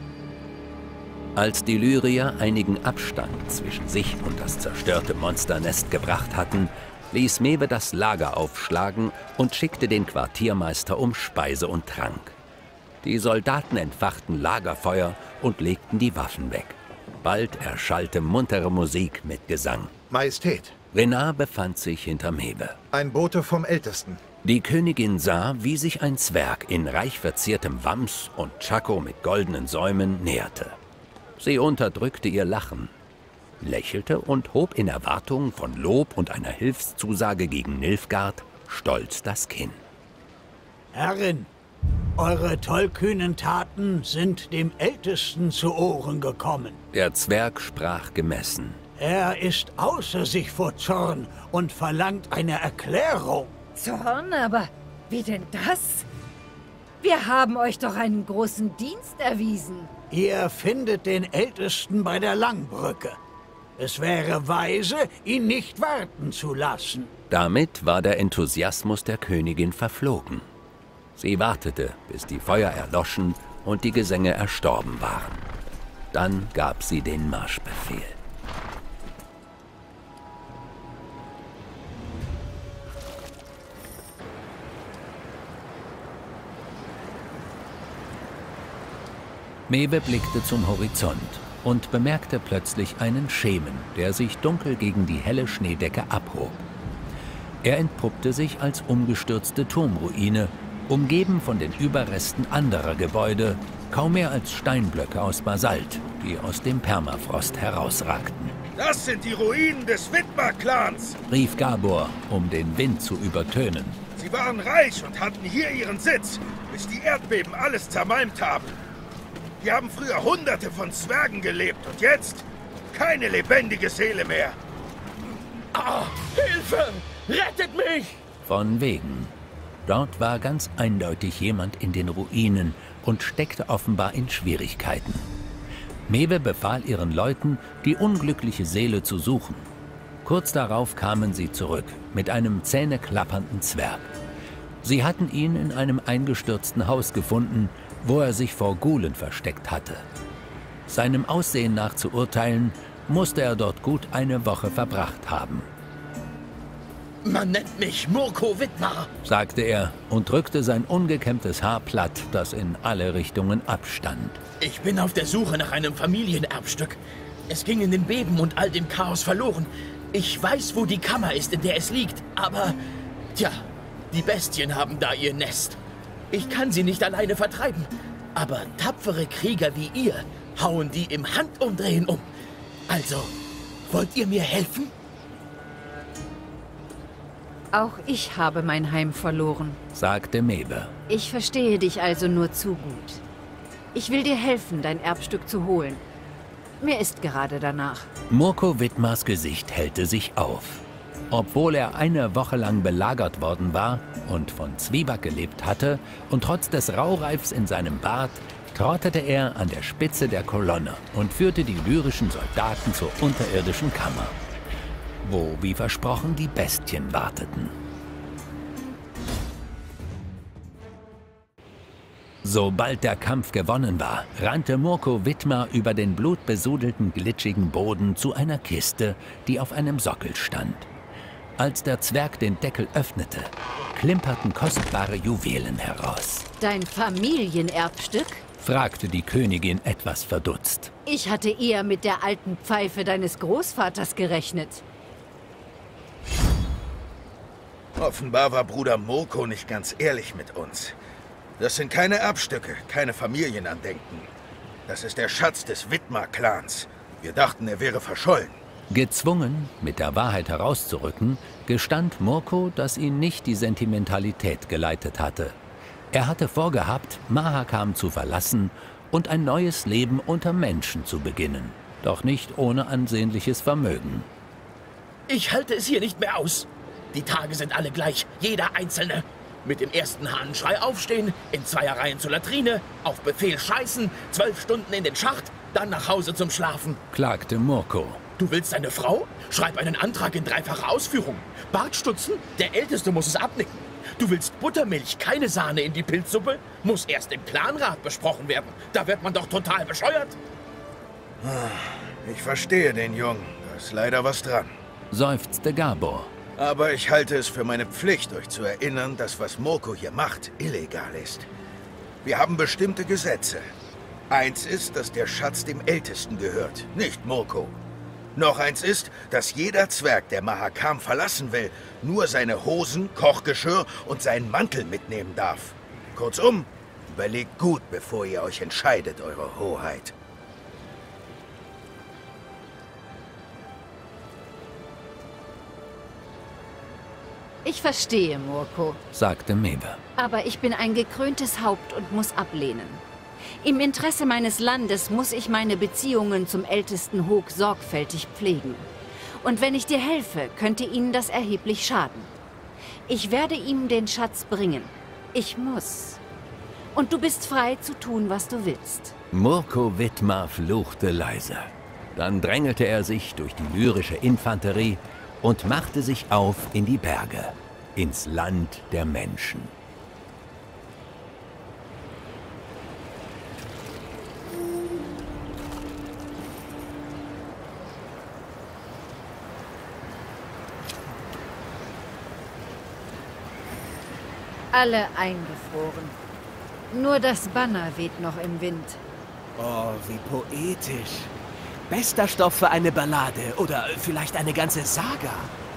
Als die Lyrier einigen Abstand zwischen sich und das zerstörte Monsternest gebracht hatten, ließ Mewe das Lager aufschlagen und schickte den Quartiermeister um Speise und Trank. Die Soldaten entfachten Lagerfeuer und legten die Waffen weg. Bald erschallte muntere Musik mit Gesang.
Majestät.
Renard befand sich hinter Mewe.
Ein Bote vom Ältesten.
Die Königin sah, wie sich ein Zwerg in reich verziertem Wams und Tschako mit goldenen Säumen näherte. Sie unterdrückte ihr Lachen, lächelte und hob in Erwartung von Lob und einer Hilfszusage gegen Nilfgaard stolz das Kinn.
Herrin, eure tollkühnen Taten sind dem Ältesten zu Ohren gekommen.
Der Zwerg sprach gemessen.
Er ist außer sich vor Zorn und verlangt eine Erklärung.
Zorn, aber wie denn das? Wir haben euch doch einen großen Dienst erwiesen.
Ihr findet den Ältesten bei der Langbrücke. Es wäre weise, ihn nicht warten zu lassen.
Damit war der Enthusiasmus der Königin verflogen. Sie wartete, bis die Feuer erloschen und die Gesänge erstorben waren. Dann gab sie den Marschbefehl. Mewe blickte zum Horizont und bemerkte plötzlich einen Schemen, der sich dunkel gegen die helle Schneedecke abhob. Er entpuppte sich als umgestürzte Turmruine, umgeben von den Überresten anderer Gebäude, kaum mehr als Steinblöcke aus Basalt, die aus dem Permafrost herausragten.
Das sind die Ruinen des Widmar-Clans,
rief Gabor, um den Wind zu übertönen.
Sie waren reich und hatten hier ihren Sitz, bis die Erdbeben alles zermalmt haben. Hier haben früher Hunderte von Zwergen gelebt und jetzt keine lebendige Seele mehr.
Ah, Hilfe! Rettet mich!
Von wegen. Dort war ganz eindeutig jemand in den Ruinen und steckte offenbar in Schwierigkeiten. Mewe befahl ihren Leuten, die unglückliche Seele zu suchen. Kurz darauf kamen sie zurück mit einem zähneklappernden Zwerg. Sie hatten ihn in einem eingestürzten Haus gefunden, wo er sich vor Ghoulen versteckt hatte. Seinem Aussehen nach zu urteilen, musste er dort gut eine Woche verbracht haben.
Man nennt mich Murko Widmar,
sagte er und drückte sein ungekämmtes Haar platt, das in alle Richtungen abstand.
Ich bin auf der Suche nach einem Familienerbstück. Es ging in den Beben und all dem Chaos verloren. Ich weiß, wo die Kammer ist, in der es liegt, aber... Tja, die Bestien haben da ihr Nest. Ich kann sie nicht alleine vertreiben, aber tapfere Krieger wie ihr hauen die im Handumdrehen um. Also, wollt ihr mir helfen?
Auch ich habe mein Heim verloren,
sagte Maeve.
Ich verstehe dich also nur zu gut. Ich will dir helfen, dein Erbstück zu holen. Mir ist gerade danach.
Murko Widmars Gesicht hellte sich auf. Obwohl er eine Woche lang belagert worden war und von Zwieback gelebt hatte und trotz des Raureifs in seinem Bart, trottete er an der Spitze der Kolonne und führte die lyrischen Soldaten zur unterirdischen Kammer, wo, wie versprochen, die Bestien warteten. Sobald der Kampf gewonnen war, rannte Murko Widmar über den blutbesudelten, glitschigen Boden zu einer Kiste, die auf einem Sockel stand. Als der Zwerg den Deckel öffnete, klimperten kostbare Juwelen heraus.
Dein Familienerbstück?
Fragte die Königin etwas verdutzt.
Ich hatte eher mit der alten Pfeife deines Großvaters gerechnet.
Offenbar war Bruder Murko nicht ganz ehrlich mit uns. Das sind keine Erbstücke, keine Familienandenken. Das ist der Schatz des Widmar-Clans. Wir dachten, er wäre verschollen.
Gezwungen, mit der Wahrheit herauszurücken, gestand Murko, dass ihn nicht die Sentimentalität geleitet hatte. Er hatte vorgehabt, Mahakam zu verlassen und ein neues Leben unter Menschen zu beginnen. Doch nicht ohne ansehnliches Vermögen.
Ich halte es hier nicht mehr aus. Die Tage sind alle gleich, jeder einzelne. Mit dem ersten Hahnenschrei aufstehen, in Zweierreihen zur Latrine, auf Befehl scheißen, zwölf Stunden in den Schacht, dann nach Hause zum Schlafen,
klagte Murko.
Du willst eine Frau? Schreib einen Antrag in dreifacher Ausführung. Bartstutzen? Der Älteste muss es abnicken. Du willst Buttermilch, keine Sahne in die Pilzsuppe? Muss erst im Clanrat besprochen werden. Da wird man doch total bescheuert.
Ich verstehe den Jungen. Da ist leider was dran,
seufzte Gabor.
Aber ich halte es für meine Pflicht, euch zu erinnern, dass was Murko hier macht, illegal ist. Wir haben bestimmte Gesetze. Eins ist, dass der Schatz dem Ältesten gehört, nicht Murko. Noch eins ist, dass jeder Zwerg, der Mahakam verlassen will, nur seine Hosen, Kochgeschirr und seinen Mantel mitnehmen darf. Kurzum, überlegt gut, bevor ihr euch entscheidet, Eure Hoheit.
Ich verstehe, Murko,
sagte Maeve.
Aber ich bin ein gekröntes Haupt und muss ablehnen. Im Interesse meines Landes muss ich meine Beziehungen zum ältesten Hog sorgfältig pflegen. Und wenn ich dir helfe, könnte ihnen das erheblich schaden. Ich werde ihm den Schatz bringen. Ich muss. Und du bist frei zu tun, was du willst.
Murko Widmar fluchte leise. Dann drängelte er sich durch die lyrische Infanterie und machte sich auf in die Berge, ins Land der Menschen.
Alle eingefroren. Nur das Banner weht noch im Wind.
Oh, wie poetisch. Bester Stoff für eine Ballade oder vielleicht eine ganze Saga.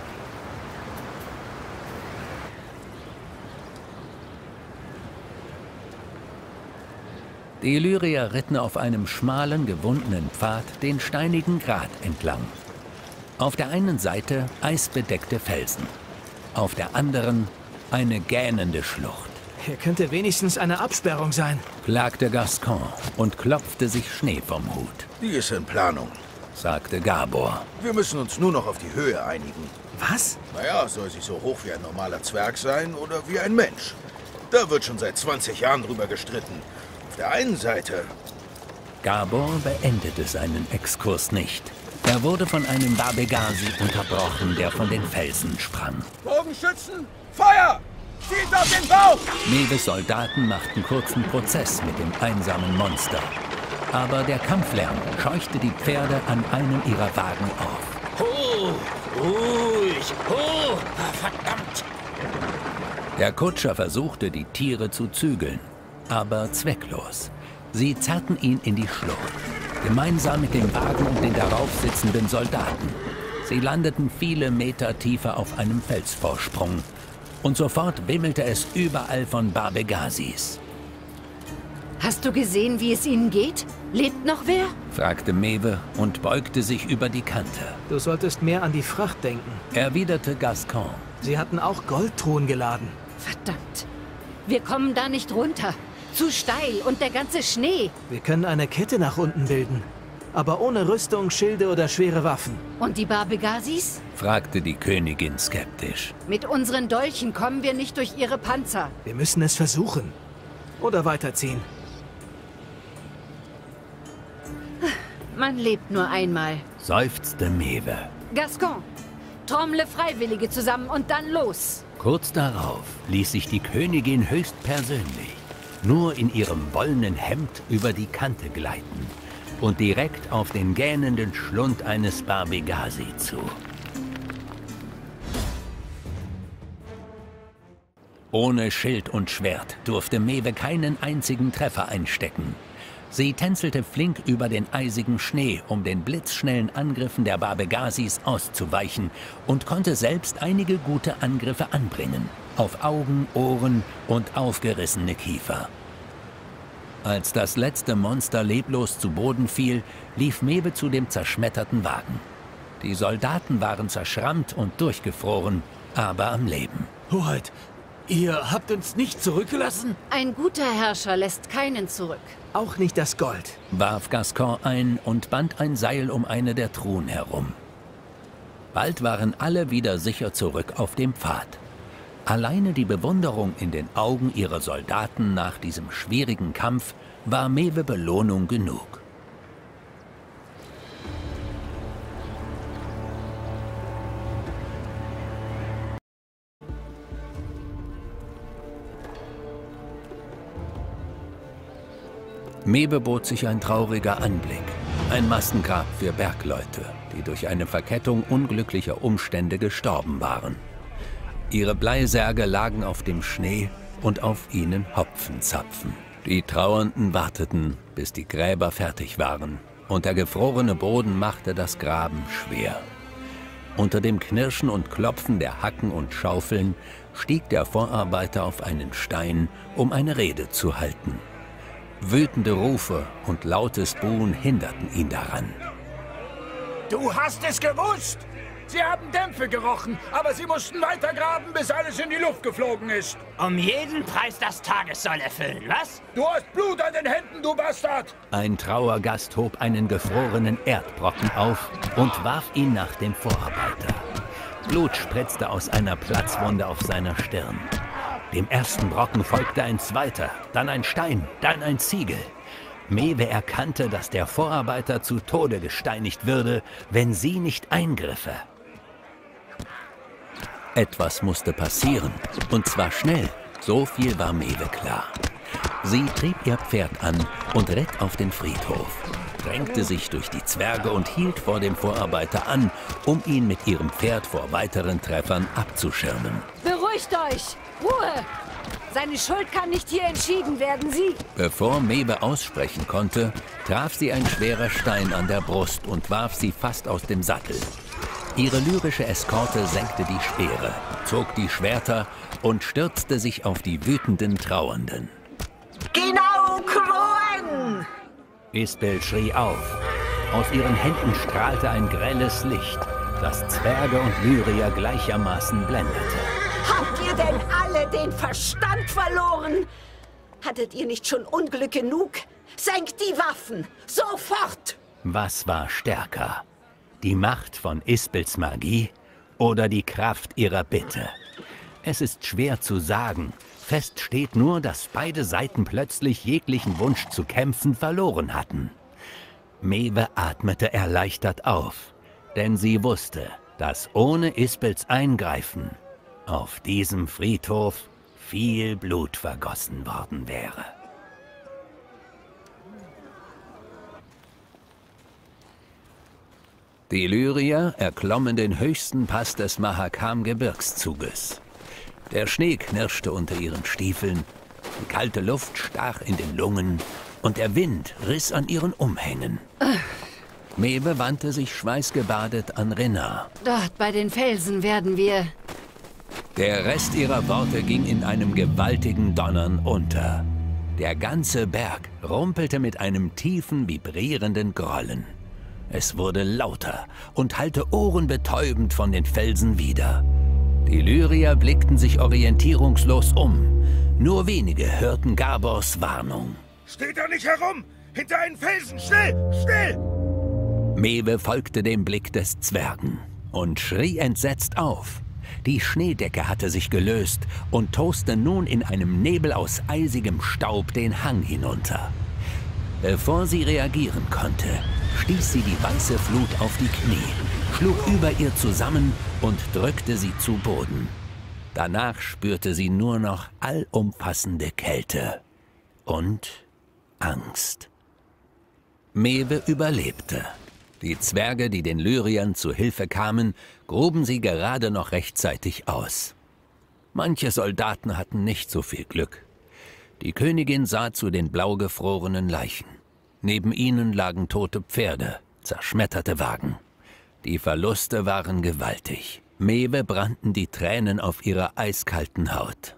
Die Illyrier ritten auf einem schmalen, gewundenen Pfad den steinigen Grat entlang. Auf der einen Seite eisbedeckte Felsen, auf der anderen eine gähnende Schlucht.
Hier könnte wenigstens eine Absperrung sein,
klagte Gascoigne und klopfte sich Schnee vom Hut.
Die ist in Planung,
sagte Gabor.
Wir müssen uns nur noch auf die Höhe einigen.
Was?
Naja, soll sie so hoch wie ein normaler Zwerg sein oder wie ein Mensch? Da wird schon seit zwanzig Jahren drüber gestritten. Auf der einen Seite...
Gabor beendete seinen Exkurs nicht. Er wurde von einem Babegasi unterbrochen, der von den Felsen sprang.
Bogenschützen, Feuer! Zielt auf den Bauch!
Meves Soldaten machten kurzen Prozess mit dem einsamen Monster. Aber der Kampflärm scheuchte die Pferde an einem ihrer Wagen auf.
Hoch! Ruhig! Hoch! Verdammt!
Der Kutscher versuchte, die Tiere zu zügeln, aber zwecklos. Sie zerrten ihn in die Schlucht, gemeinsam mit dem Wagen und den darauf sitzenden Soldaten. Sie landeten viele Meter tiefer auf einem Felsvorsprung. Und sofort wimmelte es überall von Barbegazis.
Hast du gesehen, wie es ihnen geht? Lebt noch wer?
Fragte Mewe und beugte sich über die Kante.
Du solltest mehr an die Fracht denken.
Erwiderte Gascoigne.
Sie hatten auch Goldtruhen geladen.
Verdammt. Wir kommen da nicht runter. Zu steil und der ganze Schnee.
Wir können eine Kette nach unten bilden. Aber ohne Rüstung, Schilde oder schwere Waffen.
Und die Barbegazis?
Fragte die Königin skeptisch.
Mit unseren Dolchen kommen wir nicht durch ihre Panzer.
Wir müssen es versuchen. Oder weiterziehen.
Man lebt nur einmal.
Seufzte Mewe.
Gascoigne, trommle Freiwillige zusammen und dann los.
Kurz darauf ließ sich die Königin höchstpersönlich nur in ihrem wollenen Hemd über die Kante gleiten und direkt auf den gähnenden Schlund eines Barbegazi zu. Ohne Schild und Schwert durfte Mewe keinen einzigen Treffer einstecken. Sie tänzelte flink über den eisigen Schnee, um den blitzschnellen Angriffen der Barbegazis auszuweichen und konnte selbst einige gute Angriffe anbringen. Auf Augen, Ohren und aufgerissene Kiefer. Als das letzte Monster leblos zu Boden fiel, lief Mewe zu dem zerschmetterten Wagen. Die Soldaten waren zerschrammt und durchgefroren, aber am Leben.
Hoheit, ihr habt uns nicht zurückgelassen?
Ein guter Herrscher lässt keinen zurück.
Auch nicht das Gold,
warf Gascoigne ein und band ein Seil um eine der Truhen herum. Bald waren alle wieder sicher zurück auf dem Pfad. Alleine die Bewunderung in den Augen ihrer Soldaten nach diesem schwierigen Kampf war Mewe Belohnung genug. Mewe bot sich ein trauriger Anblick. Ein Massengrab für Bergleute, die durch eine Verkettung unglücklicher Umstände gestorben waren. Ihre Bleisärge lagen auf dem Schnee und auf ihnen Hopfenzapfen. Die Trauernden warteten, bis die Gräber fertig waren, und der gefrorene Boden machte das Graben schwer. Unter dem Knirschen und Klopfen der Hacken und Schaufeln stieg der Vorarbeiter auf einen Stein, um eine Rede zu halten. Wütende Rufe und lautes Buhen hinderten ihn daran.
Du hast es gewusst! Sie haben Dämpfe gerochen, aber sie mussten weitergraben, bis alles in die Luft geflogen ist.
Um jeden Preis das Tagessoll erfüllen, was?
Du hast Blut an den Händen, du Bastard!
Ein Trauergast hob einen gefrorenen Erdbrocken auf und warf ihn nach dem Vorarbeiter. Blut spritzte aus einer Platzwunde auf seiner Stirn. Dem ersten Brocken folgte ein zweiter, dann ein Stein, dann ein Ziegel. Mewe erkannte, dass der Vorarbeiter zu Tode gesteinigt würde, wenn sie nicht eingriffe. Etwas musste passieren, und zwar schnell. So viel war Mewe klar. Sie trieb ihr Pferd an und ritt auf den Friedhof, drängte sich durch die Zwerge und hielt vor dem Vorarbeiter an, um ihn mit ihrem Pferd vor weiteren Treffern abzuschirmen.
Beruhigt euch! Ruhe! Seine Schuld kann nicht hier entschieden werden, Sie...
Bevor Mewe aussprechen konnte, traf sie ein schwerer Stein an der Brust und warf sie fast aus dem Sattel. Ihre lyrische Eskorte senkte die Speere, zog die Schwerter und stürzte sich auf die wütenden Trauernden.
Genau, Kroen!
Isbel schrie auf. Aus ihren Händen strahlte ein grelles Licht, das Zwerge und Lyrier gleichermaßen blendete.
Habt ihr denn alle den Verstand verloren? Hattet ihr nicht schon Unglück genug? Senkt die Waffen! Sofort!
Was war stärker? Die Macht von Isbels Magie oder die Kraft ihrer Bitte? Es ist schwer zu sagen. Fest steht nur, dass beide Seiten plötzlich jeglichen Wunsch zu kämpfen verloren hatten. Mewe atmete erleichtert auf, denn sie wusste, dass ohne Isbels Eingreifen auf diesem Friedhof viel Blut vergossen worden wäre. Die Illyrier erklommen den höchsten Pass des Mahakam-Gebirgszuges. Der Schnee knirschte unter ihren Stiefeln, die kalte Luft stach in den Lungen und der Wind riss an ihren Umhängen. Maeve wandte sich schweißgebadet an Renard.
Dort bei den Felsen werden wir...
Der Rest ihrer Worte ging in einem gewaltigen Donnern unter. Der ganze Berg rumpelte mit einem tiefen, vibrierenden Grollen. Es wurde lauter und hallte ohrenbetäubend von den Felsen wider. Die Illyrier blickten sich orientierungslos um. Nur wenige hörten Gabors Warnung.
Steht da nicht herum! Hinter einen Felsen! Schnell! Schnell!
Maeve folgte dem Blick des Zwergen und schrie entsetzt auf. Die Schneedecke hatte sich gelöst und toste nun in einem Nebel aus eisigem Staub den Hang hinunter. Bevor sie reagieren konnte, stieß sie die weiße Flut auf die Knie, schlug über ihr zusammen und drückte sie zu Boden. Danach spürte sie nur noch allumfassende Kälte und Angst. Maeve überlebte. Die Zwerge, die den Lyriern zu Hilfe kamen, gruben sie gerade noch rechtzeitig aus. Manche Soldaten hatten nicht so viel Glück. Die Königin sah zu den blau gefrorenen Leichen. Neben ihnen lagen tote Pferde, zerschmetterte Wagen. Die Verluste waren gewaltig. Maeve brannten die Tränen auf ihrer eiskalten Haut.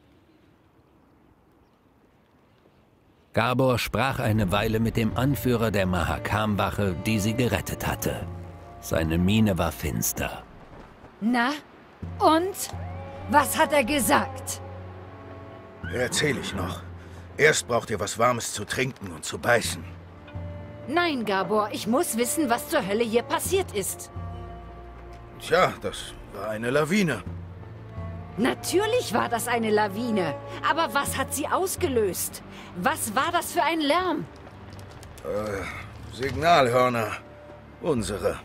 Gabor sprach eine Weile mit dem Anführer der Mahakam-Wache, die sie gerettet hatte. Seine Miene war finster.
Na, und? Was hat er gesagt?
Erzähl ich noch. Erst braucht ihr was Warmes zu trinken und zu beißen.
Nein, Gabor, ich muss wissen, was zur Hölle hier passiert ist.
Tja, das war eine Lawine.
Natürlich war das eine Lawine. Aber was hat sie ausgelöst? Was war das für ein Lärm?
Äh, Signalhörner. Unsere.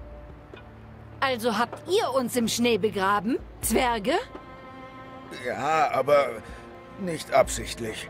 Also habt ihr uns im Schnee begraben? Zwerge?
Ja, aber nicht absichtlich.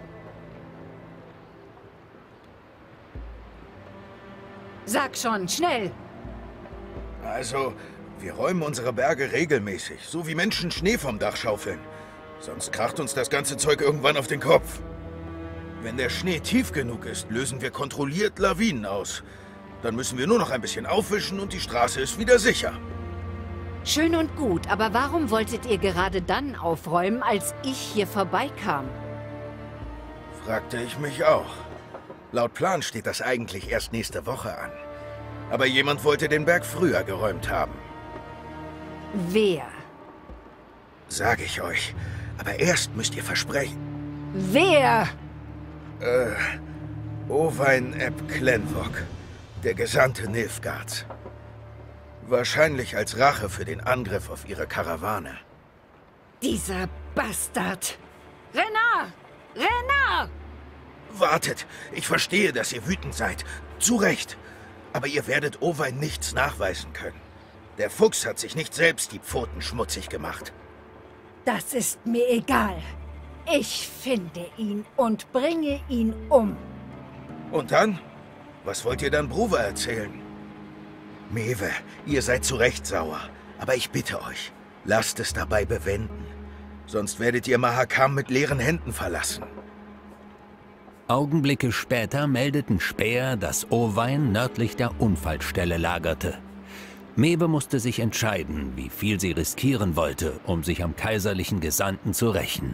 Sag schon, schnell.
Also, wir räumen unsere Berge regelmäßig, so wie Menschen Schnee vom Dach schaufeln. Sonst kracht uns das ganze Zeug irgendwann auf den Kopf. Wenn der Schnee tief genug ist, lösen wir kontrolliert Lawinen aus. Dann müssen wir nur noch ein bisschen aufwischen und die Straße ist wieder sicher.
Schön und gut, aber warum wolltet ihr gerade dann aufräumen, als ich hier vorbeikam?
Fragte ich mich auch. Laut Plan steht das eigentlich erst nächste Woche an. Aber jemand wollte den Berg früher geräumt haben.
Wer?
Sag ich euch. Aber erst müsst ihr versprechen.
Wer?
Äh, Owain eb Clenvok, der Gesandte Nilfgaards. Wahrscheinlich als Rache für den Angriff auf ihre Karawane.
Dieser Bastard! Renard! Renard!
Wartet! Ich verstehe, dass ihr wütend seid. Zu Recht. Aber ihr werdet Owain nichts nachweisen können. Der Fuchs hat sich nicht selbst die Pfoten schmutzig gemacht.
Das ist mir egal. Ich finde ihn und bringe ihn um.
Und dann? Was wollt ihr dann Bruver erzählen? Maeve, ihr seid zu Recht sauer. Aber ich bitte euch, lasst es dabei bewenden. Sonst werdet ihr Mahakam mit leeren Händen verlassen.
Augenblicke später meldeten Späher, dass Owain nördlich der Unfallstelle lagerte. Maeve musste sich entscheiden, wie viel sie riskieren wollte, um sich am kaiserlichen Gesandten zu rächen.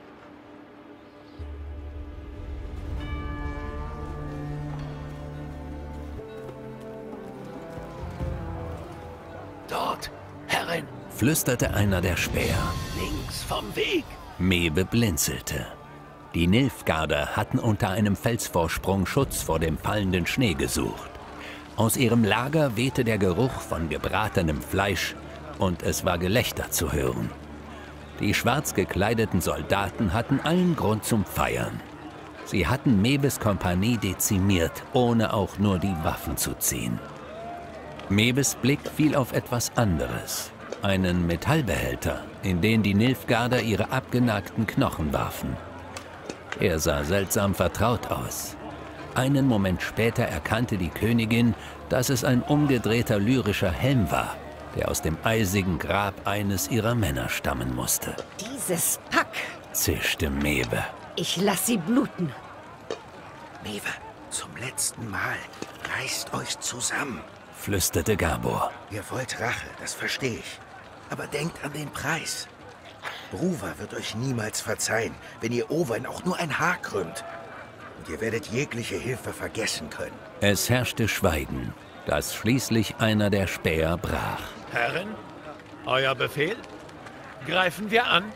Dort, Herrin,
flüsterte einer der Späher.
links vom Weg.
Maeve blinzelte. Die Nilfgaarder hatten unter einem Felsvorsprung Schutz vor dem fallenden Schnee gesucht. Aus ihrem Lager wehte der Geruch von gebratenem Fleisch und es war Gelächter zu hören. Die schwarz gekleideten Soldaten hatten allen Grund zum Feiern. Sie hatten Maeves Kompanie dezimiert, ohne auch nur die Waffen zu ziehen. Maeves Blick fiel auf etwas anderes. einen Metallbehälter, in den die Nilfgaarder ihre abgenagten Knochen warfen. Er sah seltsam vertraut aus. Einen Moment später erkannte die Königin, dass es ein umgedrehter lyrischer Helm war, der aus dem eisigen Grab eines ihrer Männer stammen musste.
Dieses Pack,
zischte Maeve.
ich lass sie bluten.
Maeve, zum letzten Mal, reißt euch zusammen,
flüsterte Gabor.
Ihr wollt Rache, das verstehe ich. Aber denkt an den Preis. Bruva wird euch niemals verzeihen, wenn ihr Owain auch nur ein Haar krümmt. Und ihr werdet jegliche Hilfe vergessen können.
Es herrschte Schweigen, das schließlich einer der Späher brach.
Herrin, euer Befehl? Greifen wir an?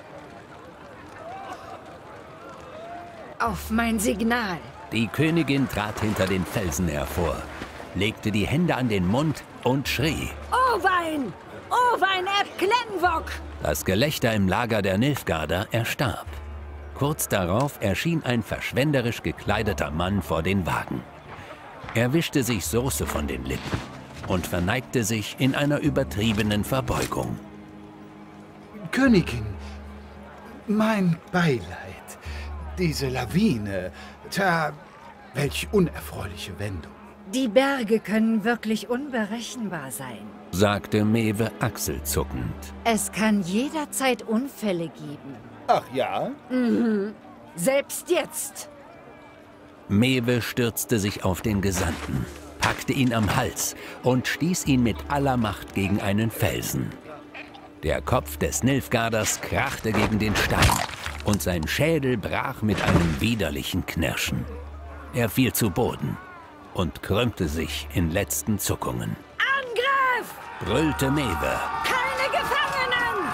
Auf mein Signal.
Die Königin trat hinter den Felsen hervor, legte die Hände an den Mund und schrie.
Owain! Owain eb Glenvok!
Das Gelächter im Lager der Nilfgaarder erstarb. Kurz darauf erschien ein verschwenderisch gekleideter Mann vor den Wagen. Er wischte sich Soße von den Lippen und verneigte sich in einer übertriebenen Verbeugung.
Königin, mein Beileid. Diese Lawine, tja, welch unerfreuliche Wendung.
Die Berge können wirklich unberechenbar sein,
sagte Maeve achselzuckend.
Es kann jederzeit Unfälle geben.
Ach ja?
Mhm. Selbst jetzt.
Maeve stürzte sich auf den Gesandten, packte ihn am Hals und stieß ihn mit aller Macht gegen einen Felsen. Der Kopf des Nilfgaarders krachte gegen den Stein und sein Schädel brach mit einem widerlichen Knirschen. Er fiel zu Boden und krümmte sich in letzten Zuckungen.
Angriff!
Brüllte Maeve.
Keine Gefangenen!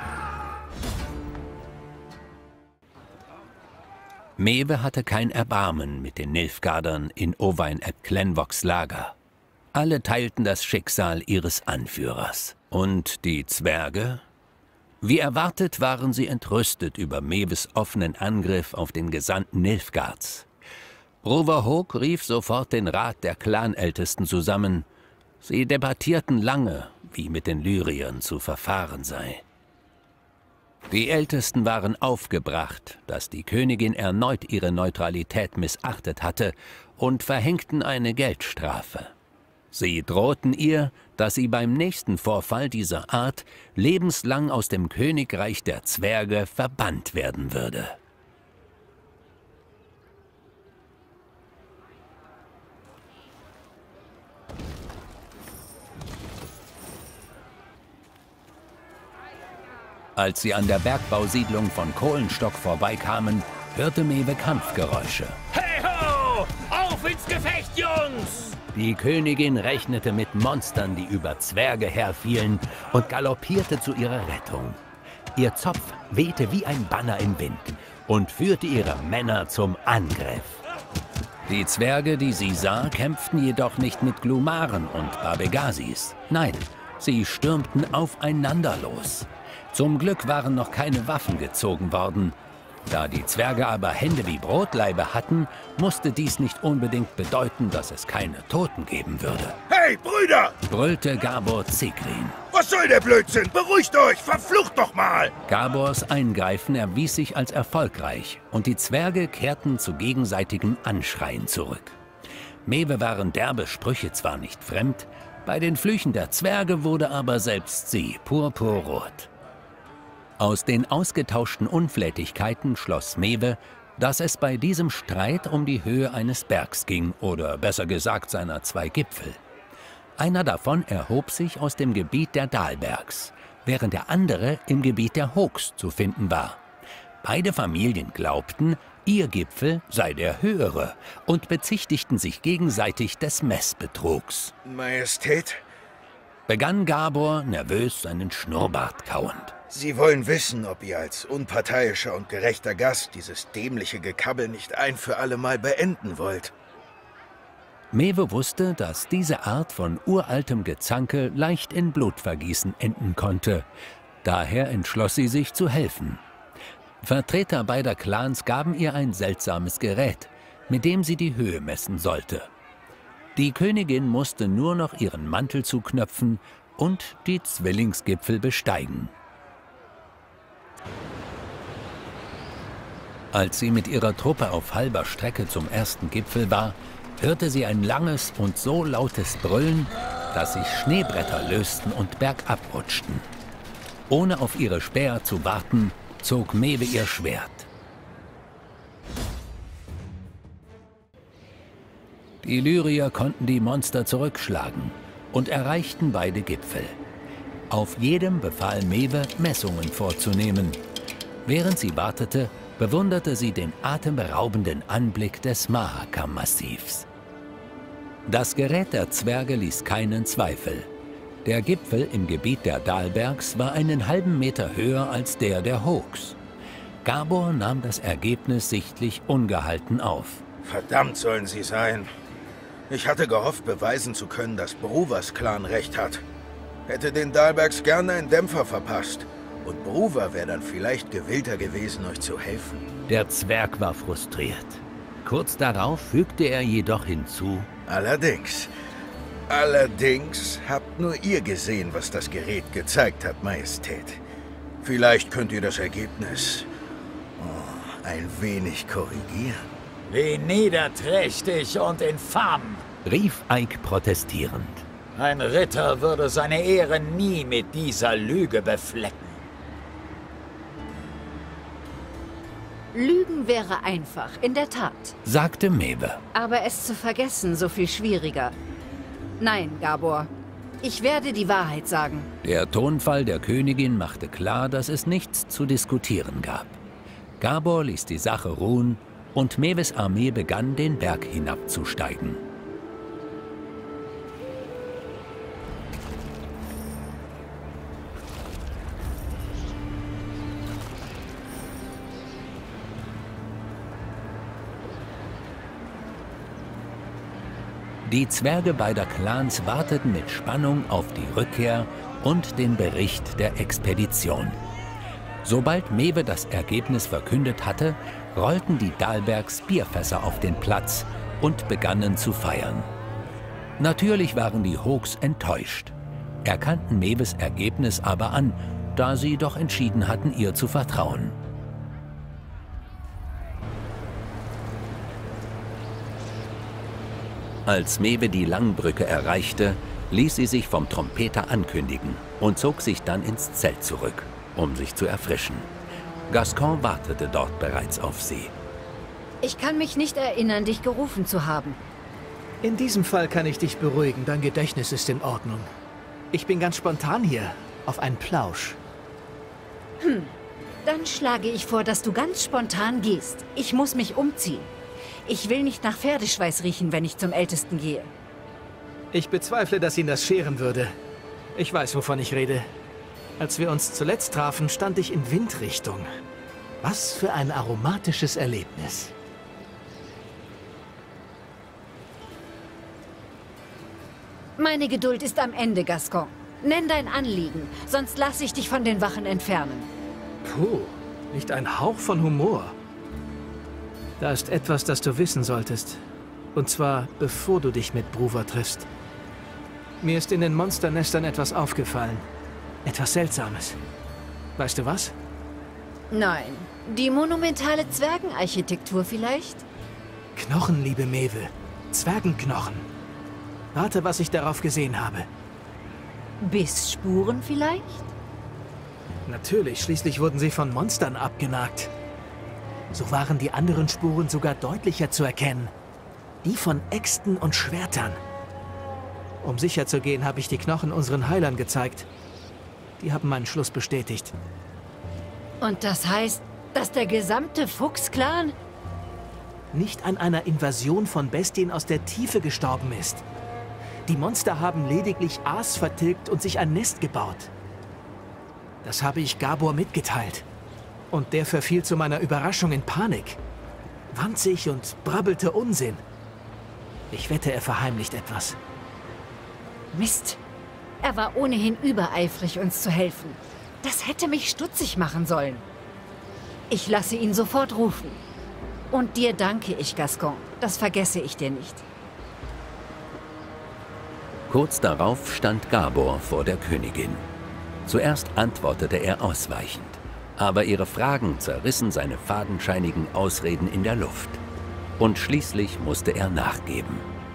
Maeve hatte kein Erbarmen mit den Nilfgaardern in Owain eb Glenvoks Lager. Alle teilten das Schicksal ihres Anführers. Und die Zwerge? Wie erwartet waren sie entrüstet über Maeves offenen Angriff auf den Gesandten Nilfgaards. Rover Hawk rief sofort den Rat der Clanältesten zusammen. Sie debattierten lange, wie mit den Lyriern zu verfahren sei. Die Ältesten waren aufgebracht, dass die Königin erneut ihre Neutralität missachtet hatte, und verhängten eine Geldstrafe. Sie drohten ihr, dass sie beim nächsten Vorfall dieser Art lebenslang aus dem Königreich der Zwerge verbannt werden würde. Als sie an der Bergbausiedlung von Kohlenstock vorbeikamen, hörte Maeve Kampfgeräusche.
Hey ho! Auf ins Gefecht, Jungs!
Die Königin rechnete mit Monstern, die über Zwerge herfielen, und galoppierte zu ihrer Rettung. Ihr Zopf wehte wie ein Banner im Wind und führte ihre Männer zum Angriff. Die Zwerge, die sie sah, kämpften jedoch nicht mit Glumaren und Babegasis. Nein, sie stürmten aufeinander los. Zum Glück waren noch keine Waffen gezogen worden. Da die Zwerge aber Hände wie Brotleibe hatten, musste dies nicht unbedingt bedeuten, dass es keine Toten geben würde.
Hey, Brüder!
Brüllte Gabor Zigrin.
Was soll der Blödsinn? Beruhigt euch! Verflucht doch mal!
Gabors Eingreifen erwies sich als erfolgreich und die Zwerge kehrten zu gegenseitigem Anschreien zurück. Maeve waren derbe Sprüche zwar nicht fremd, bei den Flüchen der Zwerge wurde aber selbst sie purpurrot. Aus den ausgetauschten Unflätigkeiten schloss Maeve, dass es bei diesem Streit um die Höhe eines Bergs ging, oder besser gesagt seiner zwei Gipfel. Einer davon erhob sich aus dem Gebiet der Dalbergs, während der andere im Gebiet der Hawks zu finden war. Beide Familien glaubten, ihr Gipfel sei der höhere und bezichtigten sich gegenseitig des Messbetrugs.
Majestät?
Begann Gabor, nervös seinen Schnurrbart kauend.
Sie wollen wissen, ob ihr als unparteiischer und gerechter Gast dieses dämliche Gekabbel nicht ein für alle Mal beenden wollt.
Maeve wusste, dass diese Art von uraltem Gezanke leicht in Blutvergießen enden konnte. Daher entschloss sie sich zu helfen. Vertreter beider Clans gaben ihr ein seltsames Gerät, mit dem sie die Höhe messen sollte. Die Königin musste nur noch ihren Mantel zuknöpfen und die Zwillingsgipfel besteigen. Als sie mit ihrer Truppe auf halber Strecke zum ersten Gipfel war, hörte sie ein langes und so lautes Brüllen, dass sich Schneebretter lösten und bergab rutschten. Ohne auf ihre Späher zu warten, zog Mewe ihr Schwert. Die Illyrier konnten die Monster zurückschlagen und erreichten beide Gipfel. Auf jedem befahl Mewe, Messungen vorzunehmen. Während sie wartete, bewunderte sie den atemberaubenden Anblick des Mahakam-Massivs. Das Gerät der Zwerge ließ keinen Zweifel. Der Gipfel im Gebiet der Dalbergs war einen halben Meter höher als der der Hooks. Gabor nahm das Ergebnis sichtlich ungehalten auf.
Verdammt sollen sie sein. Ich hatte gehofft, beweisen zu können, dass Bruvers Clan recht hat. Hätte den Dalbergs gerne einen Dämpfer verpasst. Und Bruver wäre dann vielleicht gewillter gewesen, euch zu helfen.
Der Zwerg war frustriert. Kurz darauf fügte er jedoch hinzu:
Allerdings, allerdings habt nur ihr gesehen, was das Gerät gezeigt hat, Majestät. Vielleicht könnt ihr das Ergebnis oh, ein wenig korrigieren.
Wie niederträchtig und infam,
rief Ike protestierend.
Ein Ritter würde seine Ehre nie mit dieser Lüge beflecken.
Lügen wäre einfach, in der Tat,
sagte Mewe.
Aber es zu vergessen, so viel schwieriger. Nein, Gabor, ich werde die Wahrheit sagen.
Der Tonfall der Königin machte klar, dass es nichts zu diskutieren gab. Gabor ließ die Sache ruhen und Mewes Armee begann, den Berg hinabzusteigen. Die Zwerge beider Clans warteten mit Spannung auf die Rückkehr und den Bericht der Expedition. Sobald Mewe das Ergebnis verkündet hatte, rollten die Dalbergs Bierfässer auf den Platz und begannen zu feiern. Natürlich waren die Hooks enttäuscht, erkannten Mewes Ergebnis aber an, da sie doch entschieden hatten, ihr zu vertrauen. Als Mewe die Langbrücke erreichte, ließ sie sich vom Trompeter ankündigen und zog sich dann ins Zelt zurück, um sich zu erfrischen. Gascoigne wartete dort bereits auf sie.
Ich kann mich nicht erinnern, dich gerufen zu haben.
In diesem Fall kann ich dich beruhigen, dein Gedächtnis ist in Ordnung. Ich bin ganz spontan hier, auf einen Plausch.
Hm, dann schlage ich vor, dass du ganz spontan gehst. Ich muss mich umziehen. Ich will nicht nach Pferdeschweiß riechen, wenn ich zum Ältesten gehe.
Ich bezweifle, dass ihn das scheren würde. Ich weiß, wovon ich rede. Als wir uns zuletzt trafen, stand ich in Windrichtung. Was für ein aromatisches Erlebnis.
Meine Geduld ist am Ende, Gascoigne. Nenn dein Anliegen, sonst lasse ich dich von den Wachen entfernen.
Puh, nicht ein Hauch von Humor. Da ist etwas, das du wissen solltest. Und zwar, bevor du dich mit Bruver triffst. Mir ist in den Monsternestern etwas aufgefallen. Etwas Seltsames. Weißt du was?
Nein. Die monumentale Zwergenarchitektur vielleicht?
Knochen, liebe Mewe. Zwergenknochen. Rate, was ich darauf gesehen habe.
Bissspuren vielleicht?
Natürlich, schließlich wurden sie von Monstern abgenagt. So waren die anderen Spuren sogar deutlicher zu erkennen. Die von Äxten und Schwertern. Um sicher zu gehen, habe ich die Knochen unseren Heilern gezeigt. Die haben meinen Schluss bestätigt.
Und das heißt, dass der gesamte Fuchs-Clan
nicht an einer Invasion von Bestien aus der Tiefe gestorben ist. Die Monster haben lediglich Aas vertilgt und sich ein Nest gebaut. Das habe ich Gabor mitgeteilt. Und der verfiel zu meiner Überraschung in Panik. Wand sich und brabbelte Unsinn. Ich wette, er verheimlicht etwas.
Mist. Er war ohnehin übereifrig, uns zu helfen. Das hätte mich stutzig machen sollen. Ich lasse ihn sofort rufen. Und dir danke ich, Gascoigne. Das vergesse ich dir nicht.
Kurz darauf stand Gabor vor der Königin. Zuerst antwortete er ausweichend, aber ihre Fragen zerrissen seine fadenscheinigen Ausreden in der Luft. Und schließlich musste er nachgeben.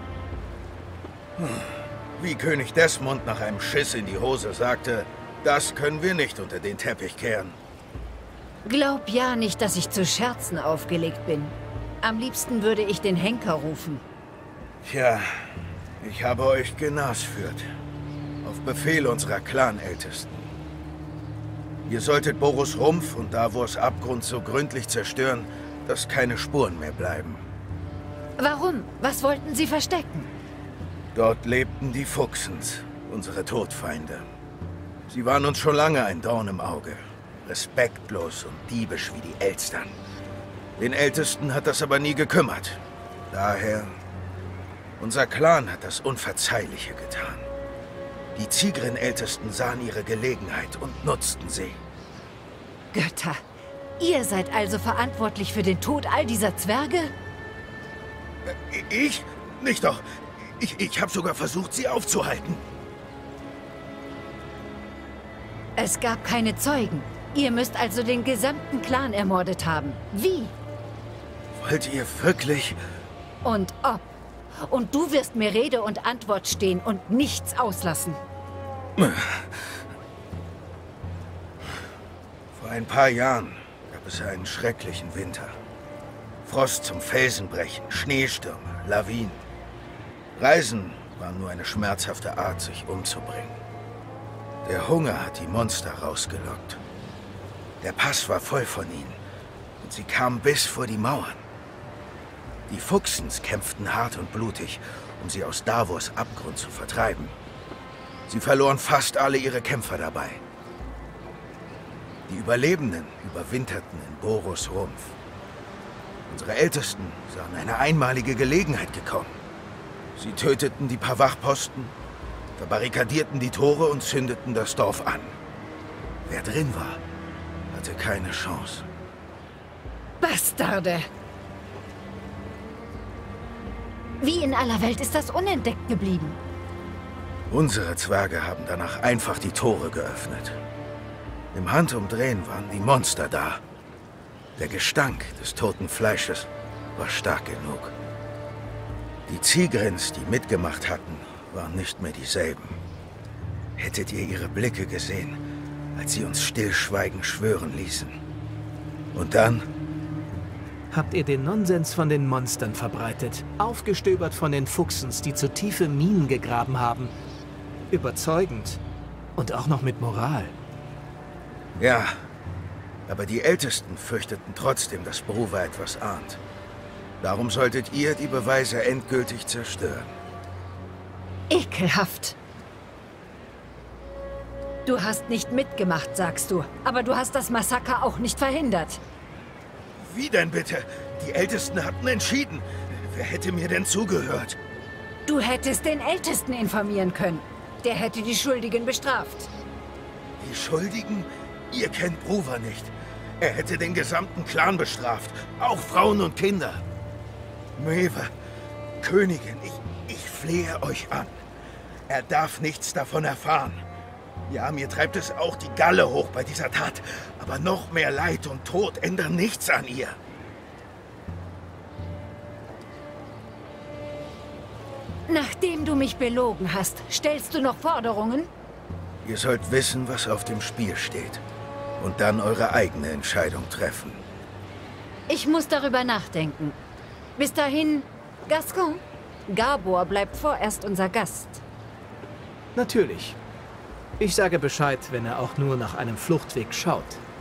Wie König Desmond nach einem Schiss in die Hose sagte, das können wir nicht unter den Teppich kehren.
Glaub ja nicht, dass ich zu Scherzen aufgelegt bin. Am liebsten würde ich den Henker rufen.
Tja, ich habe euch genasführt. Auf Befehl unserer Clanältesten. Ihr solltet Boros Rumpf und Davos Abgrund so gründlich zerstören, dass keine Spuren mehr bleiben.
Warum? Was wollten Sie verstecken?
Dort lebten die Fuchsens, unsere Todfeinde. Sie waren uns schon lange ein Dorn im Auge. Respektlos und diebisch wie die Elstern. Den Ältesten hat das aber nie gekümmert. Daher, unser Clan hat das Unverzeihliche getan. Die Zigrin-Ältesten sahen ihre Gelegenheit und nutzten sie.
Götter, ihr seid also verantwortlich für den Tod all dieser Zwerge?
Ich? Nicht doch. Ich, ich habe sogar versucht, sie aufzuhalten.
Es gab keine Zeugen. Ihr müsst also den gesamten Clan ermordet haben. Wie?
Wollt ihr wirklich?
Und ob. Und du wirst mir Rede und Antwort stehen und nichts auslassen.
Vor ein paar Jahren gab es einen schrecklichen Winter. Frost zum Felsenbrechen, Schneestürme, Lawinen. Reisen war nur eine schmerzhafte Art, sich umzubringen. Der Hunger hat die Monster rausgelockt. Der Pass war voll von ihnen und sie kamen bis vor die Mauern. Die Fuchsens kämpften hart und blutig, um sie aus Davos Abgrund zu vertreiben. Sie verloren fast alle ihre Kämpfer dabei. Die Überlebenden überwinterten in Boros Rumpf. Unsere Ältesten sahen eine einmalige Gelegenheit gekommen. Sie töteten die paar Wachposten, verbarrikadierten die Tore und zündeten das Dorf an. Wer drin war, hatte keine Chance.
Bastarde! Wie in aller Welt ist das unentdeckt geblieben?
Unsere Zwerge haben danach einfach die Tore geöffnet. Im Handumdrehen waren die Monster da. Der Gestank des toten Fleisches war stark genug. Die Zigrins, die mitgemacht hatten, waren nicht mehr dieselben. Hättet ihr ihre Blicke gesehen, als sie uns stillschweigend schwören ließen. Und dann...
Habt ihr den Nonsens von den Monstern verbreitet, aufgestöbert von den Fuchsens, die zu tiefe Minen gegraben haben. Überzeugend. Und auch noch mit Moral.
Ja, aber die Ältesten fürchteten trotzdem, dass Bruva etwas ahnt. Darum solltet ihr die Beweise endgültig zerstören.
Ekelhaft. Du hast nicht mitgemacht, sagst du. Aber du hast das Massaker auch nicht verhindert.
Wie denn bitte? Die Ältesten hatten entschieden. Wer hätte mir denn zugehört?
Du hättest den Ältesten informieren können. Der hätte die Schuldigen bestraft.
Die Schuldigen? Ihr kennt Bruva nicht. Er hätte den gesamten Clan bestraft. Auch Frauen und Kinder. Maeve, Königin, ich, ich flehe euch an. Er darf nichts davon erfahren. Ja, mir treibt es auch die Galle hoch bei dieser Tat. Aber noch mehr Leid und Tod ändern nichts an ihr.
Nachdem du mich belogen hast, stellst du noch Forderungen?
Ihr sollt wissen, was auf dem Spiel steht. Und dann eure eigene Entscheidung treffen.
Ich muss darüber nachdenken. Bis dahin, Gascon, Gabor bleibt vorerst unser Gast.
Natürlich. Ich sage Bescheid, wenn er auch nur nach einem Fluchtweg schaut.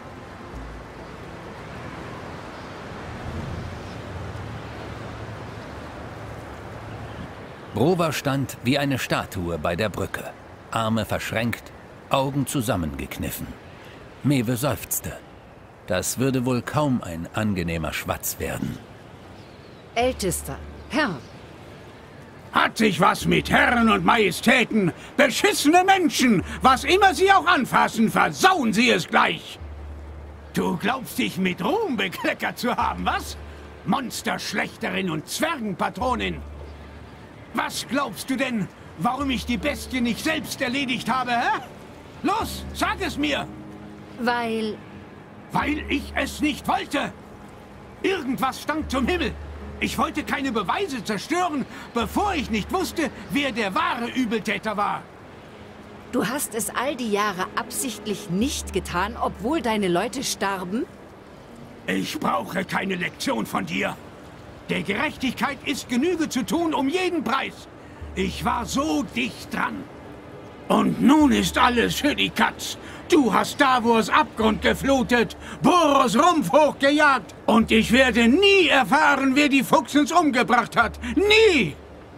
Brova stand wie eine Statue bei der Brücke. Arme verschränkt, Augen zusammengekniffen. Maeve seufzte. Das würde wohl kaum ein angenehmer Schwatz werden.
Ältester, Herr.
Hat sich was mit Herren und Majestäten? Beschissene Menschen! Was immer sie auch anfassen, versauen sie es gleich! Du glaubst, dich mit Ruhm bekleckert zu haben, was? Monsterschlechterin und Zwergenpatronin! Was glaubst du denn, warum ich die Bestie nicht selbst erledigt habe, hä? Los, sag es mir!
Weil...
Weil ich es nicht wollte! Irgendwas stank zum Himmel! Ich wollte keine Beweise zerstören, bevor ich nicht wusste, wer der wahre Übeltäter war.
Du hast es all die Jahre absichtlich nicht getan, obwohl deine Leute starben?
Ich brauche keine Lektion von dir. Der Gerechtigkeit ist Genüge zu tun um jeden Preis. Ich war so dicht dran. Und nun ist alles für die Katz. Du hast Davos Abgrund geflutet, Boros Rumpf hochgejagt. Und ich werde nie erfahren, wer die Fuchsens umgebracht hat. Nie!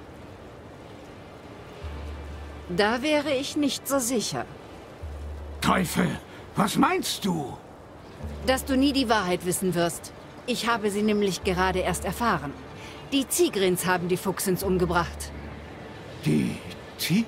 Da wäre ich nicht so sicher.
Teufel, was meinst du?
Dass du nie die Wahrheit wissen wirst. Ich habe sie nämlich gerade erst erfahren. Die Zigrins haben die Fuchsens umgebracht.
Die Ti...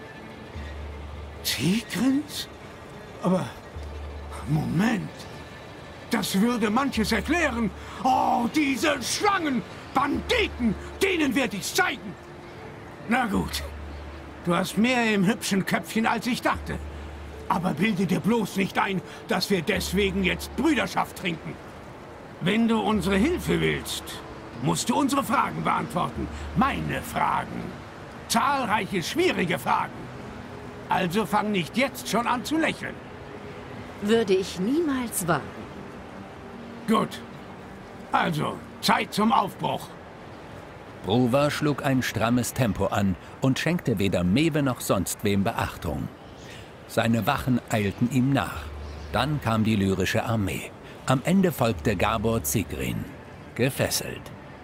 Zigrins? Aber... Moment. Das würde manches erklären. Oh, diese Schlangen! Banditen! Denen werde ich's zeigen! Na gut. Du hast mehr im hübschen Köpfchen, als ich dachte. Aber bilde dir bloß nicht ein, dass wir deswegen jetzt Brüderschaft trinken. Wenn du unsere Hilfe willst, musst du unsere Fragen beantworten. Meine Fragen. Zahlreiche, schwierige Fragen. Also fang nicht jetzt schon an zu lächeln.
Würde ich niemals wagen.
Gut. Also, Zeit zum Aufbruch.
Bruva schlug ein strammes Tempo an und schenkte weder Mewe noch sonst wem Beachtung. Seine Wachen eilten ihm nach. Dann kam die lyrische Armee. Am Ende folgte Gabor Zigrin, gefesselt.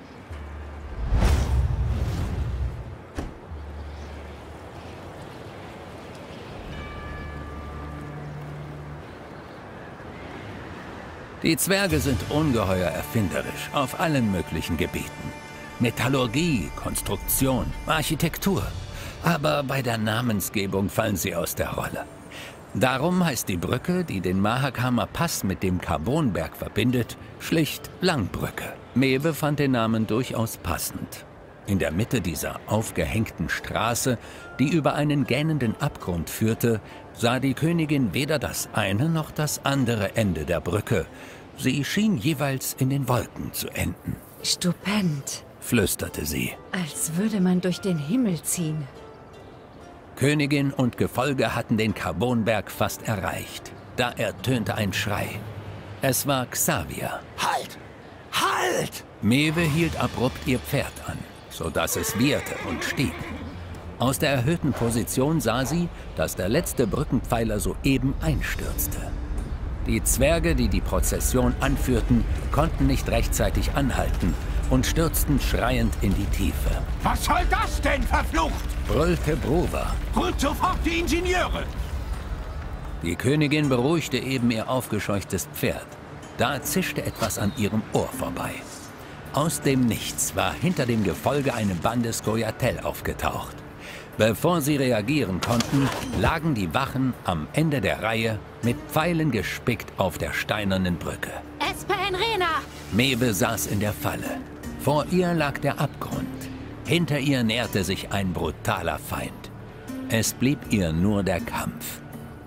Die Zwerge sind ungeheuer erfinderisch auf allen möglichen Gebieten. Metallurgie, Konstruktion, Architektur. Aber bei der Namensgebung fallen sie aus der Rolle. Darum heißt die Brücke, die den Mahakamer Pass mit dem Carbonberg verbindet, schlicht Langbrücke. Mewe fand den Namen durchaus passend. In der Mitte dieser aufgehängten Straße, die über einen gähnenden Abgrund führte, sah die Königin weder das eine noch das andere Ende der Brücke. Sie schien jeweils in den Wolken zu enden.
Stupend,
flüsterte sie.
Als würde man durch den Himmel ziehen.
Königin und Gefolge hatten den Carbonberg fast erreicht. Da ertönte ein Schrei. Es war Xavier.
Halt! Halt!
Mewe hielt abrupt ihr Pferd an, sodass es wieherte und stieg. Aus der erhöhten Position sah sie, dass der letzte Brückenpfeiler soeben einstürzte. Die Zwerge, die die Prozession anführten, konnten nicht rechtzeitig anhalten und stürzten schreiend in die Tiefe.
Was soll das denn, verflucht?
Brüllte Bruva.
Holt sofort die Ingenieure!
Die Königin beruhigte eben ihr aufgescheuchtes Pferd. Da zischte etwas an ihrem Ohr vorbei. Aus dem Nichts war hinter dem Gefolge eine Bande Scoia'tael aufgetaucht. Bevor sie reagieren konnten, lagen die Wachen am Ende der Reihe mit Pfeilen gespickt auf der steinernen Brücke.
Esper Enrena!
Mewe saß in der Falle. Vor ihr lag der Abgrund. Hinter ihr näherte sich ein brutaler Feind. Es blieb ihr nur der Kampf.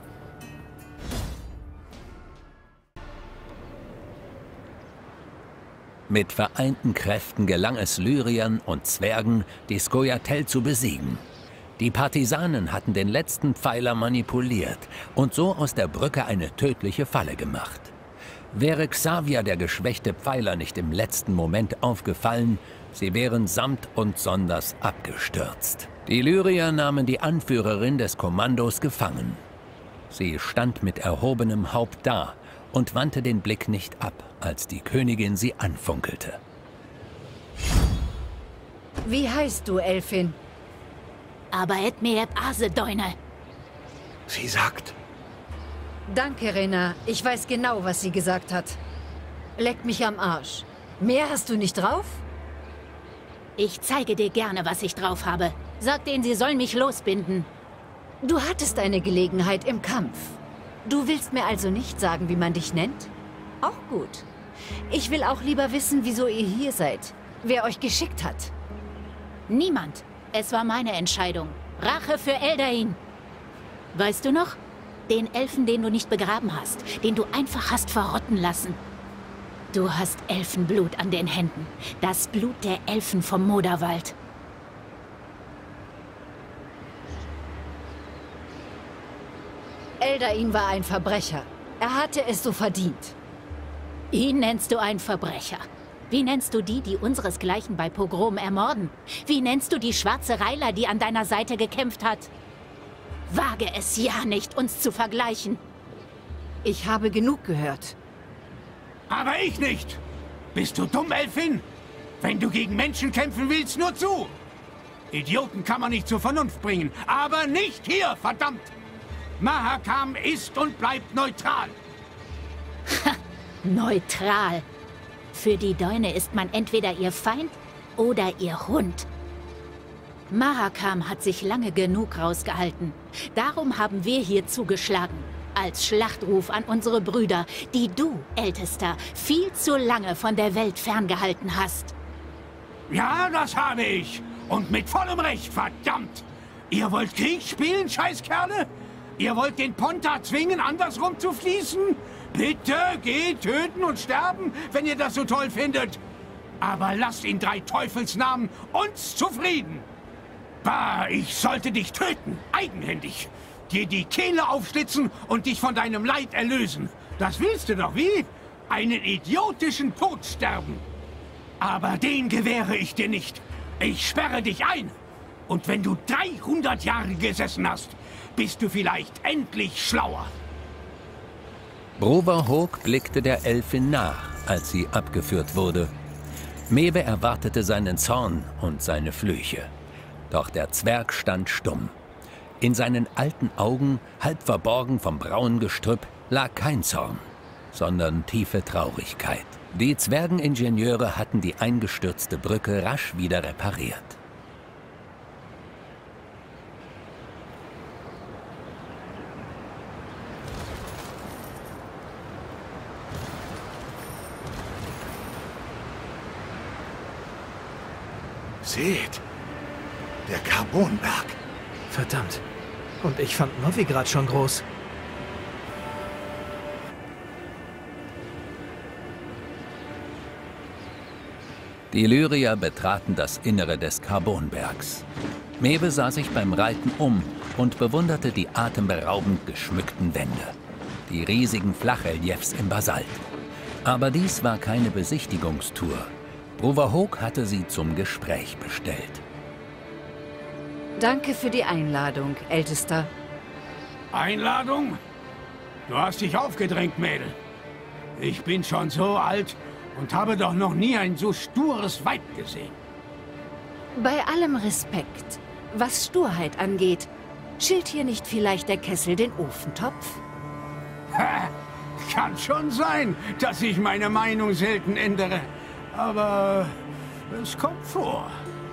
Mit vereinten Kräften gelang es Lyriern und Zwergen, die Scoia'tael zu besiegen. Die Partisanen hatten den letzten Pfeiler manipuliert und so aus der Brücke eine tödliche Falle gemacht. Wäre Xavier, der geschwächte Pfeiler, nicht im letzten Moment aufgefallen, sie wären samt und sonders abgestürzt. Die Lyrier nahmen die Anführerin des Kommandos gefangen. Sie stand mit erhobenem Haupt da und wandte den Blick nicht ab, als die Königin sie anfunkelte.
Wie heißt du, Elfin?
Aber et meeb Asedoine.
Sie sagt...
Danke, Rena. Ich weiß genau, was sie gesagt hat. Leck mich am Arsch. Mehr hast du nicht drauf?
Ich zeige dir gerne, was ich drauf habe. Sag denen, sie sollen mich losbinden.
Du hattest eine Gelegenheit im Kampf. Du willst mir also nicht sagen, wie man dich nennt? Auch gut. Ich will auch lieber wissen, wieso ihr hier seid. Wer euch geschickt hat.
Niemand. Es war meine Entscheidung. Rache für Eldain. Weißt du noch? Den Elfen, den du nicht begraben hast, den du einfach hast verrotten lassen. Du hast Elfenblut an den Händen. Das Blut der Elfen vom Moderwald.
Eldain war ein Verbrecher. Er hatte es so verdient.
Ihn nennst du einen Verbrecher. Wie nennst du die, die unseresgleichen bei Pogrom ermorden? Wie nennst du die schwarze Reiler, die an deiner Seite gekämpft hat? Wage es ja nicht, uns zu vergleichen.
Ich habe genug gehört.
Aber ich nicht. Bist du dumm, Elfin? Wenn du gegen Menschen kämpfen willst, nur zu. Idioten kann man nicht zur Vernunft bringen. Aber nicht hier, verdammt! Mahakam ist und bleibt neutral.
Ha, neutral. Für die Däune ist man entweder ihr Feind oder ihr Hund. Mahakam hat sich lange genug rausgehalten. Darum haben wir hier zugeschlagen. Als Schlachtruf an unsere Brüder, die du, Ältester, viel zu lange von der Welt ferngehalten hast.
Ja, das habe ich. Und mit vollem Recht, verdammt. Ihr wollt Krieg spielen, Scheißkerle? Ihr wollt den Pontar zwingen, andersrum zu fließen? Bitte, geht töten und sterben, wenn ihr das so toll findet. Aber lasst in drei Teufelsnamen uns zufrieden. Bah, ich sollte dich töten, eigenhändig. Dir die Kehle aufschlitzen und dich von deinem Leid erlösen. Das willst du doch, wie? Einen idiotischen Tod sterben. Aber den gewähre ich dir nicht. Ich sperre dich ein. Und wenn du dreihundert Jahre gesessen hast, bist du vielleicht endlich schlauer.
Brover Hoog blickte der Elfin nach, als sie abgeführt wurde. Mewe erwartete seinen Zorn und seine Flüche. Doch der Zwerg stand stumm. In seinen alten Augen, halb verborgen vom braunen Gestrüpp, lag kein Zorn, sondern tiefe Traurigkeit. Die Zwergeningenieure hatten die eingestürzte Brücke rasch wieder repariert.
Seht, der Carbonberg.
Verdammt. Und ich fand Novigrad schon groß.
Die Illyrier betraten das Innere des Carbonbergs. Mewe sah sich beim Reiten um und bewunderte die atemberaubend geschmückten Wände, die riesigen Flachreliefs im Basalt. Aber dies war keine Besichtigungstour. Brover Hoog hatte sie zum Gespräch bestellt.
Danke für die Einladung, Ältester.
Einladung? Du hast dich aufgedrängt, Mädel. Ich bin schon so alt und habe doch noch nie ein so stures Weib gesehen.
Bei allem Respekt, was Sturheit angeht, schilt hier nicht vielleicht der Kessel den Ofentopf?
Ha, kann schon sein, dass ich meine Meinung selten ändere. Aber es kommt vor.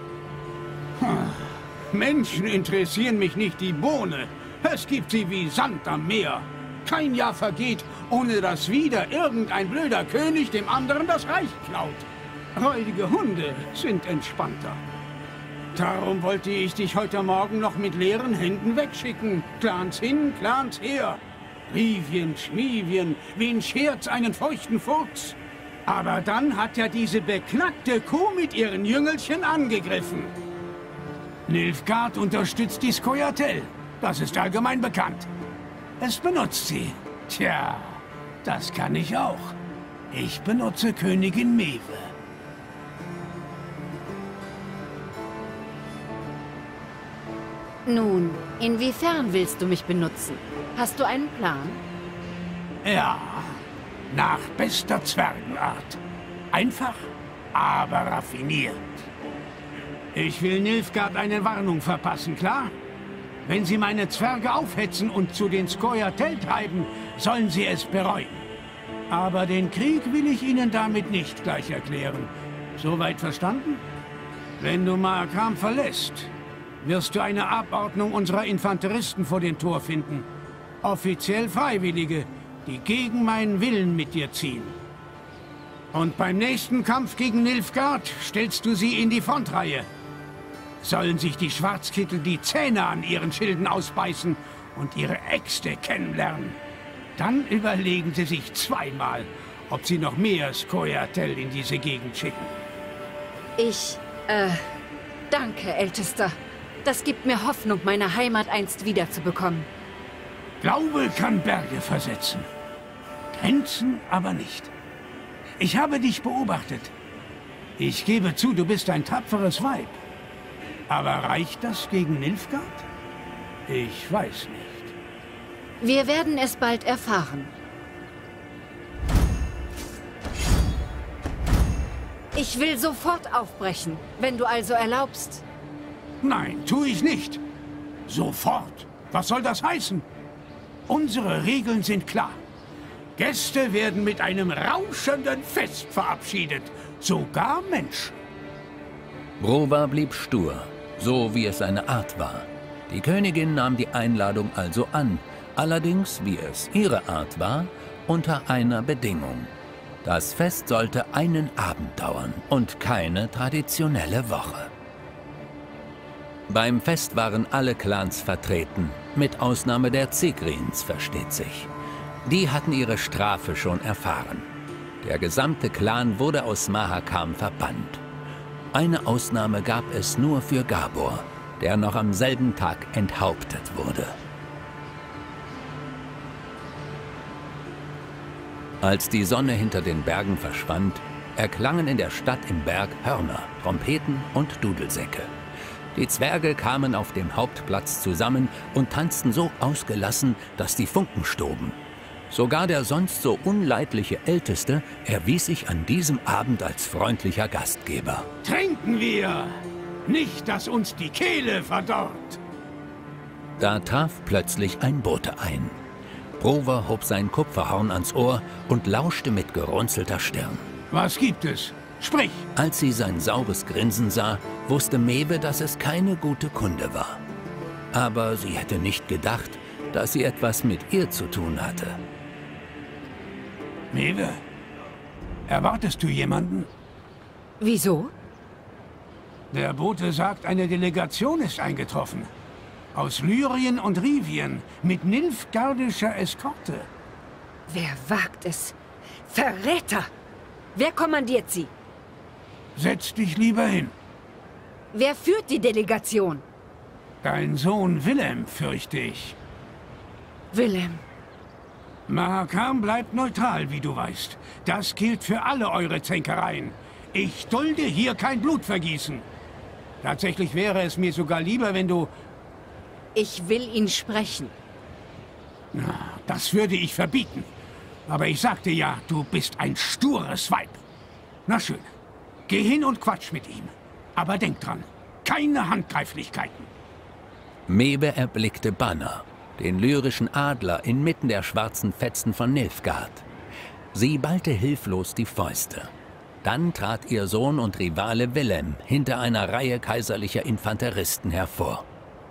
Hm. Menschen interessieren mich nicht die Bohne. Es gibt sie wie Sand am Meer. Kein Jahr vergeht, ohne dass wieder irgendein blöder König dem anderen das Reich klaut. Räudige Hunde sind entspannter. Darum wollte ich dich heute Morgen noch mit leeren Händen wegschicken. Clans hin, Clans her. Rivien, Schmivien, wen schert's einen feuchten Fuchs? Aber dann hat ja diese beknackte Kuh mit ihren Jüngelchen angegriffen. Nilfgaard unterstützt die Scoia'tael. Das ist allgemein bekannt. Es benutzt sie. Tja, das kann ich auch. Ich benutze Königin Mewe.
Nun, inwiefern willst du mich benutzen? Hast du einen Plan?
Ja, nach bester Zwergenart. Einfach, aber raffiniert. Ich will Nilfgaard eine Warnung verpassen, klar? Wenn sie meine Zwerge aufhetzen und zu den Scoia'tael treiben, sollen sie es bereuen. Aber den Krieg will ich ihnen damit nicht gleich erklären. Soweit verstanden? Wenn du Mahakam verlässt, wirst du eine Abordnung unserer Infanteristen vor dem Tor finden. Offiziell Freiwillige, die gegen meinen Willen mit dir ziehen. Und beim nächsten Kampf gegen Nilfgaard stellst du sie in die Frontreihe. sollen sich die Schwarzkittel die Zähne an ihren Schilden ausbeißen und ihre Äxte kennenlernen. Dann überlegen sie sich zweimal, ob sie noch mehr Scoia'tael in diese Gegend schicken.
Ich, äh, danke, Ältester. Das gibt mir Hoffnung, meine Heimat einst wiederzubekommen.
Glaube kann Berge versetzen, Grenzen aber nicht. Ich habe dich beobachtet. Ich gebe zu, du bist ein tapferes Weib. Aber reicht das gegen Nilfgaard? Ich weiß nicht.
Wir werden es bald erfahren. Ich will sofort aufbrechen, wenn du also erlaubst.
Nein, tue ich nicht. Sofort. Was soll das heißen? Unsere Regeln sind klar. Gäste werden mit einem rauschenden Fest verabschiedet. Sogar Menschen.
Brova blieb stur, so wie es seine Art war. Die Königin nahm die Einladung also an, allerdings, wie es ihre Art war, unter einer Bedingung. Das Fest sollte einen Abend dauern und keine traditionelle Woche. Beim Fest waren alle Clans vertreten, mit Ausnahme der Zigrins, versteht sich. Die hatten ihre Strafe schon erfahren. Der gesamte Clan wurde aus Mahakam verbannt. Eine Ausnahme gab es nur für Gabor, der noch am selben Tag enthauptet wurde. Als die Sonne hinter den Bergen verschwand, erklangen in der Stadt im Berg Hörner, Trompeten und Dudelsäcke. Die Zwerge kamen auf dem Hauptplatz zusammen und tanzten so ausgelassen, dass die Funken stoben. Sogar der sonst so unleidliche Älteste erwies sich an diesem Abend als freundlicher Gastgeber.
Trinken wir! Nicht, dass uns die Kehle verdorrt!
Da traf plötzlich ein Bote ein. Brova hob sein Kupferhorn ans Ohr und lauschte mit gerunzelter Stirn.
Was gibt es? Sprich!
Als sie sein saures Grinsen sah, wusste Mewe, dass es keine gute Kunde war. Aber sie hätte nicht gedacht, dass sie etwas mit ihr zu tun hatte.
Mewe, erwartest du jemanden?
Wieso?
Der Bote sagt, eine Delegation ist eingetroffen. Aus Lyrien und Rivien mit nilfgaardischer Eskorte.
Wer wagt es? Verräter! Wer kommandiert sie?
Setz dich lieber hin.
Wer führt die Delegation?
Dein Sohn Willem, fürchte ich.
Willem.
Mahakam bleibt neutral, wie du weißt. Das gilt für alle eure Zänkereien. Ich dulde hier kein Blutvergießen. Tatsächlich wäre es mir sogar lieber, wenn du...
Ich will ihn sprechen.
Na, das würde ich verbieten. Aber ich sagte ja, du bist ein stures Weib. Na schön. Geh hin und quatsch mit ihm. Aber denk dran, keine Handgreiflichkeiten.
Mewe erblickte Banner, den lyrischen Adler inmitten der schwarzen Fetzen von Nilfgaard. Sie ballte hilflos die Fäuste. Dann trat ihr Sohn und Rivale Willem hinter einer Reihe kaiserlicher Infanteristen hervor.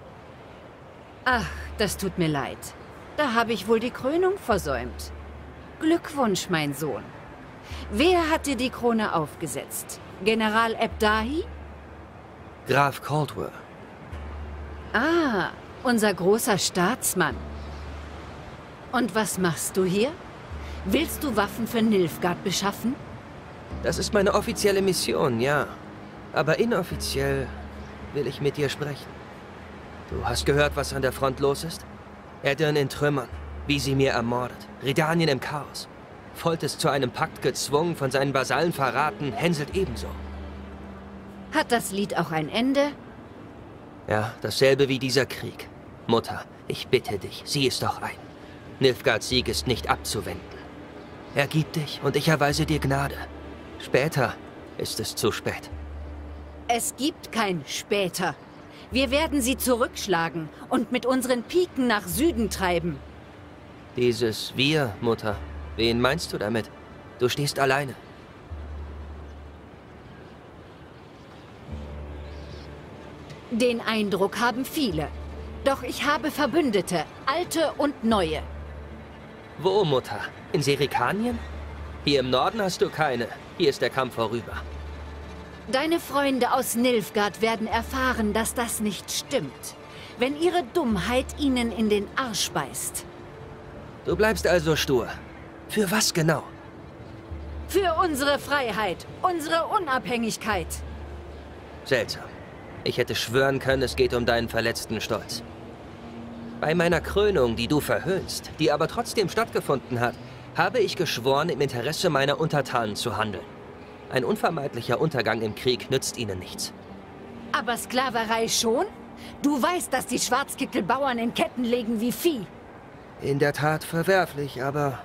Ach, das tut mir leid. Da habe ich wohl die Krönung versäumt. Glückwunsch, mein Sohn. Wer hat dir die Krone aufgesetzt? General Ebdahi?
Graf Caldwell.
Ah, unser großer Staatsmann. Und was machst du hier? Willst du Waffen für Nilfgaard beschaffen?
Das ist meine offizielle Mission, ja. Aber inoffiziell will ich mit dir sprechen. Du hast gehört, was an der Front los ist? Edirn in Trümmern, wie sie mir ermordet. Redanien im Chaos. Volt ist zu einem Pakt gezwungen, von seinen Vasallen verraten, hänselt ebenso.
Hat das Lied auch ein Ende?
Ja, dasselbe wie dieser Krieg. Mutter, ich bitte dich, sieh es doch ein. Nilfgaards Sieg ist nicht abzuwenden. Ergib dich und ich erweise dir Gnade. Später ist es zu spät.
Es gibt kein später. Wir werden sie zurückschlagen und mit unseren Piken nach Süden treiben.
Dieses Wir, Mutter. Wen meinst du damit? Du stehst alleine.
Den Eindruck haben viele. Doch ich habe Verbündete, alte und neue.
Wo, Mutter? In Serikanien? Hier im Norden hast du keine. Hier ist der Kampf vorüber.
Deine Freunde aus Nilfgaard werden erfahren, dass das nicht stimmt. Wenn ihre Dummheit ihnen in den Arsch beißt.
Du bleibst also stur. Für was genau?
Für unsere Freiheit, unsere Unabhängigkeit.
Seltsam. Ich hätte schwören können, es geht um deinen verletzten Stolz. Bei meiner Krönung, die du verhöhnst, die aber trotzdem stattgefunden hat, habe ich geschworen, im Interesse meiner Untertanen zu handeln. Ein unvermeidlicher Untergang im Krieg nützt ihnen nichts.
Aber Sklaverei schon? Du weißt, dass die Schwarzkittel-Bauern in Ketten legen wie Vieh.
In der Tat verwerflich, aber...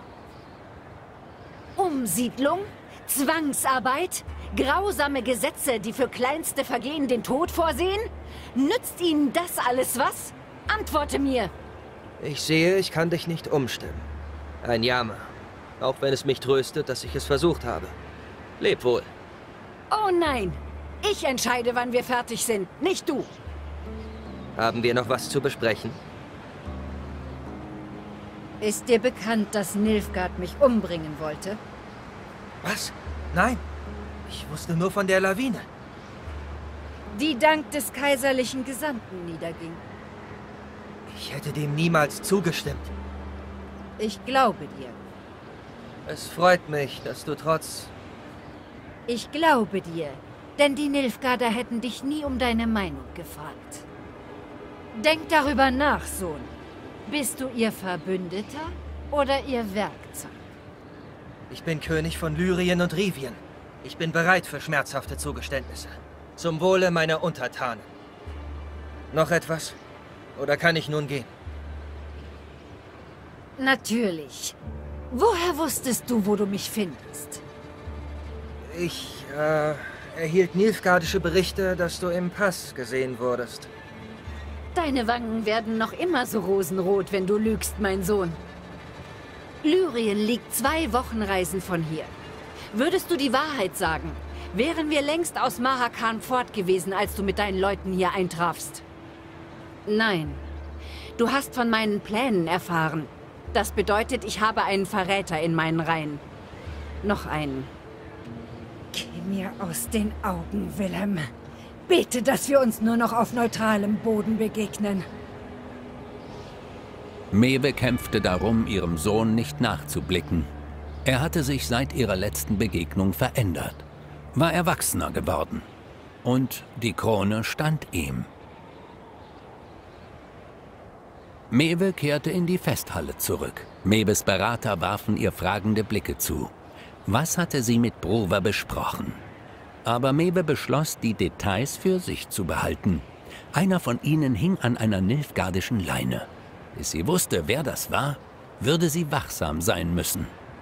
Umsiedlung? Zwangsarbeit? Grausame Gesetze, die für kleinste Vergehen den Tod vorsehen? Nützt ihnen das alles was? Antworte mir!
Ich sehe, ich kann dich nicht umstimmen. Ein Jammer. Auch wenn es mich tröstet, dass ich es versucht habe. Leb wohl.
Oh nein! Ich entscheide, wann wir fertig sind, nicht du!
Haben wir noch was zu besprechen?
Ist dir bekannt, dass Nilfgaard mich umbringen wollte?
Was? Nein. Ich wusste nur von der Lawine.
Die dank des kaiserlichen Gesandten niederging.
Ich hätte dem niemals zugestimmt.
Ich glaube dir.
Es freut mich, dass du trotz...
Ich glaube dir, denn die Nilfgaarder hätten dich nie um deine Meinung gefragt. Denk darüber nach, Sohn. Bist du ihr Verbündeter oder ihr Werkzeug?
Ich bin König von Lyrien und Rivien. Ich bin bereit für schmerzhafte Zugeständnisse. Zum Wohle meiner Untertanen. Noch etwas? Oder kann ich nun gehen?
Natürlich. Woher wusstest du, wo du mich findest?
Ich, äh, erhielt nilfgaardische Berichte, dass du im Pass gesehen wurdest.
Deine Wangen werden noch immer so rosenrot, wenn du lügst, mein Sohn. Lyrien liegt zwei Wochenreisen von hier. Würdest du die Wahrheit sagen, wären wir längst aus Mahakam fort gewesen, als du mit deinen Leuten hier eintrafst? Nein. Du hast von meinen Plänen erfahren. Das bedeutet, ich habe einen Verräter in meinen Reihen. Noch einen. Geh mir aus den Augen, Willem. Bete, dass wir uns nur noch auf neutralem Boden begegnen.
Maeve kämpfte darum, ihrem Sohn nicht nachzublicken. Er hatte sich seit ihrer letzten Begegnung verändert, war erwachsener geworden. Und die Krone stand ihm. Maeve kehrte in die Festhalle zurück. Maeves Berater warfen ihr fragende Blicke zu. Was hatte sie mit Bruver besprochen? Aber Maeve beschloss, die Details für sich zu behalten. Einer von ihnen hing an einer nilfgaardischen Leine. Bis sie wusste, wer das war, würde sie wachsam sein müssen.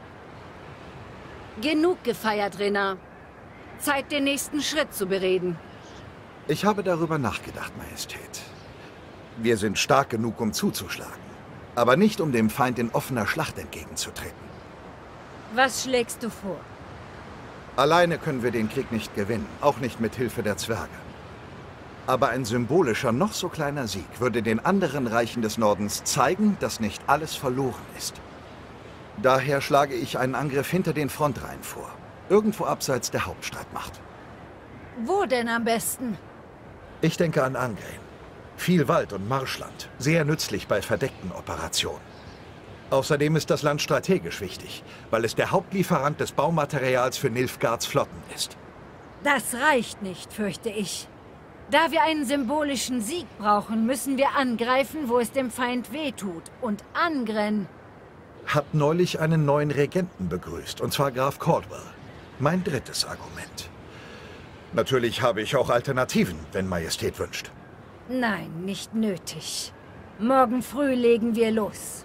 Genug gefeiert, Renard. Zeit, den nächsten Schritt zu bereden.
Ich habe darüber nachgedacht, Majestät. Wir sind stark genug, um zuzuschlagen. Aber nicht, um dem Feind in offener Schlacht entgegenzutreten.
Was schlägst du vor?
Alleine können wir den Krieg nicht gewinnen, auch nicht mit Hilfe der Zwerge. Aber ein symbolischer, noch so kleiner Sieg würde den anderen Reichen des Nordens zeigen, dass nicht alles verloren ist. Daher schlage ich einen Angriff hinter den Frontreihen vor, irgendwo abseits der Hauptstreitmacht.
Wo denn am besten?
Ich denke an Angren. Viel Wald und Marschland, sehr nützlich bei verdeckten Operationen. Außerdem ist das Land strategisch wichtig, weil es der Hauptlieferant des Baumaterials für Nilfgaards Flotten ist.
Das reicht nicht, fürchte ich. Da wir einen symbolischen Sieg brauchen, müssen wir angreifen, wo es dem Feind wehtut. Und Angren
hat neulich einen neuen Regenten begrüßt, und zwar Graf Caldwell. Mein drittes Argument. Natürlich habe ich auch Alternativen, wenn Majestät wünscht.
Nein, nicht nötig. Morgen früh legen wir los.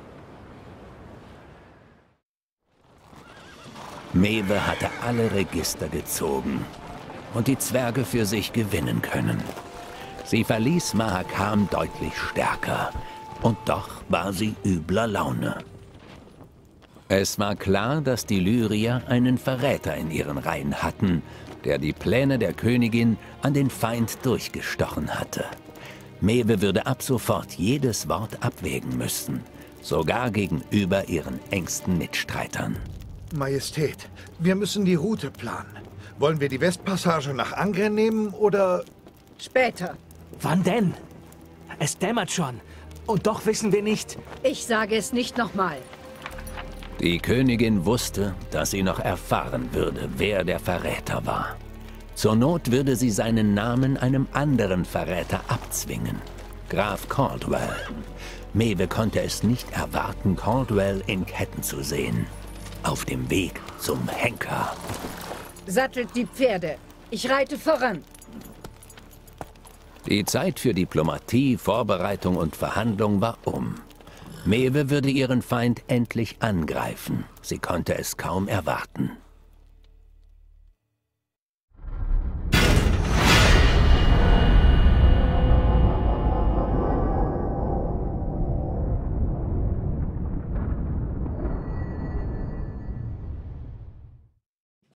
Maeve hatte alle Register gezogen und die Zwerge für sich gewinnen können. Sie verließ Mahakam deutlich stärker, und doch war sie übler Laune. Es war klar, dass die Lyrier einen Verräter in ihren Reihen hatten, der die Pläne der Königin an den Feind durchgestochen hatte. Maeve würde ab sofort jedes Wort abwägen müssen, sogar gegenüber ihren engsten Mitstreitern.
Majestät, wir müssen die Route planen. Wollen wir die Westpassage nach Angren nehmen oder...
Später.
Wann denn? Es dämmert schon. Und doch wissen wir nicht...
Ich sage es nicht nochmal.
Die Königin wusste, dass sie noch erfahren würde, wer der Verräter war. Zur Not würde sie seinen Namen einem anderen Verräter abzwingen. Graf Caldwell. Maeve konnte es nicht erwarten, Caldwell in Ketten zu sehen. Auf dem Weg zum Henker.
Sattelt die Pferde. Ich reite voran.
Die Zeit für Diplomatie, Vorbereitung und Verhandlung war um. Maeve würde ihren Feind endlich angreifen. Sie konnte es kaum erwarten.